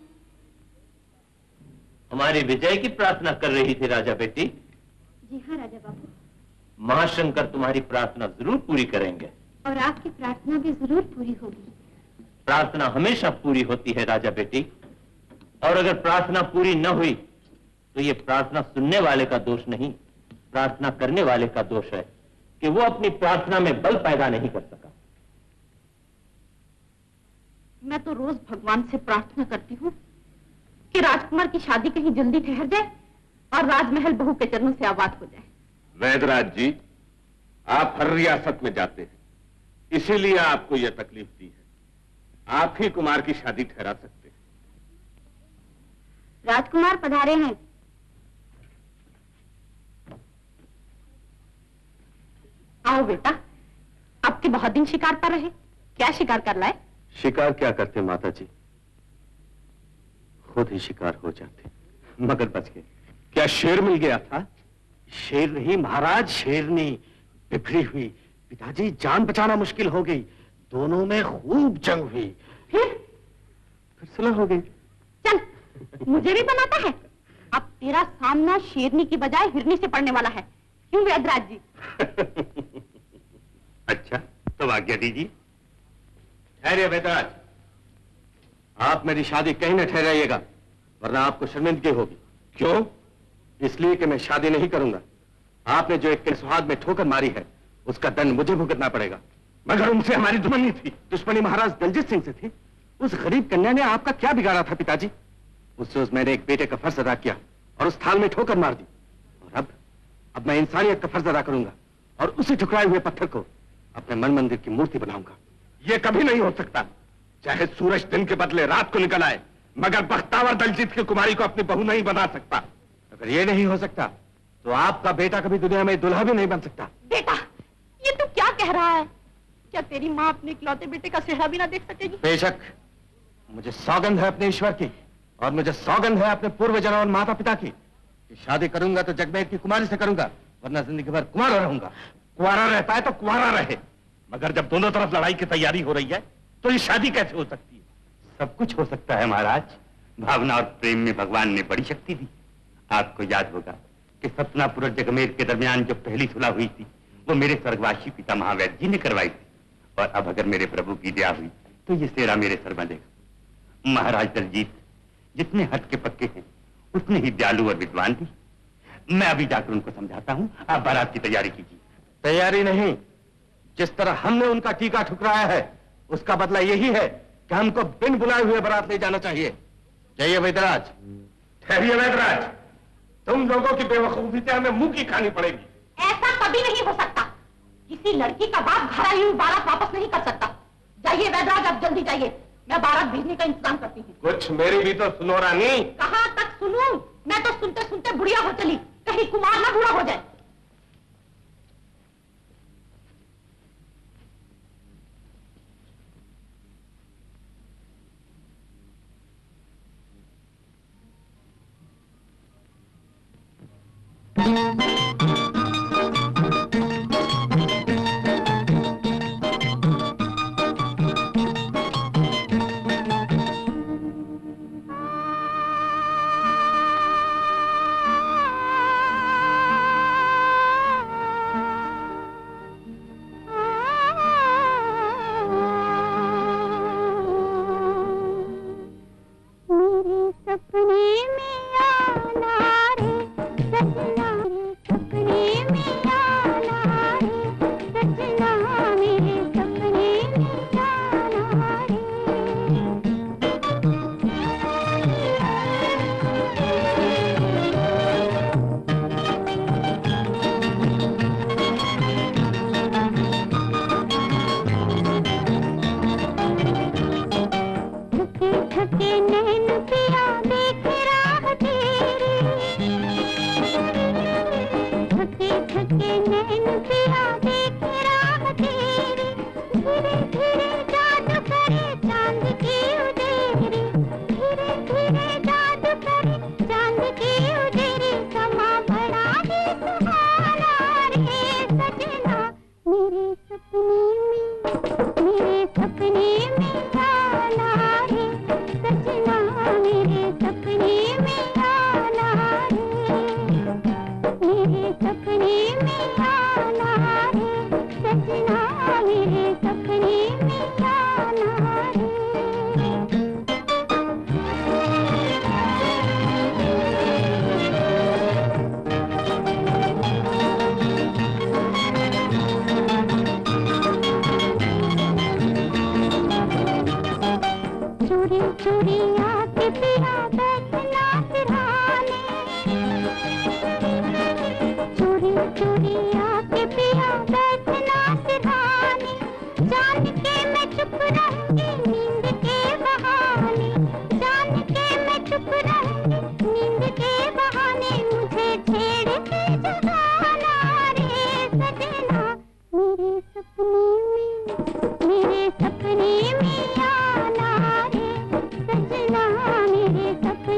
हमारी विजय की प्रार्थना कर रही थी राजा बेटी? जी हाँ राजा बाबू। महाशंकर तुम्हारी प्रार्थना जरूर पूरी करेंगे, और आपकी प्रार्थना भी जरूर पूरी होगी। प्रार्थना हमेशा पूरी होती है राजा बेटी, और अगर प्रार्थना पूरी न हुई तो ये प्रार्थना सुनने वाले का दोष नहीं, प्रार्थना करने वाले का दोष है कि वो अपनी प्रार्थना में बल पैदा नहीं कर सका। मैं तो रोज भगवान से प्रार्थना करती हूँ कि राजकुमार की शादी कहीं जल्दी ठहर जाए और राजमहल बहू के चरणों से आबाद हो जाए। वैदराज जी, आप हर रियासत में जाते हैं, इसीलिए आपको यह तकलीफ दी है। आप ही कुमार की शादी ठहरा सकते हैं। राजकुमार पधारे हैं। आओ बेटा, आपके बहुत दिन शिकार पर रहे, क्या शिकार कर लाए? शिकार क्या करते माता जी, खुद ही शिकार हो जाते, मगर बच गए। क्या शेर मिल गया था? शेर नहीं महाराज, शेरनी बिखरी हुई। पिताजी, जान बचाना मुश्किल हो गई। दोनों में खूब जंग हुई। फिर सुलह हो गई। चल, मुझे भी बनाता है। अब तेरा सामना शेरनी की बजाय हिरनी से पड़ने वाला है। क्यों वैदराज जी? अच्छा, तो आज्ञा दीजिए। ठहरिए वैदराज, आप मेरी शादी कहीं न ठहराइएगा, वरना आपको शर्मिंदगी होगी। क्यों? इसलिए कि मैं शादी नहीं करूंगा। आपने जो एक के सुहाग में ठोकर मारी है, उसका दंड मुझे भुगतना पड़ेगा। मगर उनसे हमारी दुश्मनी थी। दुश्मनी महाराज दलजीत सिंह से थी। उस गरीब कन्या ने आपका क्या बिगाड़ा था पिताजी? उस रोज मैंने एक बेटे का फर्ज अदा किया और उस थाल में ठोकर मार दी, और अब मैं इंसानियत का फर्ज अदा करूंगा और उसी ठुकराए हुए पत्थर को अपने मन मंदिर की मूर्ति बनाऊंगा। यह कभी नहीं हो सकता। चाहे सूरज दिन के बदले रात को निकल आए, मगर बख्तावर दलजीत की कुमारी को अपनी बहू नहीं बना सकता। अगर ये नहीं हो सकता तो आपका बेटा कभी दुनिया में दुल्हा भी नहीं बन सकता। बेटा, ये तू क्या कह रहा है? क्या तेरी माँ अपने इकलौते बेटे का चेहरा भी ना देख सकेगी? बेशक, मुझे सौगंध है अपने ईश्वर की और मुझे सौगंध है अपने पूर्वजों और माता पिता की कि शादी करूंगा तो जगमेर की कुमारी से करूंगा, वरना जिंदगी भर कुंवारा रहूंगा। कुंवारा रहता है तो कुंवारा रहे, मगर जब दोनों तरफ लड़ाई की तैयारी हो रही है तो ये शादी कैसे हो सकती है? सब कुछ हो सकता है महाराज। भावना और प्रेम में भगवान ने बड़ी शक्ति दी। आपको याद होगा कि सतनापुर और जगमेर के दरमियान जो पहली सुलह हुई थी वो मेरे स्वर्गवासी पिता महावैद्य जी ने करवाई थी। और अब अगर मेरे प्रभु की दया हुई तो ये सेरा मेरे सर बंधेगा। महाराज दलजीत जितने हट के पक्के हैं उतने ही दयालु और विद्वान भी। मैं अभी जाकर उनको समझाता हूँ, आप बारात की तैयारी कीजिए। तैयारी नहीं, जिस तरह हमने उनका टीका ठुकराया है उसका बदला यही है कि हमको बिन बुलाए हुए बारात ले जाना चाहिए। जाइए वैद्यराज। ठहरिए वैद्यराज, तुम लोगों की बेवकूफी से हमें मुंह की खानी पड़ेगी। ऐसा कभी नहीं हो सकता। किसी लड़की का बाप घर आई हुई बारात वापस नहीं कर सकता। जाइए वैद्यराज, आप जल्दी जाइए, मैं बारात भेजने का इंतजाम करती हूँ। कुछ मेरी भी तो सुनो रानी। कहाँ तक सुनूं? मैं तो सुनते सुनते बुढ़िया हो चली, कहीं कुमार ना बूढ़ा हो जाए। सपने में आना रे सजना, मेरे सपने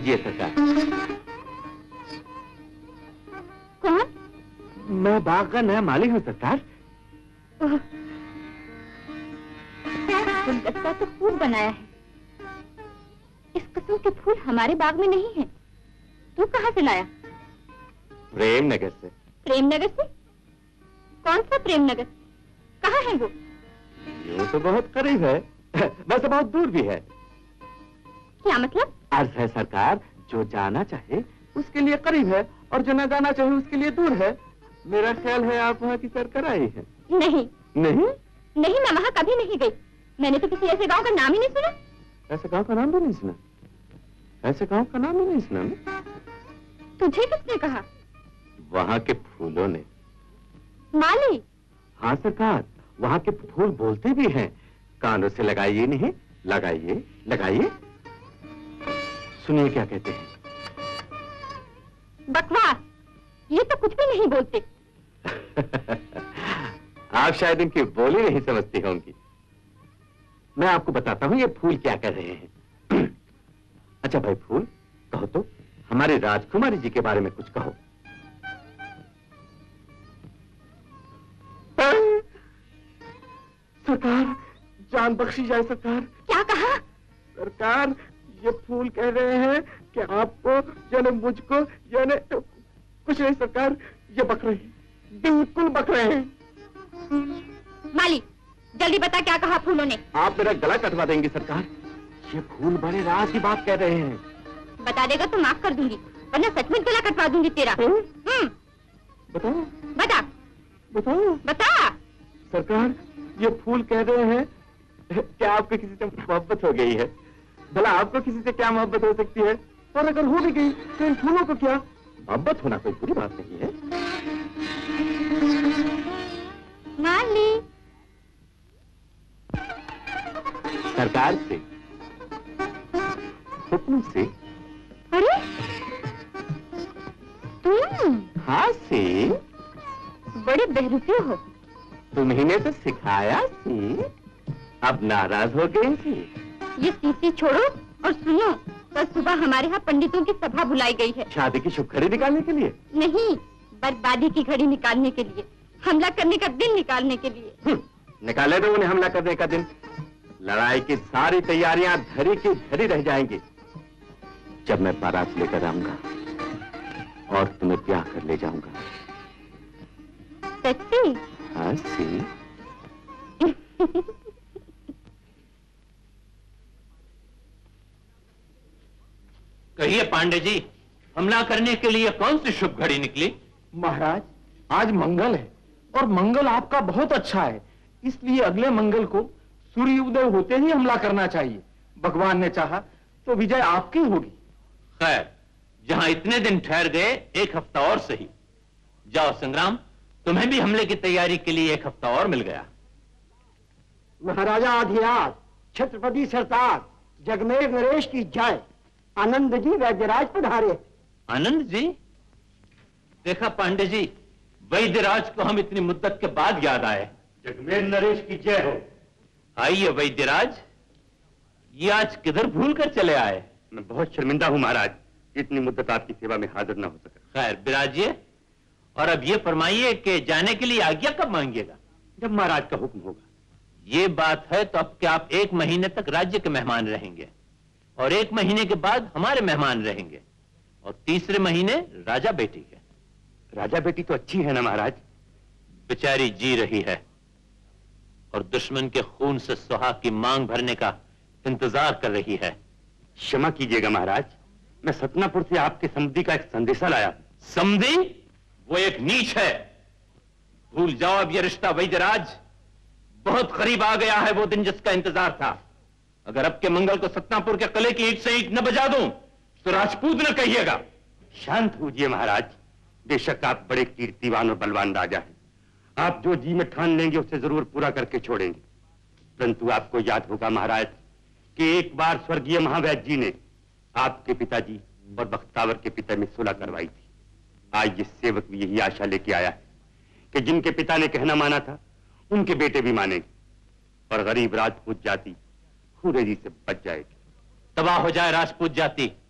लीजिए सरकार। कौन? मैं बाग का नया मालिक हूँ सरकार। गुलदस्ता तो खूब बनाया है। इस किस्म के फूल हमारे बाग में नहीं है। तू कहाँ से लाया? प्रेम नगर से। प्रेम नगर से? कौन सा प्रेम नगर? कहाँ है वो? ये तो बहुत करीब है, वैसे बहुत दूर भी है। क्या मतलब? अर्ज है सरकार, जो जाना चाहे उसके लिए करीब है और जो न जाना चाहे उसके लिए दूर है। मेरा ख्याल है आप वहाँ की सैर कराई है। नहीं नहीं नहीं, मैं वहाँ कभी नहीं गई। मैंने तो किसी ऐसे गांव का नाम ही नहीं सुना। ऐसे गांव का नाम भी नहीं सुना? ऐसे गांव का नाम ही नहीं सुना ना? तुझे किसने कहा? वहाँ के फूलों ने। माली? हाँ सरकार, वहाँ के फूल बोलते भी हैं। कानों से लगाइए नहीं, लगाइए लगाइए, सुनिए क्या कहते हैं। बकवास, ये तो कुछ भी नहीं बोलते। आप शायद इनकी बोली नहीं समझती होंगी। मैं आपको बताता हूँ ये फूल क्या कर रहे हैं। अच्छा भाई फूल, कहो तो हमारे राजकुमारी जी के बारे में कुछ कहो। सरकार, जान बख्शी जाए सरकार। क्या कहा? सरकार, ये फूल कह रहे हैं कि आपको यानी मुझको यानी कुछ नहीं सरकार, ये बक रहे हैं, बिल्कुल बक रहे हैं। माली, जल्दी बता क्या कहा फूलों ने? आप मेरा गला कटवा देंगी सरकार, ये फूल बड़े राज की बात कह रहे हैं। बता देगा तो माफ कर दूंगी, वरना सचमुच गला कटवा दूंगी तेरा। बताओ बता बताओ। बता। सरकार, ये फूल कह रहे हैं कि आपको किसी से मोहब्बत हो गई है। भला आपको किसी से क्या मोहब्बत हो सकती है, और अगर हो भी गई तो इन फूलों को क्या? मोहब्बत होना कोई बुरी बात नहीं है। माली, सरकार से, हुक्म से। अरे तुम? हाँ से। बड़े बहरूपी हो। तुम्हें तो सिखाया सी, अब नाराज हो गई थी। ये सीसी छोड़ो और सुनो, कल सुबह हमारे यहाँ पंडितों की सभा बुलाई गई है। शादी की शुभ घड़ी निकालने के लिए? नहीं, बर्बादी की घड़ी निकालने के लिए, हमला करने का दिन निकालने के लिए। निकाले दो उन्हें हमला करने का दिन। लड़ाई की सारी तैयारियां धरी की धरी रह जाएंगी जब मैं बारात लेकर आऊंगा और तुम्हें ब्याह कर ले जाऊंगा। सच्ची? हाँ सी। कहिए पांडे जी, हमला करने के लिए कौन सी शुभ घड़ी निकली? महाराज, आज मंगल है और मंगल आपका बहुत अच्छा है, इसलिए अगले मंगल को सूर्य उदय होते ही हमला करना चाहिए। भगवान ने चाहा तो विजय आपकी होगी। खैर, जहां इतने दिन ठहर गए, एक हफ्ता और सही। जाओ संग्राम, तुम्हें भी हमले की तैयारी के लिए एक हफ्ता और मिल गया। महाराजा अधिराज, छत्रपति सरकार, जगमेर नरेश की जय। आनंद जी वैद्यराज पधारे। आनंद जी? देखा पांडे जी, वैद्यराज को हम इतनी मुद्दत के बाद याद आए। जगमेर नरेश की जय हो। आइए वैद्यराज, ये आज किधर भूल कर चले आए? मैं बहुत शर्मिंदा हूं महाराज, इतनी मुद्दत आपकी सेवा में हाजिर न हो सका। खैर विराजिए, और अब ये फरमाइए कि जाने के लिए आज्ञा कब मांगिएगा? जब महाराज का हुक्म होगा। ये बात है तो अब क्या आप 1 महीने तक राज्य के मेहमान रहेंगे, और 1 महीने के बाद हमारे मेहमान रहेंगे, और तीसरे महीने राजा बेटी के। राजा बेटी तो अच्छी है ना महाराज? बेचारी जी रही है और दुश्मन के खून से सुहाग की मांग भरने का इंतजार कर रही है। क्षमा कीजिएगा महाराज, मैं सतनापुर से आपके समधी का एक संदेशा लाया। समधी? वो एक नीच है, भूल जाओ अब ये रिश्ता वैद्यराज। बहुत करीब आ गया है वो दिन जिसका इंतजार था। अगर अब के मंगल को सतनापुर के किले की ईंट से ईंट न बजा दूं तो राजपूत न कहिएगा। शांत होइए महाराज, बेशक आप बड़े कीर्तिवान और बलवान राजा हैं, आप जो जी में ठान लेंगे उसे जरूर पूरा करके छोड़ेंगे। परंतु आपको याद होगा महाराज कि एक बार स्वर्गीय महावैद्य जी ने आपके पिताजी और बख्तावर के पिता में सुलह करवाई थी। आज ये सेवक भी यही आशा लेके आया है कि जिनके पिता ने कहना माना था उनके बेटे भी मानेंगे और गरीब राजपूत जाति खूरेजी से बच जाएगी। तबाह हो जाए राजपूत जाति,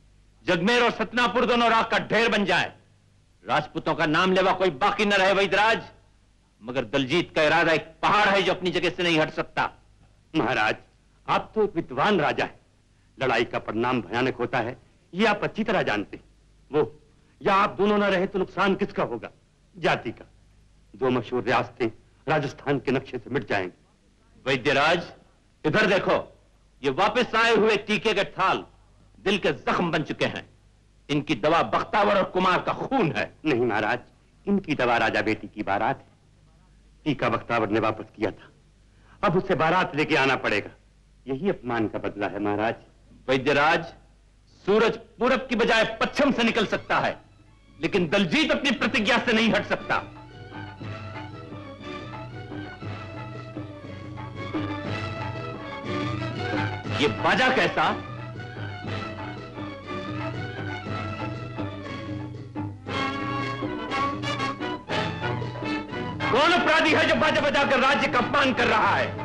जगमेर और सतनापुर दोनों राख का ढेर बन जाए, राजपूतों का नाम लेवा कोई बाकी न रहे वैद्यराज। मगर दलजीत का इरादा एक पहाड़ है जो अपनी जगह से नहीं हट सकता। महाराज, आप तो एक विद्वान राजा है, लड़ाई का परिणाम भयानक होता है, ये आप अच्छी तरह जानते हैं। वो या आप दोनों न रहे तो नुकसान किसका होगा? जाति का। दो मशहूर रियासतें राजस्थान के नक्शे से मिट जाएंगे। वैद्यराज, इधर देखो, ये वापस आए हुए टीके के थाल दिल के जख्म बन चुके हैं। इनकी दवा बख्तावर और कुमार का खून है। नहीं महाराज, इनकी दवा राजा बेटी की बारात है। टीका बख्तावर ने वापस किया था, अब उसे बारात लेके आना पड़ेगा। यही अपमान का बदला है महाराज। वैद्यराज, सूरज पूरब की बजाय पश्चिम से निकल सकता है, लेकिन दलजीत अपनी प्रतिज्ञा से नहीं हट सकता। ये बाजा कैसा? कौन अपराधी है जो बाजा बजाकर राज्य का अपमान कर रहा है?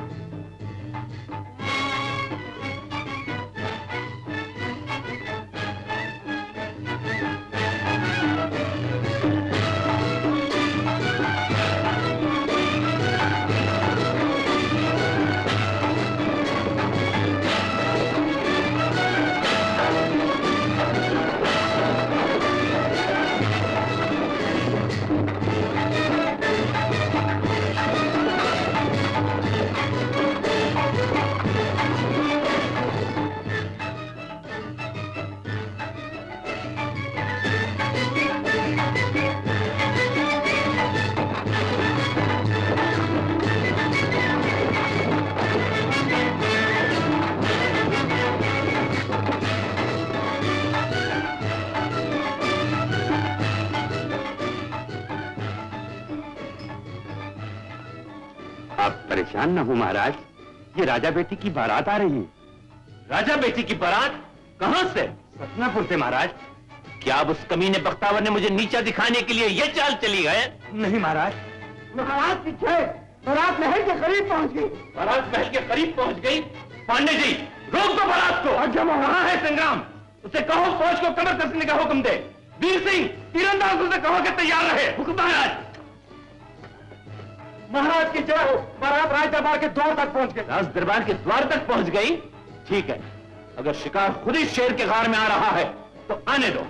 परेशान न हो महाराज, ये राजा बेटी की बारात आ रही है। राजा बेटी की बारात? कहां से? सतनापुर से महाराज। क्या अब उस कमीने बख्तावर ने मुझे नीचा दिखाने के लिए ये चाल चली गए? नहीं महाराज। महाराज पीछे, बारात महल के करीब पहुंच गई। बारात महल के करीब पहुंच गई? पांडे जी, रोक दो बारात को। वहां है संग्राम, उसे कहो फौज को कमर कसने का हुक्म दे। वीर सिंह, तीरंदाजों से कहो कि तैयार रहे। हुक्म महाराज। महाराज की जय हो। बारात राज दरबार के द्वार तक पहुंच गई। राज दरबार के द्वार तक पहुंच गई? ठीक है, अगर शिकार खुद ही शेर के गार में आ रहा है तो आने दो।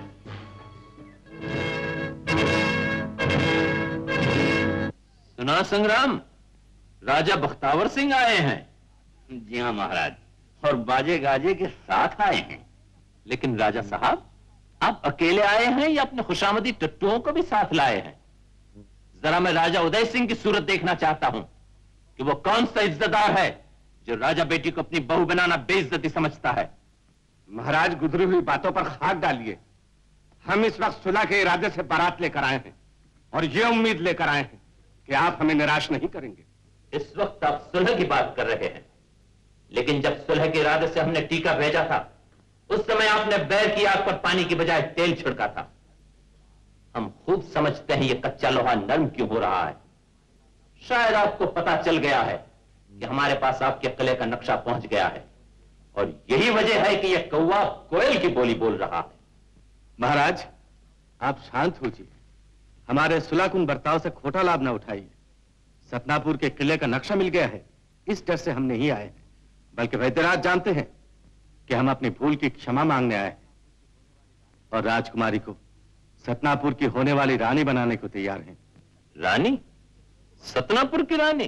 सुना संग्राम, राजा बख्तावर सिंह आए हैं। जी हाँ महाराज, और बाजे गाजे के साथ आए हैं। लेकिन राजा साहब, आप अकेले आए हैं या अपने खुशामदी टट्टुओं को भी साथ लाए हैं? जरा मैं राजा उदय सिंह की सूरत देखना चाहता हूं कि वो कौन सा इज्जतदार है जो राजा बेटी को अपनी बहू बनाना बेइज्जती समझता है। महाराज, गुजरी हुई बातों पर खाक डालिए। हम इस वक्त सुलह के इरादे से बारात लेकर आए हैं और ये उम्मीद लेकर आए हैं कि आप हमें निराश नहीं करेंगे। इस वक्त आप सुलह की बात कर रहे हैं, लेकिन जब सुलह के इरादे से हमने टीका भेजा था, उस समय आपने बैर की आग पर पानी की बजाय तेल छिड़का था। हम खूब समझते हैं ये कच्चा लोहा नरम क्यों हो रहा है। शायद आपको पता चल गया है कि हमारे पास आपके किले का नक्शा पहुंच गया है, और यही वजह है कि यह कौवा कोयल की बोली बोल रहा है। महाराज, आप शांत होइए। हमारे सुलहकुन बर्ताव से खोटा लाभ न उठाइए। सतनापुर के किले का नक्शा मिल गया है, इस डर से हम नहीं आए हैं, बल्कि वैद्यराज जानते हैं कि हम अपनी भूल की क्षमा मांगने आए हैं और राजकुमारी को सतनापुर की होने वाली रानी बनाने को तैयार हैं। रानी? सतनापुर की रानी?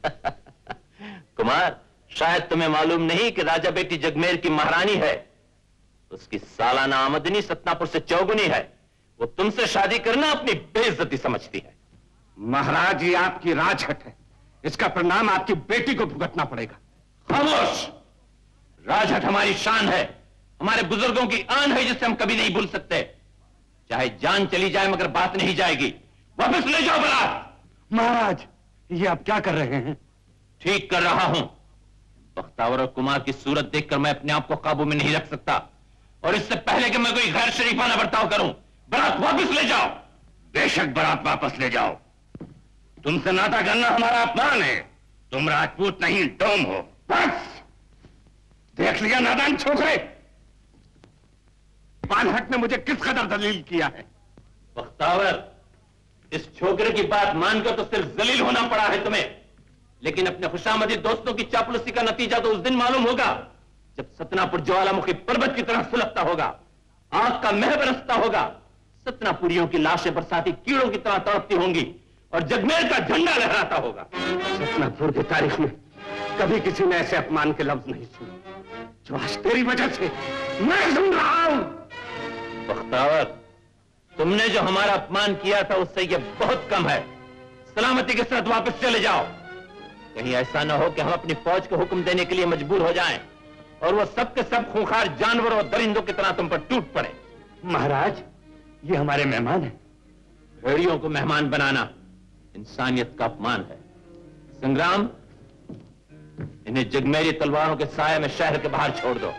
कुमार, शायद तुम्हें मालूम नहीं कि राजा बेटी जगमेर की महारानी है। उसकी सालाना आमदनी सतनापुर से चौगुनी है। वो तुमसे शादी करना अपनी बेइज्जती समझती है। महाराज, ये आपकी राज हट है, इसका परिणाम आपकी बेटी को भुगतना पड़ेगा। खामोश! राजहट हमारी शान है, हमारे बुजुर्गों की आन है, जिसे हम कभी नहीं भूल सकते। चाहे जान चली जाए मगर बात नहीं जाएगी। वापस ले जाओ बारात। महाराज, ये आप क्या कर रहे हैं? ठीक कर रहा हूं। बख्तावर और कुमार की सूरत देखकर मैं अपने आप को काबू में नहीं रख सकता, और इससे पहले कि मैं कोई गैर शरीफाना बर्ताव करूं, बारात वापस ले जाओ। बेशक बारात वापस ले जाओ। तुमसे नाता करना हमारा अपमान है। तुम राजपूत नहीं, डोम हो। बस देख लिया नादान छोकरे। बालहट ने मुझे किस कदर दलील किया है। बख्तावर, इस छोकरे की बात मानकर तो सिर्फ जलील होना पड़ा है तुम्हें, लेकिन अपने खुशामदी दोस्तों की चापलूसी का नतीजा तो उस दिन मालूम होगा जब सतनापुर ज्वालामुखी पर्वत की तरह सुलगता होगा, आग का मह बरसता होगा, सतनापुरियों की लाशें बरसाती कीड़ों की तरह तड़पती होंगी और जगमेर का झंडा लहराता होगा। सतनापुर की तारीख में कभी किसी ने ऐसे अपमान के लफ्ज नहीं सुने जो आज तेरी वजह से मैं सुन रहा हूं। बख्तावर, तुमने जो हमारा अपमान किया था उससे यह बहुत कम है। सलामती के साथ वापस चले जाओ। कहीं ऐसा न हो कि हम अपनी फौज को हुक्म देने के लिए मजबूर हो जाएं और वो सब के सब खूंखार जानवरों और दरिंदों की तरह तुम पर टूट पड़े। महाराज, ये हमारे मेहमान हैं। भेड़ियों को मेहमान बनाना इंसानियत का अपमान है। संग्राम, इन्हें जगमेरी तलवारों के साए में शहर के बाहर छोड़ दो।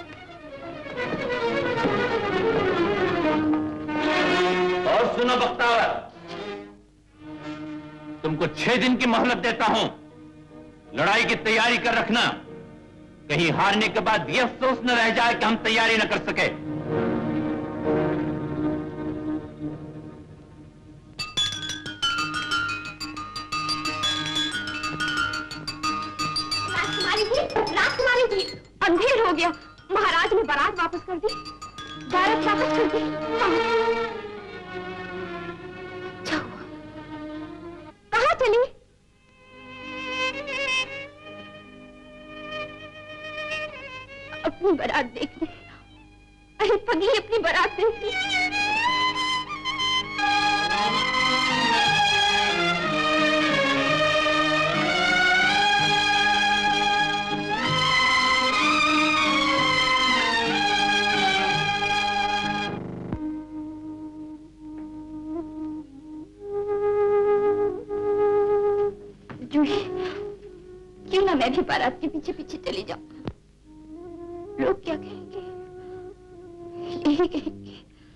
और सुनो बख्तावर, तुमको 6 दिन की मोहलत देता हूं। लड़ाई की तैयारी कर रखना, कहीं हारने के बाद यह अफसोस न रह जाए कि हम तैयारी न कर सके। राजकुमारी जी, अंधेर हो गया। महाराज ने बारात वापस कर दी, बारात वापस कर दी। कहाँ चली? अपनी बारात देखने। अरे पगली, अपनी बारात देखने। क्यों ना मैं भी बारात के पीछे पीछे चली जाऊं? लोग क्या कहेंगे? यही कहेंगे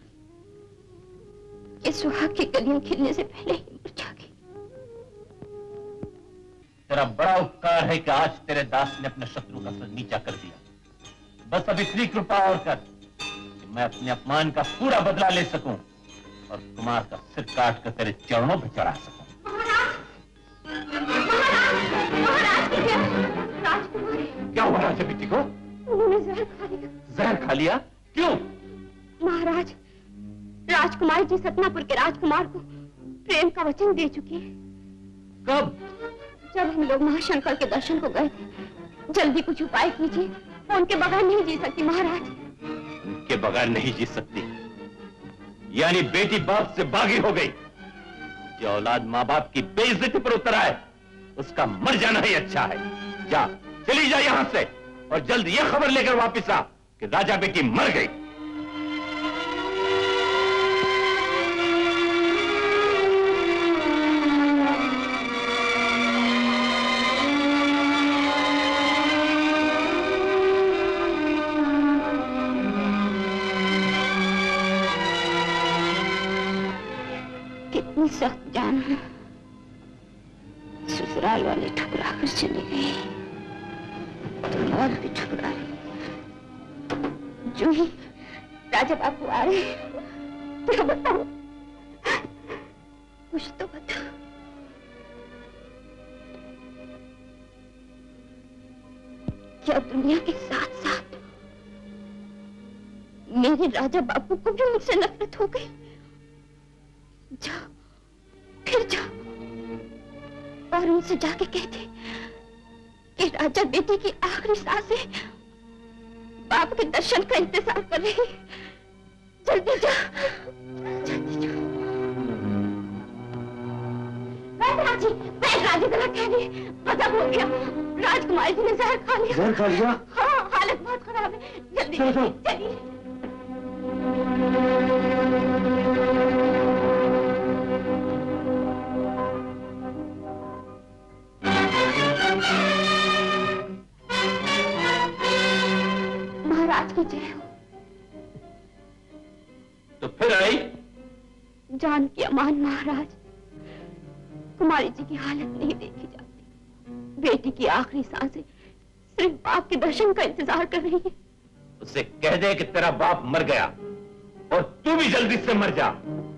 कि सुहाग की कलियां खिलने से पहले ही मुरझा गई। तेरा बड़ा उपकार है कि आज तेरे दास ने अपने शत्रु का सर नीचा कर दिया। बस अब इतनी कृपा और कर कि मैं अपने अपमान का पूरा बदला ले सकूं और कुमार का सिर काट कर तेरे चरणों पर चढ़ा सकूं। राजकुमारी, क्या हुआ राजा बेटी को? उन्होंने जहर खा लिया। जहर खा लिया? क्यों? महाराज, राजकुमारी जी सतनापुर के राजकुमार को प्रेम का वचन दे चुकी है। कब? जब हम लोग महाशंकर के दर्शन को गए थे। जल्दी कुछ उपाय कीजिए, वो उनके बगैर नहीं जी सकती। महाराज, उनके बगैर नहीं जी सकती? यानी बेटी बाप से बागी हो गई। जो औलाद माँ बाप की बेइज्जती पर उतर आए उसका मर जाना ही अच्छा है। जा, चली जा यहां से और जल्द यह खबर लेकर वापस आ कि राजा बेटी मर गई। कितनी सख्त जान है। ससुराल वाले ठुकरा कर चली गई, तुम और भी ठुकरा रही। जो ही राजा बाबू आ रहे, तो बताओ, कुछ तो बताओ। क्या दुनिया के साथ साथ मेरे राजा बाबू को भी मुझसे नफरत हो गई? जाओ, फिर जाओ और उनसे जाके कहते कि राजा बेटी की आखिरी सांसें बाप के दर्शन का इंतजार कर रही है। जल्दी जाओ, जल्दी जाओ। वैदराजी, वैदराजी गलत कह रही है। गजब हो गया, राजकुमारी जी ने जहर खा लिया। जहर खा लिया? हाँ, हालत बहुत खराब है। जल्दी चलिए। महाराज की जय हो। तो फिर आई? जान की अमान महाराज, कुमारी जी की हालत नहीं देखी जाती। बेटी की आखिरी सांसें सिर्फ बाप के दर्शन का इंतजार कर रही है। उसे कह दे कि तेरा बाप मर गया और तू भी जल्दी से मर जा।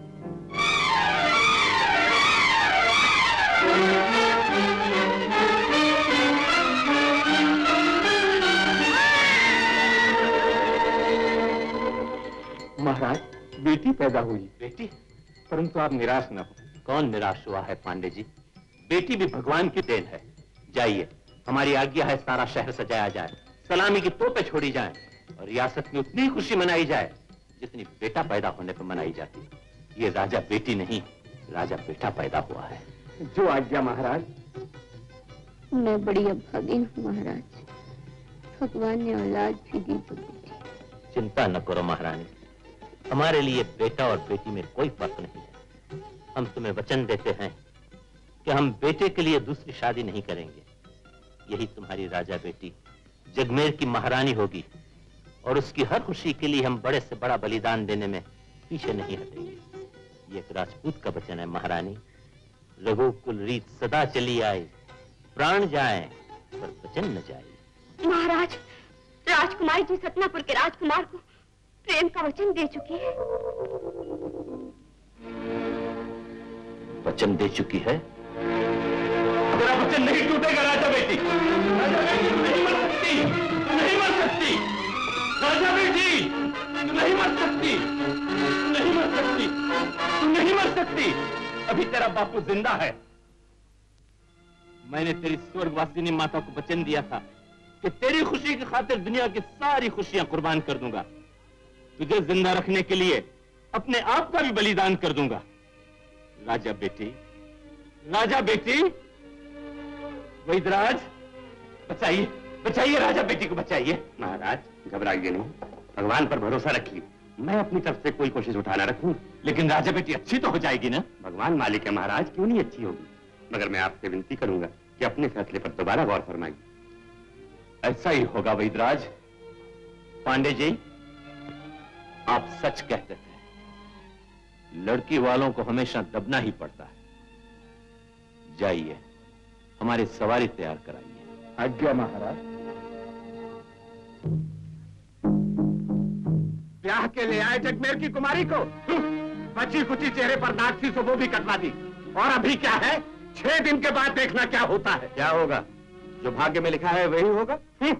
महाराज, बेटी पैदा हुई। बेटी? परंतु आप निराश न हो। कौन निराश हुआ है पांडे जी? बेटी भी भगवान की देन है। जाइए, हमारी आज्ञा है सारा शहर सजाया जाए, सलामी की तोपें छोड़ी जाएं और रियासत में उतनी खुशी मनाई जाए जितनी बेटा पैदा होने पर मनाई जाती है। ये राजा बेटी नहीं, राजा बेटा पैदा हुआ है। जो आज्ञा महाराज। मैं बड़ी अभागिन हूँ महाराज, भगवान ने औलाद भी दी तो दी। चिंता न करो महारानी, हमारे लिए बेटा और बेटी में कोई फर्क नहीं है। हम तुम्हें वचन देते हैं कि हम बेटे के लिए दूसरी शादी नहीं करेंगे। यही तुम्हारी राजा बेटी जगमेर की महारानी होगी और उसकी हर खुशी के लिए हम बड़े से बड़ा बलिदान देने में पीछे नहीं हटेंगे। ये एक राजपूत का वचन है महारानी। रघुकुल रीत सदा चली आए, प्राण जाए पर वचन न जाए। महाराज, राजकुमारी जी सतनापुर के राजकुमार को प्रेम का वचन दे चुकी है। वचन दे चुकी है? तेरा वचन नहीं टूटेगा राजा बेटी। राजा बेटी तू नहीं मर सकती, तू नहीं मर सकती। राजा बेटी तू नहीं मर सकती, तू नहीं मर सकती, तू नहीं मर सकती। अभी तेरा बापू जिंदा है। मैंने तेरी स्वर्गवासिनी माता को वचन दिया था कि तेरी खुशी की खातिर दुनिया की सारी खुशियां कुर्बान कर दूंगा। तुझे जिंदा रखने के लिए अपने आप का भी बलिदान कर दूंगा। राजा बेटी, राजा बेटी, वैदराज, बचाइए, बचाइए राजा बेटी को बचाइए। महाराज घबराइए नहीं, भगवान पर भरोसा रखिए। मैं अपनी तरफ से कोई कोशिश उठाना रखूं। लेकिन राजा बेटी अच्छी तो हो जाएगी ना? भगवान मालिक है महाराज, क्यों नहीं अच्छी होगी। मगर मैं आपसे विनती करूंगा कि अपने फैसले पर दोबारा गौर फरमाइए। ऐसा ही होगा वैदराज। पांडे जी, आप सच कहते हैं। लड़की वालों को हमेशा दबना ही पड़ता है। जाइए, हमारी सवारी तैयार कराइए। आज्ञा महाराज। ब्याह के ले आए जगमेर की कुमारी को, बची कुची चेहरे पर दाग थी तो वो भी कटवा दी। और अभी क्या है, 6 दिन के बाद देखना क्या होता है। क्या होगा? जो भाग्य में लिखा है वही होगा।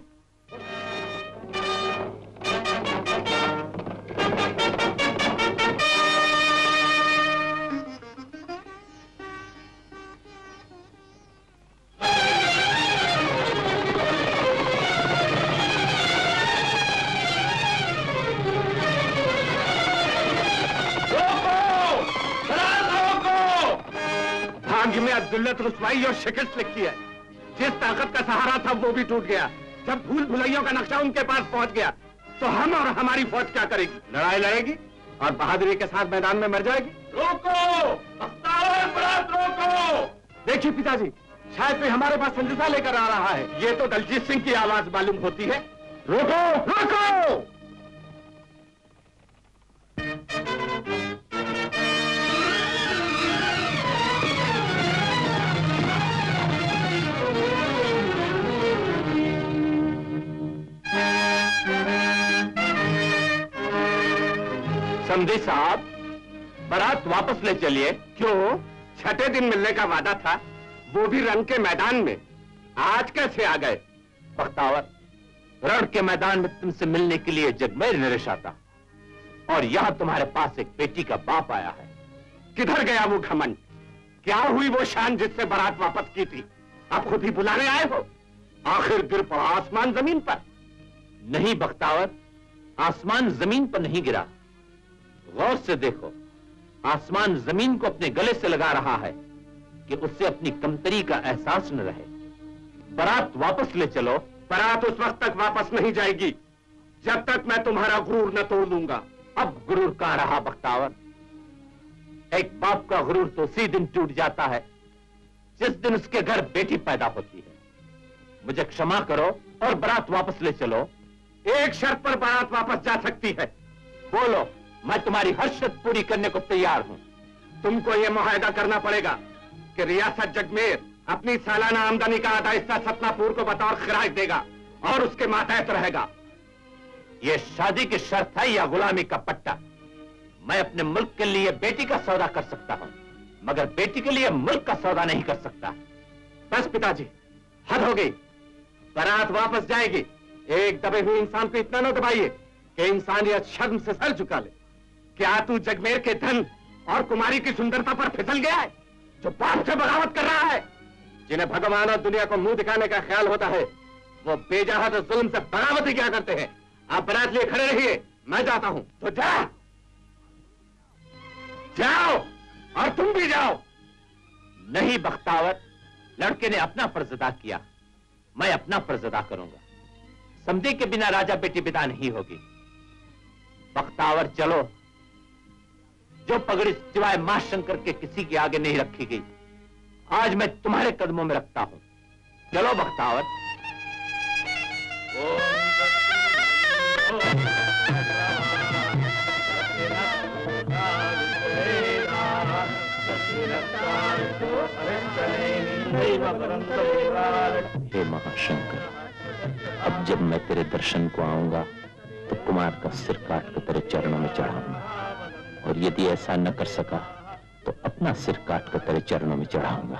जिल्लत, रुसवाई और शिकस्त लिखी है। जिस ताकत का सहारा था वो भी टूट गया। जब भूल भुलैयों का नक्शा उनके पास पहुंच गया तो हम और हमारी फौज क्या करेगी? लड़ाई लड़ेगी और बहादुरी के साथ मैदान में मर जाएगी। रोको! बरात रोको! देखिए पिताजी, शायद कोई हमारे पास संदेशा लेकर आ रहा है। ये तो दलजीत सिंह की आवाज मालूम होती है। रोको! रोको! समझे साहब, बारात वापस ले चलिए। क्यों? 6ठे दिन मिलने का वादा था, वो भी रण के मैदान में। आज कैसे आ गए? बख्तावर, रण के मैदान में तुमसे मिलने के लिए जगमेर नरेश आता और यहाँ तुम्हारे पास एक बेटी का बाप आया है। किधर गया वो घमंड? क्या हुई वो शान जिससे बारात वापस की थी? आप खुद ही बुलाने आए हो? आखिर गिर पड़ा आसमान जमीन पर? नहीं बख्तावर, आसमान जमीन पर नहीं गिरा। गौर से देखो, आसमान जमीन को अपने गले से लगा रहा है कि उससे अपनी कमतरी का एहसास न रहे। बारात वापस ले चलो। बारात उस वक्त तक वापस नहीं जाएगी जब तक मैं तुम्हारा गुरूर न तोड़ दूंगा। अब गुरूर कहां रहा बख्तावर? एक बाप का गुरूर तो उसी दिन टूट जाता है जिस दिन उसके घर बेटी पैदा होती है। मुझे क्षमा करो और बारात वापस ले चलो। एक शर्त पर बारात वापस जा सकती है। बोलो, मैं तुम्हारी हर शर्त पूरी करने को तैयार हूं। तुमको यह मुआहदा करना पड़ेगा कि रियासत जगमेर अपनी सालाना आमदनी का आधा हिस्सा सतनापुर को बतौर खिराज देगा और उसके मातहत रहेगा। यह शादी की शर्त है या गुलामी का पट्टा? मैं अपने मुल्क के लिए बेटी का सौदा कर सकता हूं, मगर बेटी के लिए मुल्क का सौदा नहीं कर सकता। बस पिताजी, हद हो गई। बारात वापस जाएगी। एक दबे हुए इंसान को इतना न दबाइए कि इंसानियत शर्म से सर झुका ले। क्या तू जगमेर के धन और कुमारी की सुंदरता पर फिसल गया है, जो बाप से बगावत कर रहा है? जिन्हें भगवान और दुनिया को मुंह दिखाने का ख्याल होता है, वो बेजहत और जुल्म से बगावत ही क्या करते हैं। आप बारात लिए खड़े रहिए, मैं जाता हूं। तो जाओ, और तुम भी जाओ। नहीं बख्तावर, लड़के ने अपना फर्ज अदा किया, मैं अपना फर्ज अदा करूंगा। समझे के बिना राजा बेटी विदा नहीं होगी। बख्तावर चलो, जो पगड़ी सिवाय मां शंकर के किसी के आगे नहीं रखी गई, आज मैं तुम्हारे कदमों में रखता हूं। चलो बख्तावर। हे महाशंकर, अब जब मैं तेरे दर्शन को आऊंगा तो कुमार का सिर काट कर तेरे चरणों में चढ़ाऊंगा, और यदि ऐसा न कर सका तो अपना सिर काट कर तेरे चरणों में चढ़ाऊंगा।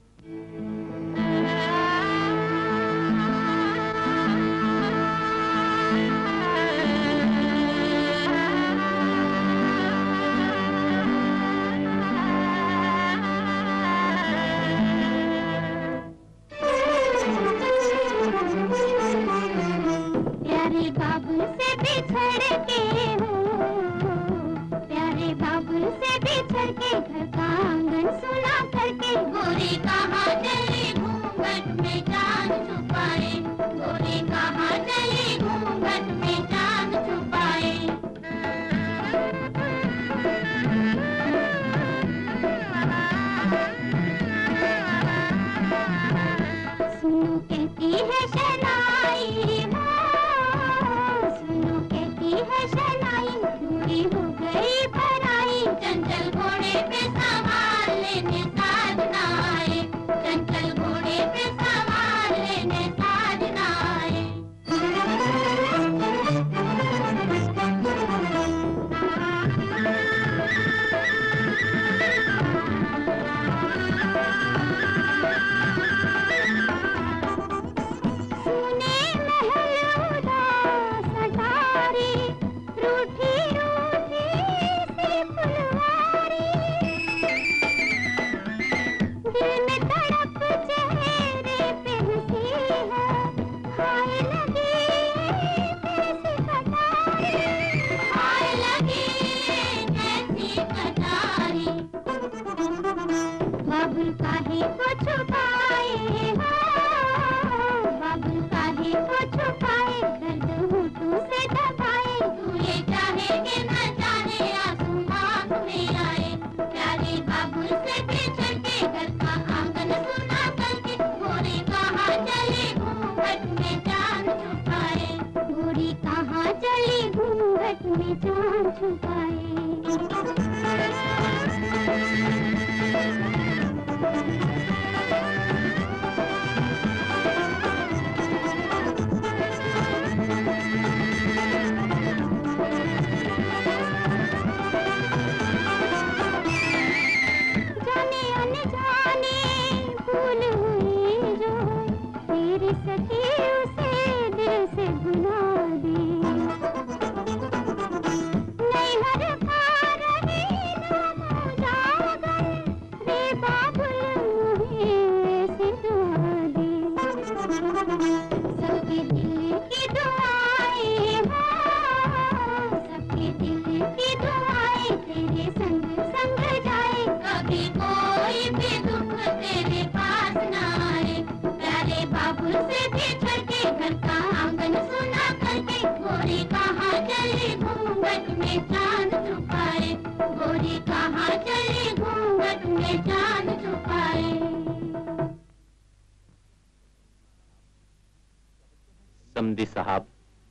समधी साहब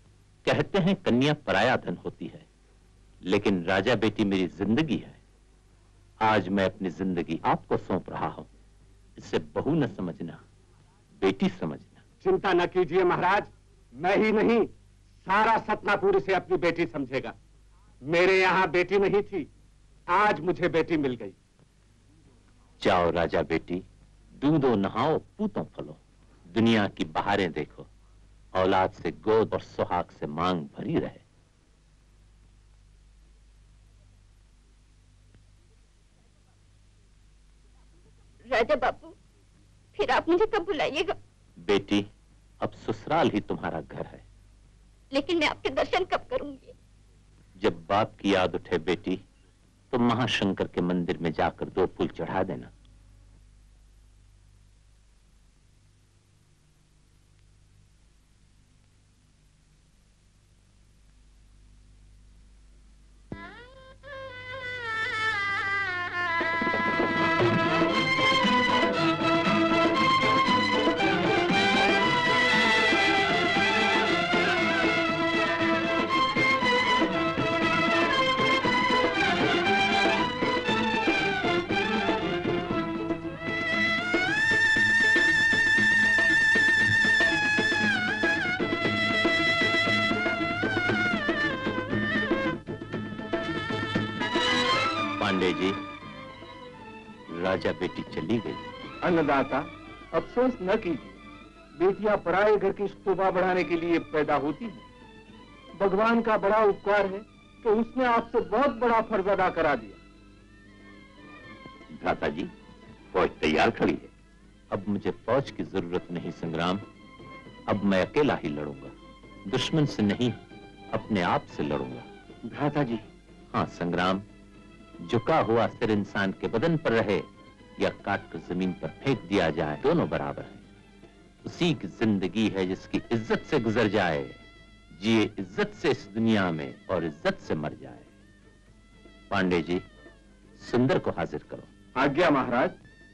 कहते हैं कन्या पराया धन होती है, लेकिन राजा बेटी मेरी जिंदगी है। आज मैं अपनी जिंदगी आपको सौंप रहा हूं। इसे बहू न समझना, बेटी समझना। चिंता न कीजिए महाराज, मैं ही नहीं सारा सतनापुर इसे अपनी बेटी समझेगा। मेरे यहाँ बेटी नहीं थी, आज मुझे बेटी मिल गई। जाओ राजा बेटी, दूधो नहाओ, पूतों फलो, दुनिया की बहारें देखो, औलाद से गोद और सुहाग से मांग भरी रहे। राजा बापू, फिर आप मुझे कब बुलाइएगा? बेटी, अब ससुराल ही तुम्हारा घर है। लेकिन मैं आपके दर्शन कब करूंगी? जब बाप की याद उठे बेटी, तो महाशंकर के मंदिर में जाकर 2 फूल चढ़ा देना। पांडे जी, राजा बेटी चली गई। अन्नदाता, अफसोस न कीजिए, बेटियां पराए घर की शोभा बढ़ाने के लिए पैदा होती हैं। भगवान का बड़ा उपकार है कि उसने आपसे बहुत बड़ा फर्ज अदा करा दिया। भ्राता जी, फौज तैयार खड़ी है। अब मुझे फौज की जरूरत नहीं संग्राम, अब मैं अकेला ही लड़ूंगा। दुश्मन से नहीं, अपने आप से लड़ूंगा। भ्राता जी। हाँ संग्राम, झुका हुआ सिर इंसान के बदन पर रहे या काट कर जमीन पर फेंक दिया जाए, दोनों बराबर है। उसी की जिंदगी है जिसकी इज्जत से गुजर जाए, जिए इज्जत से इस दुनिया में और इज्जत से मर जाए। पांडे जी, सुंदर को हाजिर करो। आज्ञा महाराज।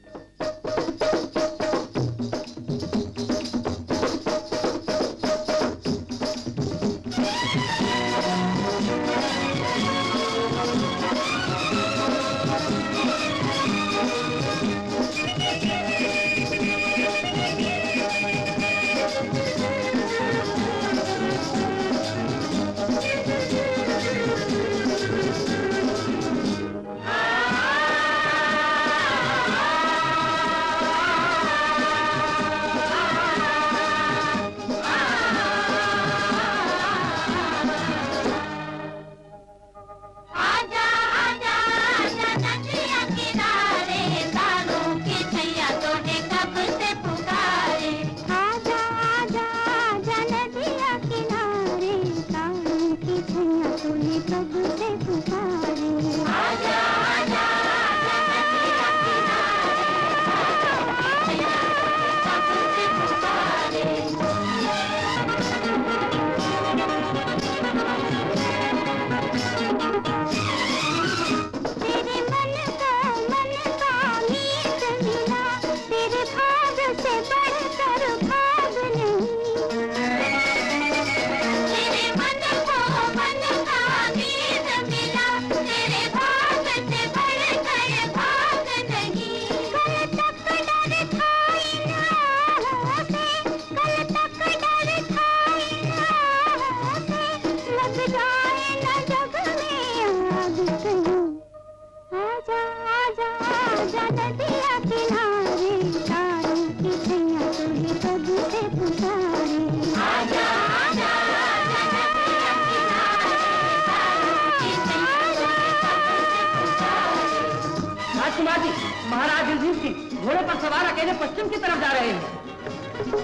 महाराज दलजीत सिंह घोड़े पर सवार अकेले पश्चिम की तरफ जा रहे हैं।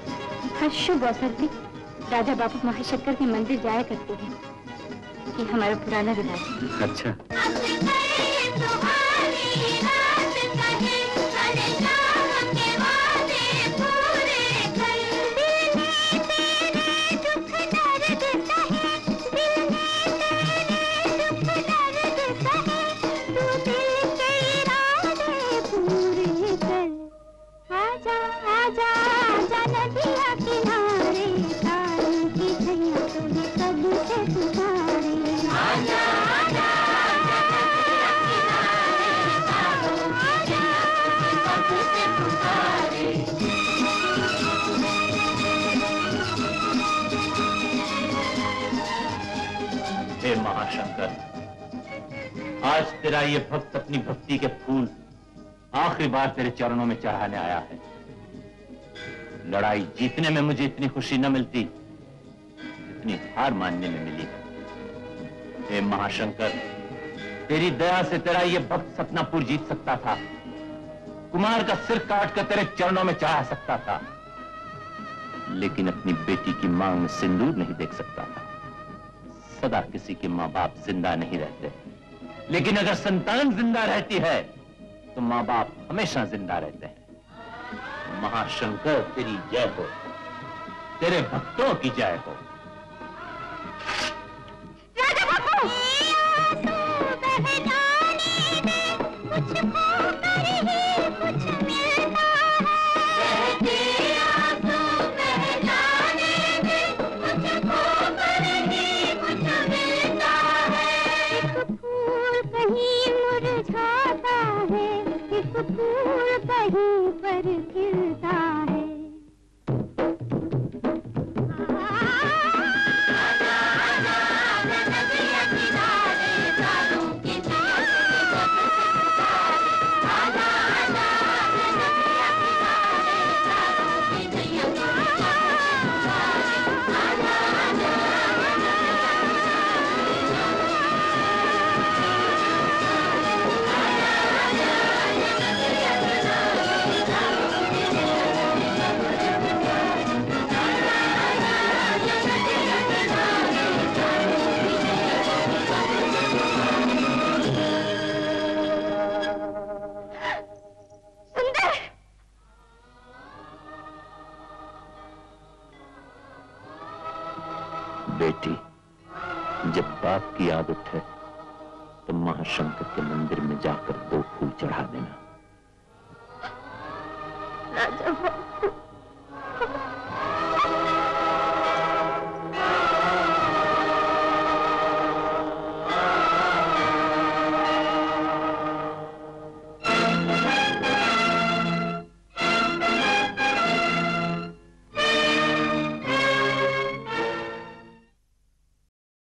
हर शुभ अवसर पे राजा बापू महाशंकर के मंदिर जाया करते हैं। ये हमारा पुराना रिवाज है। अच्छा। हे महाशंकर, आज तेरा ये भक्त अपनी भक्ति के फूल आखिरी बार तेरे चरणों में चढ़ाने आया है। लड़ाई जीतने में मुझे इतनी खुशी न मिलती जितनी हार मानने में मिली है। हे महाशंकर, तेरी दया से तेरा ये भक्त सतनापुर जीत सकता था, कुमार का सिर काट कर तेरे चरणों में चढ़ा सकता था, लेकिन अपनी बेटी की मांग में सिंदूर नहीं देख सकता था। सदा किसी के माँ बाप जिंदा नहीं रहते, लेकिन अगर संतान जिंदा रहती है तो माँ बाप हमेशा जिंदा रहते हैं। महाशंकर, तेरी जय हो, तेरे भक्तों की जय हो। राजा बाबू! कुछ खोकर ही कुछ मिलता है, कुछ खोकर ही कुछ मिलता है। एक फूल कहीं मुरझाता है, एक फूल कहीं पर खिलता है। बेटी, जब बाप की याद उठे तो महाशंकर के मंदिर में जाकर 2 फूल चढ़ा देना। राजा बाबू,